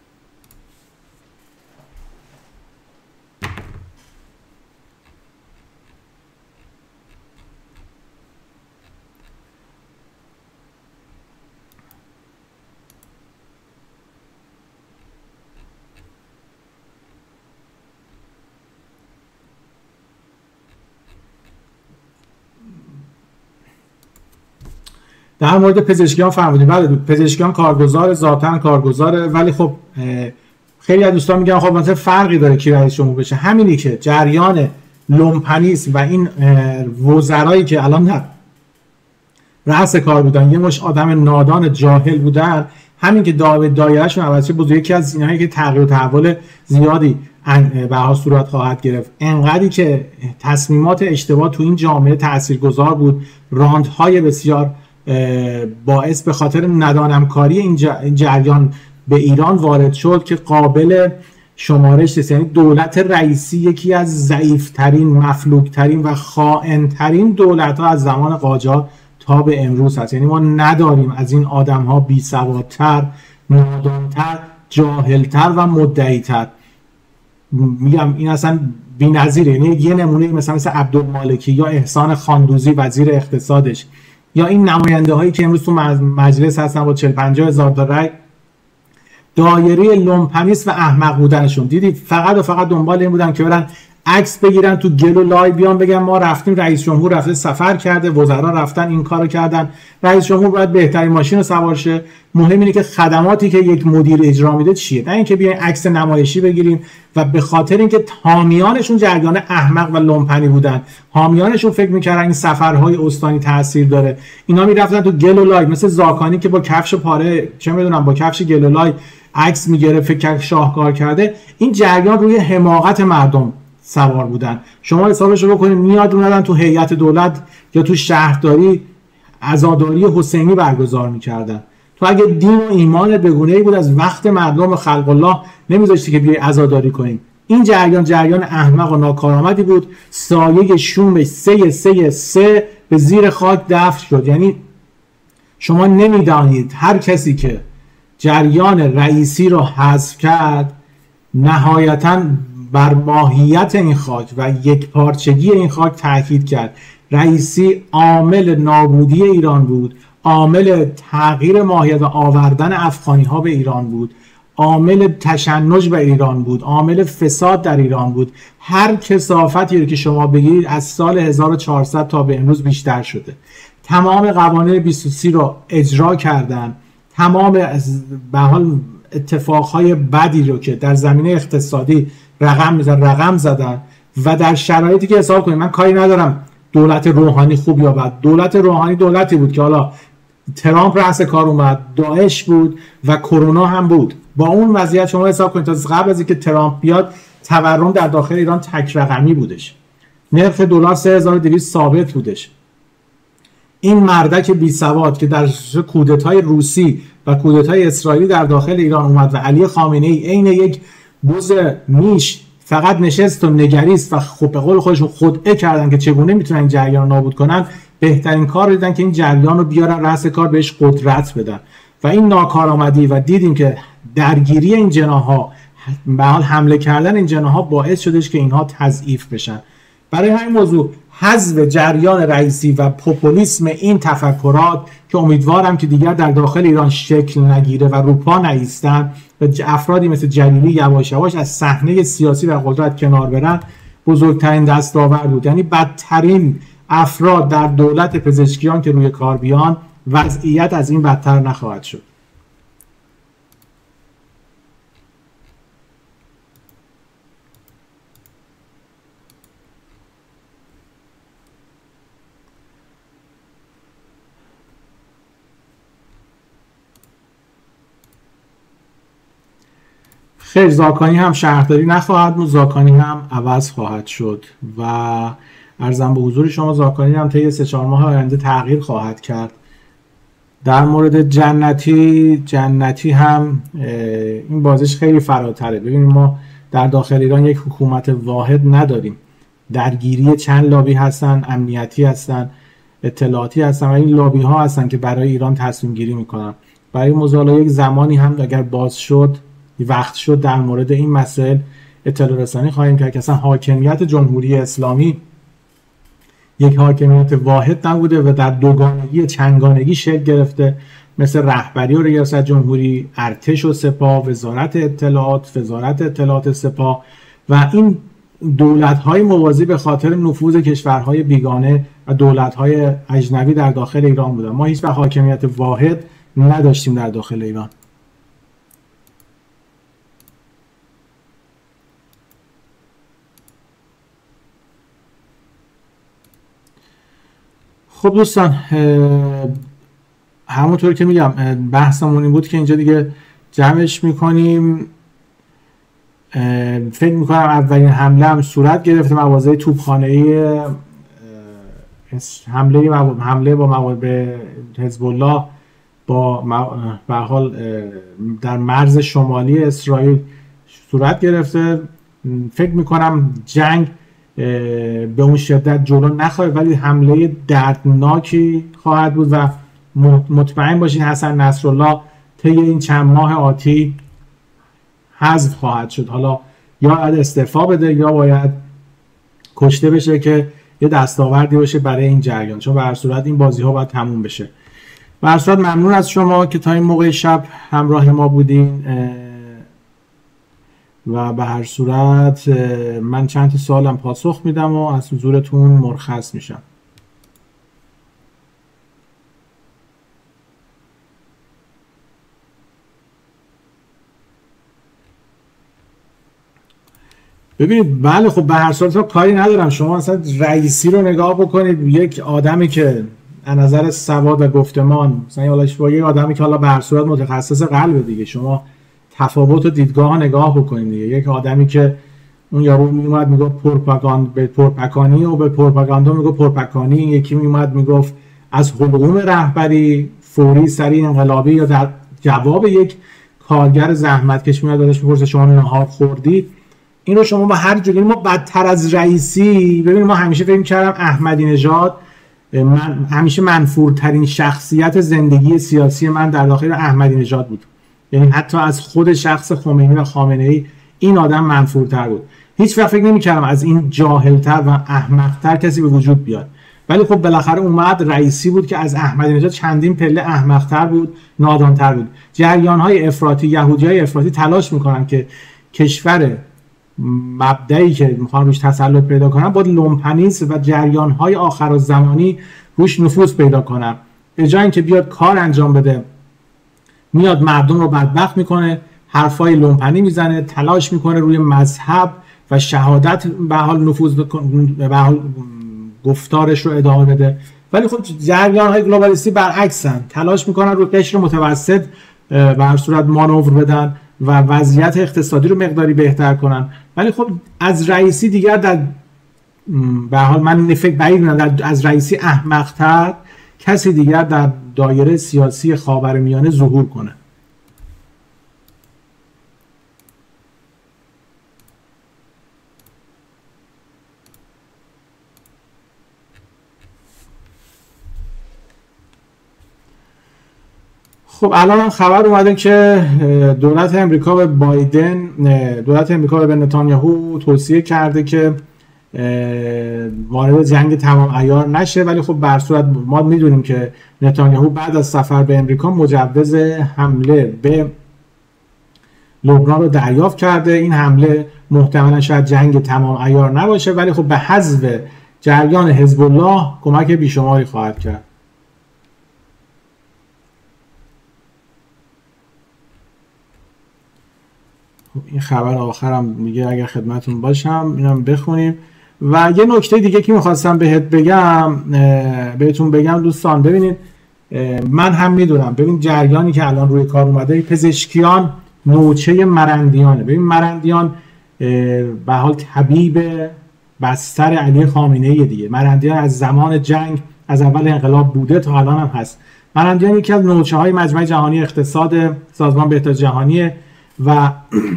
در مورد پزشکیان فرمودید، بله پزشکیان کارگزار، ذاتاً کارگزاره، ولی خب خیلی از دوستان میگن خب مثلا فرقی داره کی رئیس جمهور بشه. همینی که جریان لومپنیسم و این وزرایی که الان رأس کار بودن، یه مش آدم نادان جاهل بودن، همین که دایرهشون عوض شه، بزرگی یکی از اینایی که تغییر و تحول زیادی به هر صورت خواهد گرفت. انقدری که تصمیمات اشتباه تو این جامعه تاثیرگذار بود، راندهای بسیار باعث به خاطر ندانمکاری این جریان به ایران وارد شد که قابل شمارش نیست. یعنی دولت رئیسی یکی از ضعیفترین، مفلوکترین و خائنترین دولت‌ها از زمان قاجار تا به امروز هست. یعنی ما نداریم از این آدم‌ها بی‌سوادتر، نادانتر، جاهلتر و مدعی‌تر. میگم این اصلا بی‌نظیره. یعنی یه نمونه مثل عبدالمالکی یا احسان خاندوزی وزیر اقتصادش، یا این نماینده هایی که امروز تو مجلس هستن با 40-50 هزار تا رای، دایره لومپنیست و احمق بودنشون دیدید، فقط و فقط دنبال این بودن که برن عکس بگیرن تو گل و لای، بیان بگن ما رفتیم، رئیس جمهور رفته سفر کرده، وزرا رفتن این کارو کردن، رئیس جمهور باید بهترین ماشین رو سوار شه. مهم اینه که خدماتی که یک مدیر اجرا میده چیه، نه اینکه بیاین عکس نمایشی بگیریم. و به خاطر اینکه حامیانشون جریان احمق و لومپنی بودن، حامیانشون فکر میکردن این سفرهای استانی تاثیر داره، اینا میرفتن تو گل و لای، مثل زاکانی که با کفش پاره، چه میدونم، با کفش گل و لای عکس میگیره، فکر شاهکار کرده. این جریان روی حماقت مردم سوار بودن. شما حسابش رو بکنید، میاد اومدن تو هیئت دولت یا تو شهرداری عزاداری حسینی برگزار میکردن، تو اگه دین و ایمانت به گونه‌ای بود از وقت مردم خلق الله نمیذاشتی که بیای عزاداری کنیم. این جریان احمق و ناکارآمدی بود. سایه شوم سه به زیر خاک دفن شد. یعنی شما نمیدانید هر کسی که جریان رئیسی رو حذف کرد نهایتاً بر ماهیت این خاک و یک پارچگی این خاک تاکید کرد. رئیسی عامل نابودی ایران بود، عامل تغییر ماهیت و آوردن افغانی ها به ایران بود، عامل تشنج به ایران بود، عامل فساد در ایران بود. هر کثافتی رو که شما بگیرید از سال 1400 تا به امروز بیشتر شده. تمام قوانین 23 رو اجرا کردن، تمام به حال اتفاقهای بدی رو که در زمینه اقتصادی رقم زدن و در شرایطی که حساب کنید، من کاری ندارم دولت روحانی خوب یا بد، دولت روحانی دولتی بود که حالا ترامپ رأس کار اومد، داعش بود و کرونا هم بود. با اون وضعیت شما حساب کنید تا قبل از اینکه ترامپ بیاد تورم در داخل ایران تک رقمی بودش، نرخ دلار 3200 ثابت بودش. این مردک بی سواد که در کودتای روسی و کودتای اسرائیلی در داخل ایران اومد و علی خامنه‌ای عین یک بز میش فقط نشست و نگریست و خب به قول خودشون خدعه کردن که چگونه میتونن این جریان رو نابود کنن، بهترین کار دیدن که این جریان رو بیارن رأس کار، بهش قدرت بدن و این ناکارآمدی و دیدیم که درگیری این جناح‌ها، به حال حمله کردن این جناح‌ها باعث شدش که اینها تضعیف بشن. برای همین موضوع حذف جریان رئیسی و پوپولیسم این تفکرات که امیدوارم که دیگر در داخل ایران شکل نگیره و روپا نایستن و افرادی مثل جلیلی یواش یواش از صحنه سیاسی و قدرت کنار برن، بزرگترین دستاورد بود. یعنی بدترین افراد در دولت پزشکیان که روی کار بیان، وضعیت از این بدتر نخواهد شد. خیر، زاکانی هم شهرداری نخواهد بود، زاکانی هم عوض خواهد شد و عرضم به حضور شما زاکانی هم طی 3-4 ماه آینده تغییر خواهد کرد. در مورد جنتی هم این بازش خیلی فراتره. ببینید ما در داخل ایران یک حکومت واحد نداریم، درگیری چند لابی هستن، امنیتی هستن، اطلاعاتی هستن و این لابی ها هستن که برای ایران تصمیم گیری میکنن. برای مزالای یک زمانی هم اگر باز شد، وقت شد، در مورد این مسائل اطلاع رسانی خواهیم کرد که اصلا حاکمیت جمهوری اسلامی یک حاکمیت واحد نبوده و در دوگانگی چندگانگی شکل گرفته، مثل رهبری و ریاست جمهوری، ارتش و سپاه، وزارت اطلاعات سپاه و این دولت‌های موازی به خاطر نفوذ کشورهای بیگانه و دولت‌های اجنبی در داخل ایران بودن. ما هیچ وقت حاکمیت واحد نداشتیم در داخل ایران. خب دوستان، همونطور که میگم بحثمون این بود که اینجا دیگه جمعش میکنیم. فکر میکنم اولین حمله هم صورت گرفته، مواضع توپخانه‌ای حمله با مواد حزب الله به حال در مرز شمالی اسرائیل صورت گرفته. فکر میکنم جنگ به اون شدت جلو نخواهد ولی حمله دردناکی خواهد بود و مطمئن باشین حسن نصرالله طی این چند ماه آتی حذف خواهد شد. حالا یا باید استعفا بده یا باید کشته بشه که یه دستاوردی باشه برای این جریان، چون به هر صورت این بازی ها باید تموم بشه. به هر صورت ممنون از شما که تا این موقع شب همراه ما بودین و به هر صورت من چند تا سوالم پاسخ میدم و از حضورتون مرخص میشم. ببینید، بله خب به هر صورت کاری ندارم. شما اصلا رئیسی رو نگاه بکنید، یک آدمی که از نظر سواد و گفتمان مثلا با یک آدمی که حالا به هر صورت متخصص قلب دیگه، شما تفاوت و دیدگاه نگاه بکنید دیگه. یک آدمی که اون یارو میومد میگفت پرپکانی و به پروپاگاندا میگفت پرپکانی، یکی میومد میگفت از حلقوم رهبری فوری سریع انقلابی یا در جواب یک کارگر زحمتکش میاد ازش میپرسه شما نهار خوردید، این رو شما با هر جوری، ما بدتر از رئیسی، ببینید ما همیشه فکر می‌کردم احمدی نژاد، من همیشه منفورترین شخصیت زندگی سیاسی من در داخل احمدی نژاد بود، یعنی حتی از خود شخص خمینی و خامنه‌ای این آدم منفورتر بود. هیچ وقت فکر نمی‌کردم از این جاهل‌تر و احمق‌تر کسی به وجود بیاد، ولی خب بالاخره اومد. رئیسی بود که از احمدی نژاد چندین پله احمق‌تر بود، نادان‌تر بود. جریان‌های افراطی، یهودی‌های افراطی تلاش می‌کنن که کشور مبدئی که میخوان روش تسلط پیدا کنن با لومپنیسم و جریان‌های آخرالزمانی روش نفوذ پیدا کنن. به جای اینکه بیاد کار انجام بده، میاد مردم رو بدبخت میکنه، حرفای لومپنی میزنه، تلاش میکنه روی مذهب و شهادت به حال نفوذ به حال گفتارش رو ادامه بده. ولی خب جریان‌های گلوبالیستی برعکسن، تلاش میکنن روی قشر متوسط به هر صورت مانور بدن و وضعیت اقتصادی رو مقداری بهتر کنن. ولی خب از رئیسی دیگر در به حال من فکر بعید می‌دونم از رئیسی احمق‌تر کسی دیگر در دایره سیاسی خاورمیانه ظهور کنه. خب الان هم خبر اومده که دولت امریکا به بایدن، دولت امریکا به نتانیاهو توصیه کرده که وارد جنگ تمام عیار نشه، ولی خب به هر صورت ما میدونیم که نتانیاهو بعد از سفر به امریکا مجوز حمله به لبنان رو دریافت کرده. این حمله محتملا شاید جنگ تمام عیار نباشه، ولی خب به حذف جریان حزب الله کمک بیشماری خواهد کرد. این خبر آخرم میگه اگر خدمتون باشم اینم بخونیم. و یه نکته دیگه که میخواستم بهتون بگم دوستان، ببینید من هم میدونم، ببین جریانی که الان روی کار اومده، پزشکیان نوچه مرندیانه. ببین مرندیان به حال طبیب بستر علی خامنه‌ای دیگه. مرندیان از زمان جنگ، از اول انقلاب بوده تا الان هم هست. مرندیان یکی از نوچه های مجمع جهانی اقتصاد سازمان بهداشت جهانیه و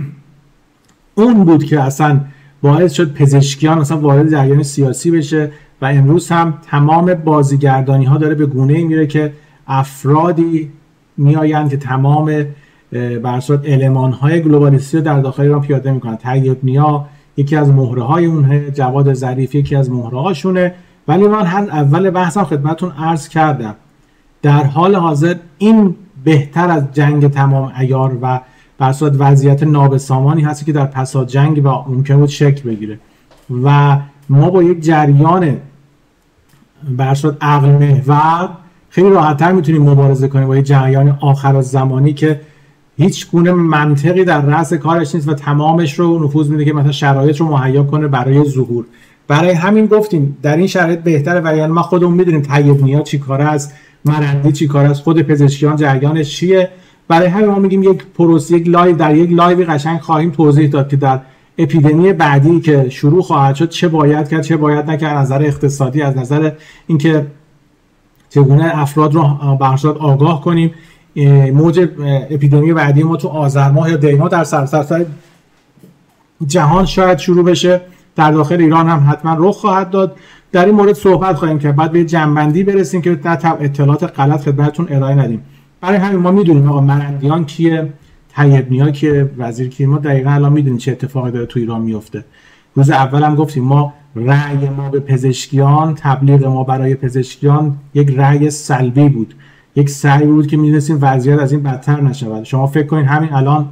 اون بود که اصلا باعث شد پزشکیان اصلا وارد جریان سیاسی بشه و امروز هم تمام بازیگردانی ها داره به گونه‌ای میره که افرادی میآیند که تمام بر صورت المان های گلوبالیستی رو در داخل ایران پیاده میکنن. طیب نیا یکی از مهره های اونه، جواد ظریفی یکی از مهره هاشونه. ولی من هم اول بحثم خدمتتون عرض کردم در حال حاضر این بهتر از جنگ تمام عیار و بر صورت وضعیت نابسامانی هستی که در پسا جنگ و ممکن بود شکل بگیره و ما با یک جریان بر صورت عقل محور خیلی راحت‌تر میتونیم مبارزه کنیم با یک جریان آخرالزمانی که هیچ گونه منطقی در رأس کارش نیست و تمامش رو نفوذ میده که مثلا شرایط رو مهیا کنه برای ظهور. برای همین گفتیم در این شرایط بهتره و یعنی ما خودمون میدونیم طیب نیا چی کاره است، مرندی چی کاره است، خود پزشکیان جریانش چیه. برای همین ما میگیم یک پروسه، یک لایو در یک لایو قشنگ خواهیم توضیح داد که در اپیدمی بعدی که شروع خواهد شد چه باید کرد چه باید نکرد، از نظر اقتصادی، از نظر اینکه چگونه افراد رو به هر صورت آگاه کنیم. موج اپیدمی بعدی ما تو آذر ماه یا دی ماه در سراسر جهان شاید شروع بشه، در داخل ایران هم حتما رخ خواهد داد. در این مورد صحبت خواهیم کرد، بعد به جنبندی برسیم که اطلاعات غلط خدمتتون ارائه ندیم. برای همین ما میدونیم آقا مرندیان کیه، طیب نیا کیه، وزیر کیه. ما دقیقاً الان میدونیم چه اتفاقی داره تو ایران میفته. روز اول هم گفتیم ما رأی ما به پزشکیان، تبلیغ ما برای پزشکیان یک رأی سلبی بود، یک سعی بود که می‌دونستیم وضعیت از این بدتر نشود. شما فکر کنید همین الان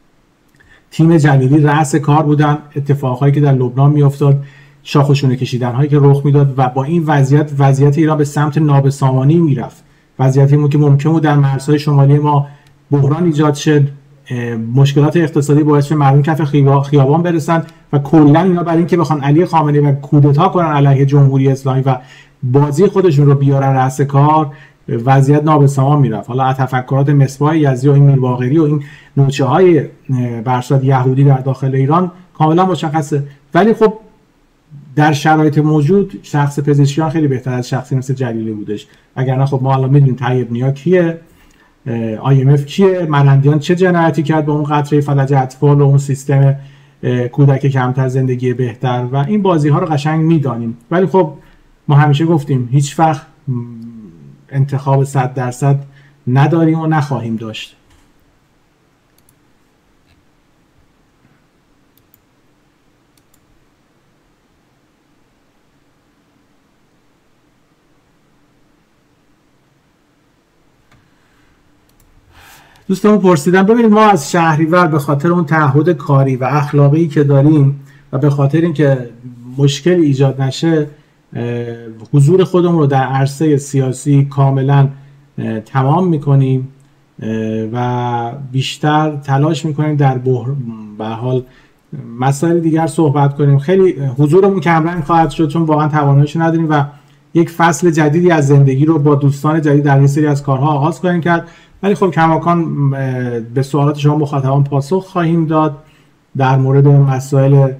تیم جلیلی رأس کار بودن، اتفاقایی که در لبنان میافتاد، شاخ و شونه کشیدن‌هایی که رخ میداد و با این وضعیت ایران به سمت نابسامانی میرفت. وضعیتی بود که ممکن بود در مرزهای شمالی ما بحران ایجاد شد، مشکلات اقتصادی باعث شد مردم کف خیابان برسن و کلا اینا برای اینکه بخوان علی خامنه‌ای و کودتا کنن علیه جمهوری اسلامی و بازی خودشون رو بیارن رأس کار، وضعیت نابسامان میرفت. حالا تفکرات مصباح یزدی و این میرباقری و این نوچه‌های بر صورت یهودی در داخل ایران کاملا مشخصه. ولی خب در شرایط موجود شخص پزشکیان خیلی بهتر از شخصی مثل جلیلی بودش، وگرنه خب ما الان میدونیم طیب نیا کیه، IMF کیه، مرندیان چه جنایتی کرد به اون قطره فلج اطفال و اون سیستم کودک کمتر زندگی بهتر و این بازی ها رو قشنگ میدانیم. ولی خب ما همیشه گفتیم هیچ وقت انتخاب 100% نداریم و نخواهیم داشت. دوستان پرسیدن ببینید ما از شهریور به خاطر اون تعهد کاری و اخلاقی که داریم و به خاطر اینکه مشکل ایجاد نشه حضور خودمون رو در عرصه سیاسی کاملا تمام میکنیم و بیشتر تلاش میکنیم در به حال مسائل دیگر صحبت کنیم. خیلی حضورمون کمرنگ خواهد شد چون واقعا تواناییش نداریم و یک فصل جدیدی از زندگی رو با دوستان جدید در این سری از کارها آغاز خواهیم کرد. ولی خب کماکان به سوالات شما مخاطبان پاسخ خواهیم داد. در مورد مسائل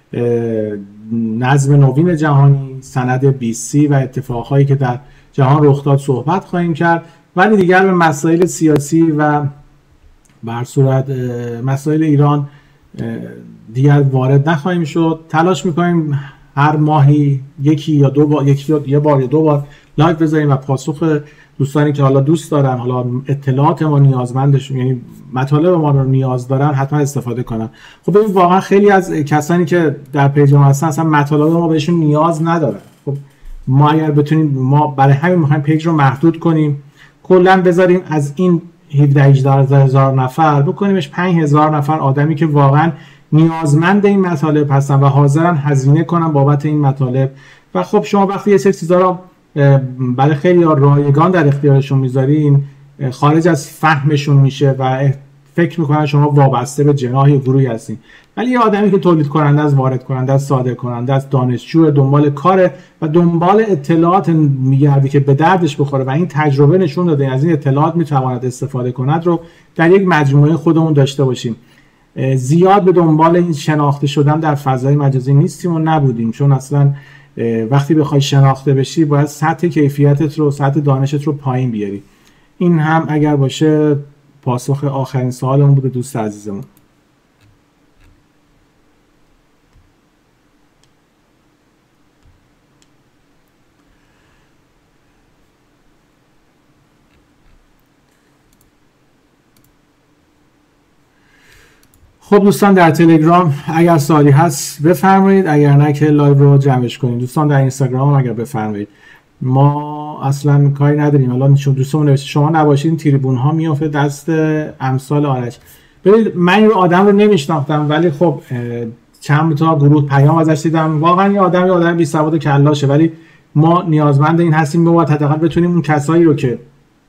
نظم نوین جهانی، سند BC و اتفاقهایی که در جهان رخ داد صحبت خواهیم کرد، ولی دیگر به مسائل سیاسی و به هر صورت مسائل ایران دیگر وارد نخواهیم شد. تلاش میکنیم هر ماهی یکی یا دو بار لایو بذاریم و پاسخ دوستانی که حالا دوست دارن، حالا اطلاعات ما نیازمندشون، یعنی مطالب ما رو نیاز دارن، حتما استفاده کنن. خب ببین واقعا خیلی از کسانی که در پیج ما هستن اصلا مطالب ما بهشون نیاز ندارن. خب ما اگر بتونیم، ما برای همین میخوایم پیج رو محدود کنیم، کلا بذاریم از این 17-18 هزار نفر بکنیمش 5000 نفر آدمی که واقعا نیازمند این مطالب هستن و حاضرن هزینه کنن بابت این مطالب. و خب شما وقتی یه سری چیزا رو برای خیلی رایگان در اختیارشون میذارین، خارج از فهمشون میشه و فکر میکنن شما وابسته به جناح یا گروهی هستین. ولی یه آدمی که تولید کننده است، وارد کننده است، صادر کننده است، دانشجو، دنبال کاره و دنبال اطلاعات میگرده که به دردش بخوره و این تجربه نشون داده از این اطلاعات میتواند استفاده کند رو در یک مجموعه خودمون داشته باشیم. زیاد به دنبال این شناخته شدن در فضای مجازی نیستیم و نبودیم، چون اصلا وقتی بخوای شناخته بشی باید سطح کیفیتت رو، سطح دانشت رو پایین بیاری. این هم اگر باشه پاسخ آخرین سوالمون بود دوست عزیزمون. خب دوستان در تلگرام اگر سوالی هست بفرمایید، اگر نه که لایو رو جمعش کنید. دوستان در اینستاگرام اگر بفرمایید، ما اصلا کاری نداریم. الان دوستمون نوشته شما نباشید تریبون ها میافته دست امثال آرش. ببینید من این آدم رو نمیشناختم، ولی خب چند تا گروه پیام ازش دیدم، واقعا این آدم بی سواد و کلاشه، ولی ما نیازمند این هستیم که حداقل بتونیم اون کسایی رو که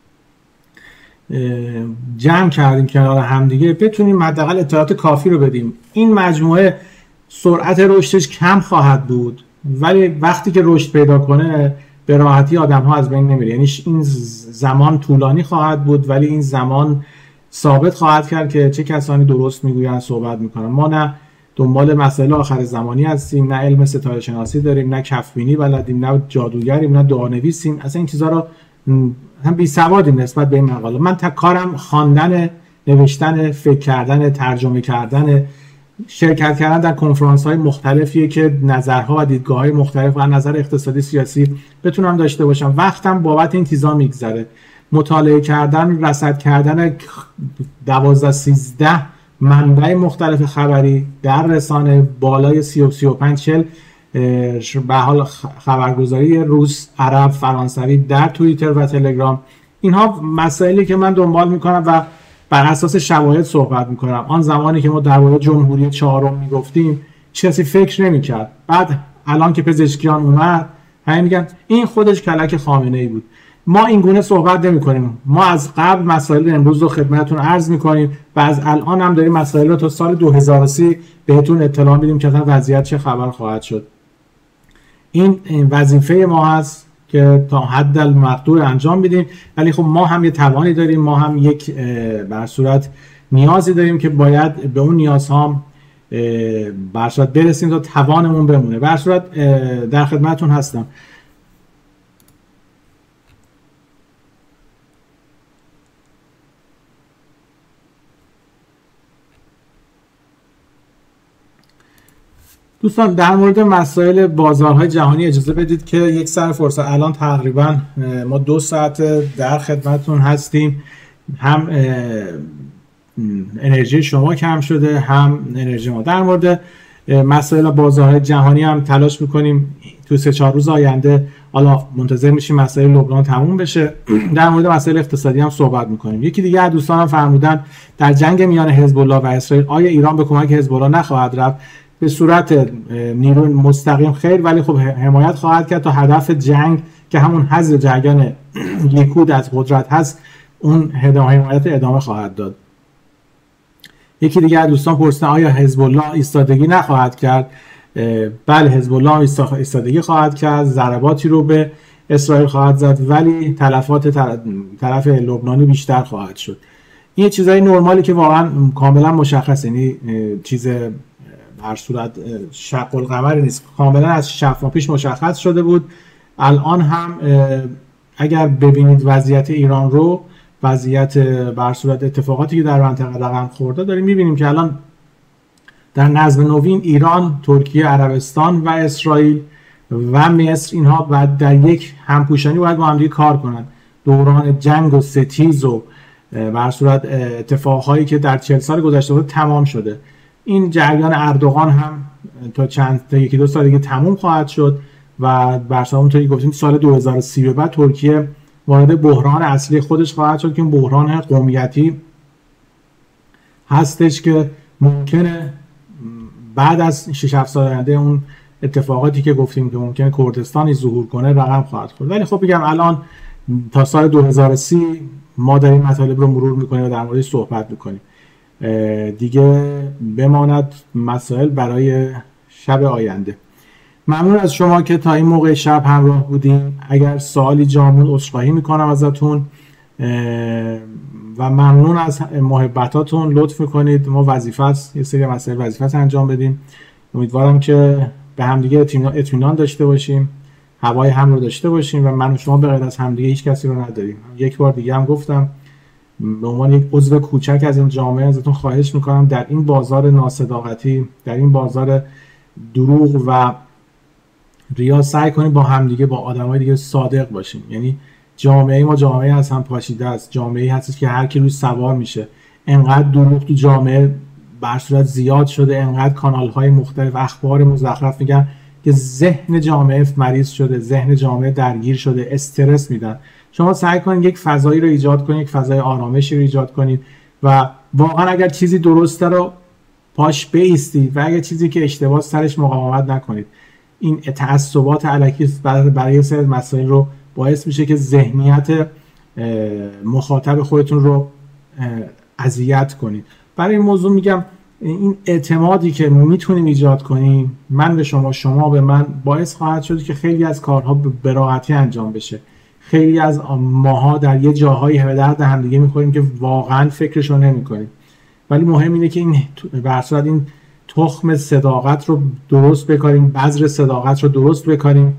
جمع کردیم کنار همدیگه بتونیم حداقل اطلاعات کافی رو بدیم. این مجموعه سرعت رشدش کم خواهد بود، ولی وقتی که رشد پیدا کنه به راحتی آدم ها از بین نمیره. یعنی این زمان طولانی خواهد بود، ولی این زمان ثابت خواهد کرد که چه کسانی درست میگویند، صحبت میکنن. ما نه دنبال مسائل آخر زمانی هستیم، نه علم ستاره شناسی داریم، نه کفبینی بلدیم، نه جادوگریم، نه دعانویسیم. اصلا این چیزا رو هم بی سوادیم نسبت به این مقاله. من کارم خواندن، نوشتن، فکر کردن، ترجمه کردن، شرکت کردن در کنفرانس های مختلفیه که نظرها و دیدگاه های مختلف و نظر اقتصادی سیاسی بتونم داشته باشم. وقتم بابت این چیزا میگذره. مطالعه کردن، رصد کردن 12-13 منبع مختلف خبری در رسانه بالای 30-35-40 به حال خبرگزاری روس، عرب، فرانسوی در توییتر و تلگرام، اینها مسائلی که من دنبال میکنم و بر اساس شواهد صحبت میکنم. آن زمانی که ما درباره جمهوری چهارم میگفتیم کسی فکر نمیکرد. بعد الان که پزشکیان اومد همین میگن این خودش کلک خامنه‌ای بود. ما این گونه صحبت نمی‌کنیم. ما از قبل مسائل امروز رو خدمتتون عرض می‌کنیم و از الان هم داریم مسائل رو تا سال 2030 بهتون اطلاع میدیم که وضعیت چه خبر خواهد شد. این وظیفه ما هست که تا حد المقدور انجام بدیم، ولی خب ما هم یه توانی داریم، ما هم یک به صورت نیازی داریم که باید به اون نیازها به هر صورت برسیم تا توانمون بمونه. به هر صورت در خدمتتون هستم. دوستان در مورد مسائل بازارهای جهانی اجازه بدید که یک سر فرصت، الان تقریبا ما 2 ساعت در خدمتتون هستیم، هم انرژی شما کم شده هم انرژی ما. در مورد مسائل بازارهای جهانی هم تلاش میکنیم تو 3-4 روز آینده، حالا منتظر میشیم مسائل لبنان تموم بشه، در مورد مسائل اقتصادی هم صحبت میکنیم. یکی دیگه از دوستان هم فرمودن در جنگ میان حزب الله و اسرائیل آیا ایران به کمک حزب الله نخواهد رفت؟ به صورت نیروی مستقیم خیر، ولی خب حمایت خواهد کرد تا هدف جنگ که همون حذف جریان لیکود از قدرت هست اون حمایت ادامه خواهد داد. یکی دیگه از دوستان پرسیدن آیا حزب الله ایستادگی نخواهد کرد؟ بله، حزب الله ایستادگی خواهد کرد، ضرباتی رو به اسرائیل خواهد زد، ولی تلفات طرف لبنانی بیشتر خواهد شد. این چیزای نرمالی که واقعا کاملا مشخصه، یعنی چیز هر صورت شق القمری نیست، کاملا از شب پیش مشخص شده بود. الان هم اگر ببینید وضعیت ایران رو، وضعیت بر صورت اتفاقاتی که در منطقه رقم خورده داریم میبینیم که الان در نظم نوین ایران، ترکیه، عربستان و اسرائیل و مصر اینها باید در یک همپوشانی باید با هم دیگه کار کنن. دوران جنگ و ستیز و بر صورت اتفاقهایی که در 40 سال گذشته بود تمام شده. این جریان اردوغان هم تا 1-2 سال دیگه تموم خواهد شد و برسا اونطوری گفتیم سال 2030 به بعد ترکیه وارد بحران اصلی خودش خواهد شد که این بحران قومیتی هستش که ممکنه بعد از 6-7 سال آینده اون اتفاقاتی که گفتیم که ممکنه کردستانی ظهور کنه رقم خواهد خورد. ولی خب بگم الان تا سال 2030 ما داریم مطالب رو مرور میکنیم و در موردش صحبت میکنیم. دیگه بماند مسائل برای شب آینده. ممنون از شما که تا این موقع شب همراه بودیم. اگر سوالی جامون عذرخواهی میکنم ازتون و ممنون از محبتاتون. لطف میکنید، ما وظیفه است یه سری مسائل وظیفه است انجام بدیم. امیدوارم که به همدیگه اطمینان داشته باشیم، هوای هم رو داشته باشیم و من و شما به غیر از همدیگه هیچ کسی رو نداریم. یک بار دیگه هم گفتم به عنوان یک عضو کوچک از این جامعه ازتون خواهش میکنم در این بازار ناصداقتی، در این بازار دروغ و ریا سعی کنیم با همدیگه، با آدمای دیگه صادق باشیم. یعنی جامعه ما جامعه از هم پاشیده است، جامعه هستش که هر کی روش سوار میشه. انقدر دروغ تو جامعه بر صورت زیاد شده، انقدر کانال های مختلف اخبار مزخرف میگن که ذهن جامعه مریض شده، ذهن جامعه درگیر شده، استرس میدن. شما سعی کنید یک فضایی رو ایجاد کنید، یک فضای آرامشی رو ایجاد کنید و واقعا اگر چیزی درسته رو پاش بایستید و اگر چیزی که اشتباه سرش مقاومت نکنید. این تعصبات الکی برای سر مسائل رو باعث میشه که ذهنیت مخاطب خودتون رو اذیت کنید. برای این موضوع میگم این اعتمادی که میتونیم ایجاد کنیم، من به شما، شما به من، باعث خواهد شد که خیلی از کارها به راحتی انجام بشه. خیلی از ماها در یه جاهایی به درد همدیگه میخوریم که واقعا فکرشو نمیکنیم. ولی مهم اینه که این به هر صورت این تخم صداقت رو درست بکاریم، بذر صداقت رو درست بکاریم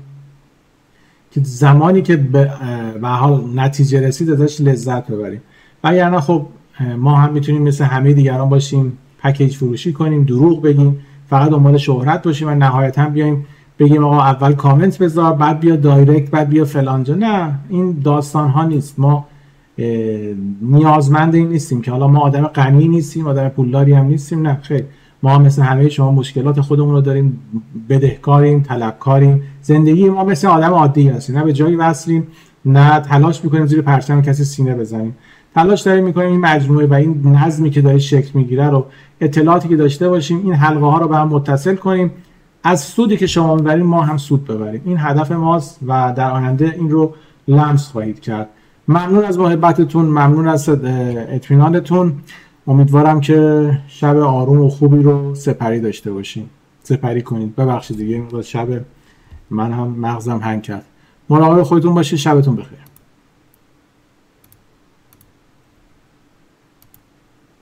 که زمانی که به حال نتیجه رسید ازش لذت ببریم. وگرنه خب ما هم میتونیم مثل همه دیگران باشیم، پکیج فروشی کنیم، دروغ بگیم، فقط دنبال شهرت باشیم و نهایتا بیایم بگیم آقا اول کامنت بذار، بعد بیا دایرکت، بعد بیا فلانجا. نه، این داستان ها نیست. ما نیازمند این نیستیم که حالا ما آدم غنی نیستیم، آدم پولداری هم نیستیم. نه خیر، ما مثل همه شما مشکلات خودمون رو داریم، بدهکاریم، طلبکاریم. زندگی ما مثل آدم عادی هستیم، نه به جایی وصلیم، نه تلاش میکنیم زیر پرچم کسی سینه بزنیم. تلاش داریم میکنیم این مجموعه و این نظمی که داره شکل میگیره رو، اطلاعاتی که داشته باشیم، این حلقه ها رو به هم متصل کنیم، از سودی که شما میبریم ما هم سود ببریم. این هدف ماست و در آینده این رو لمس خواهید کرد. ممنون از محبتتون، ممنون از اطمینانتون. امیدوارم که شب آروم و خوبی رو سپری داشته باشین، سپری کنید. ببخشید دیگه این شب من هم مغزم هنگ کرد. مراقب خودتون باشید. شبتون بخیر.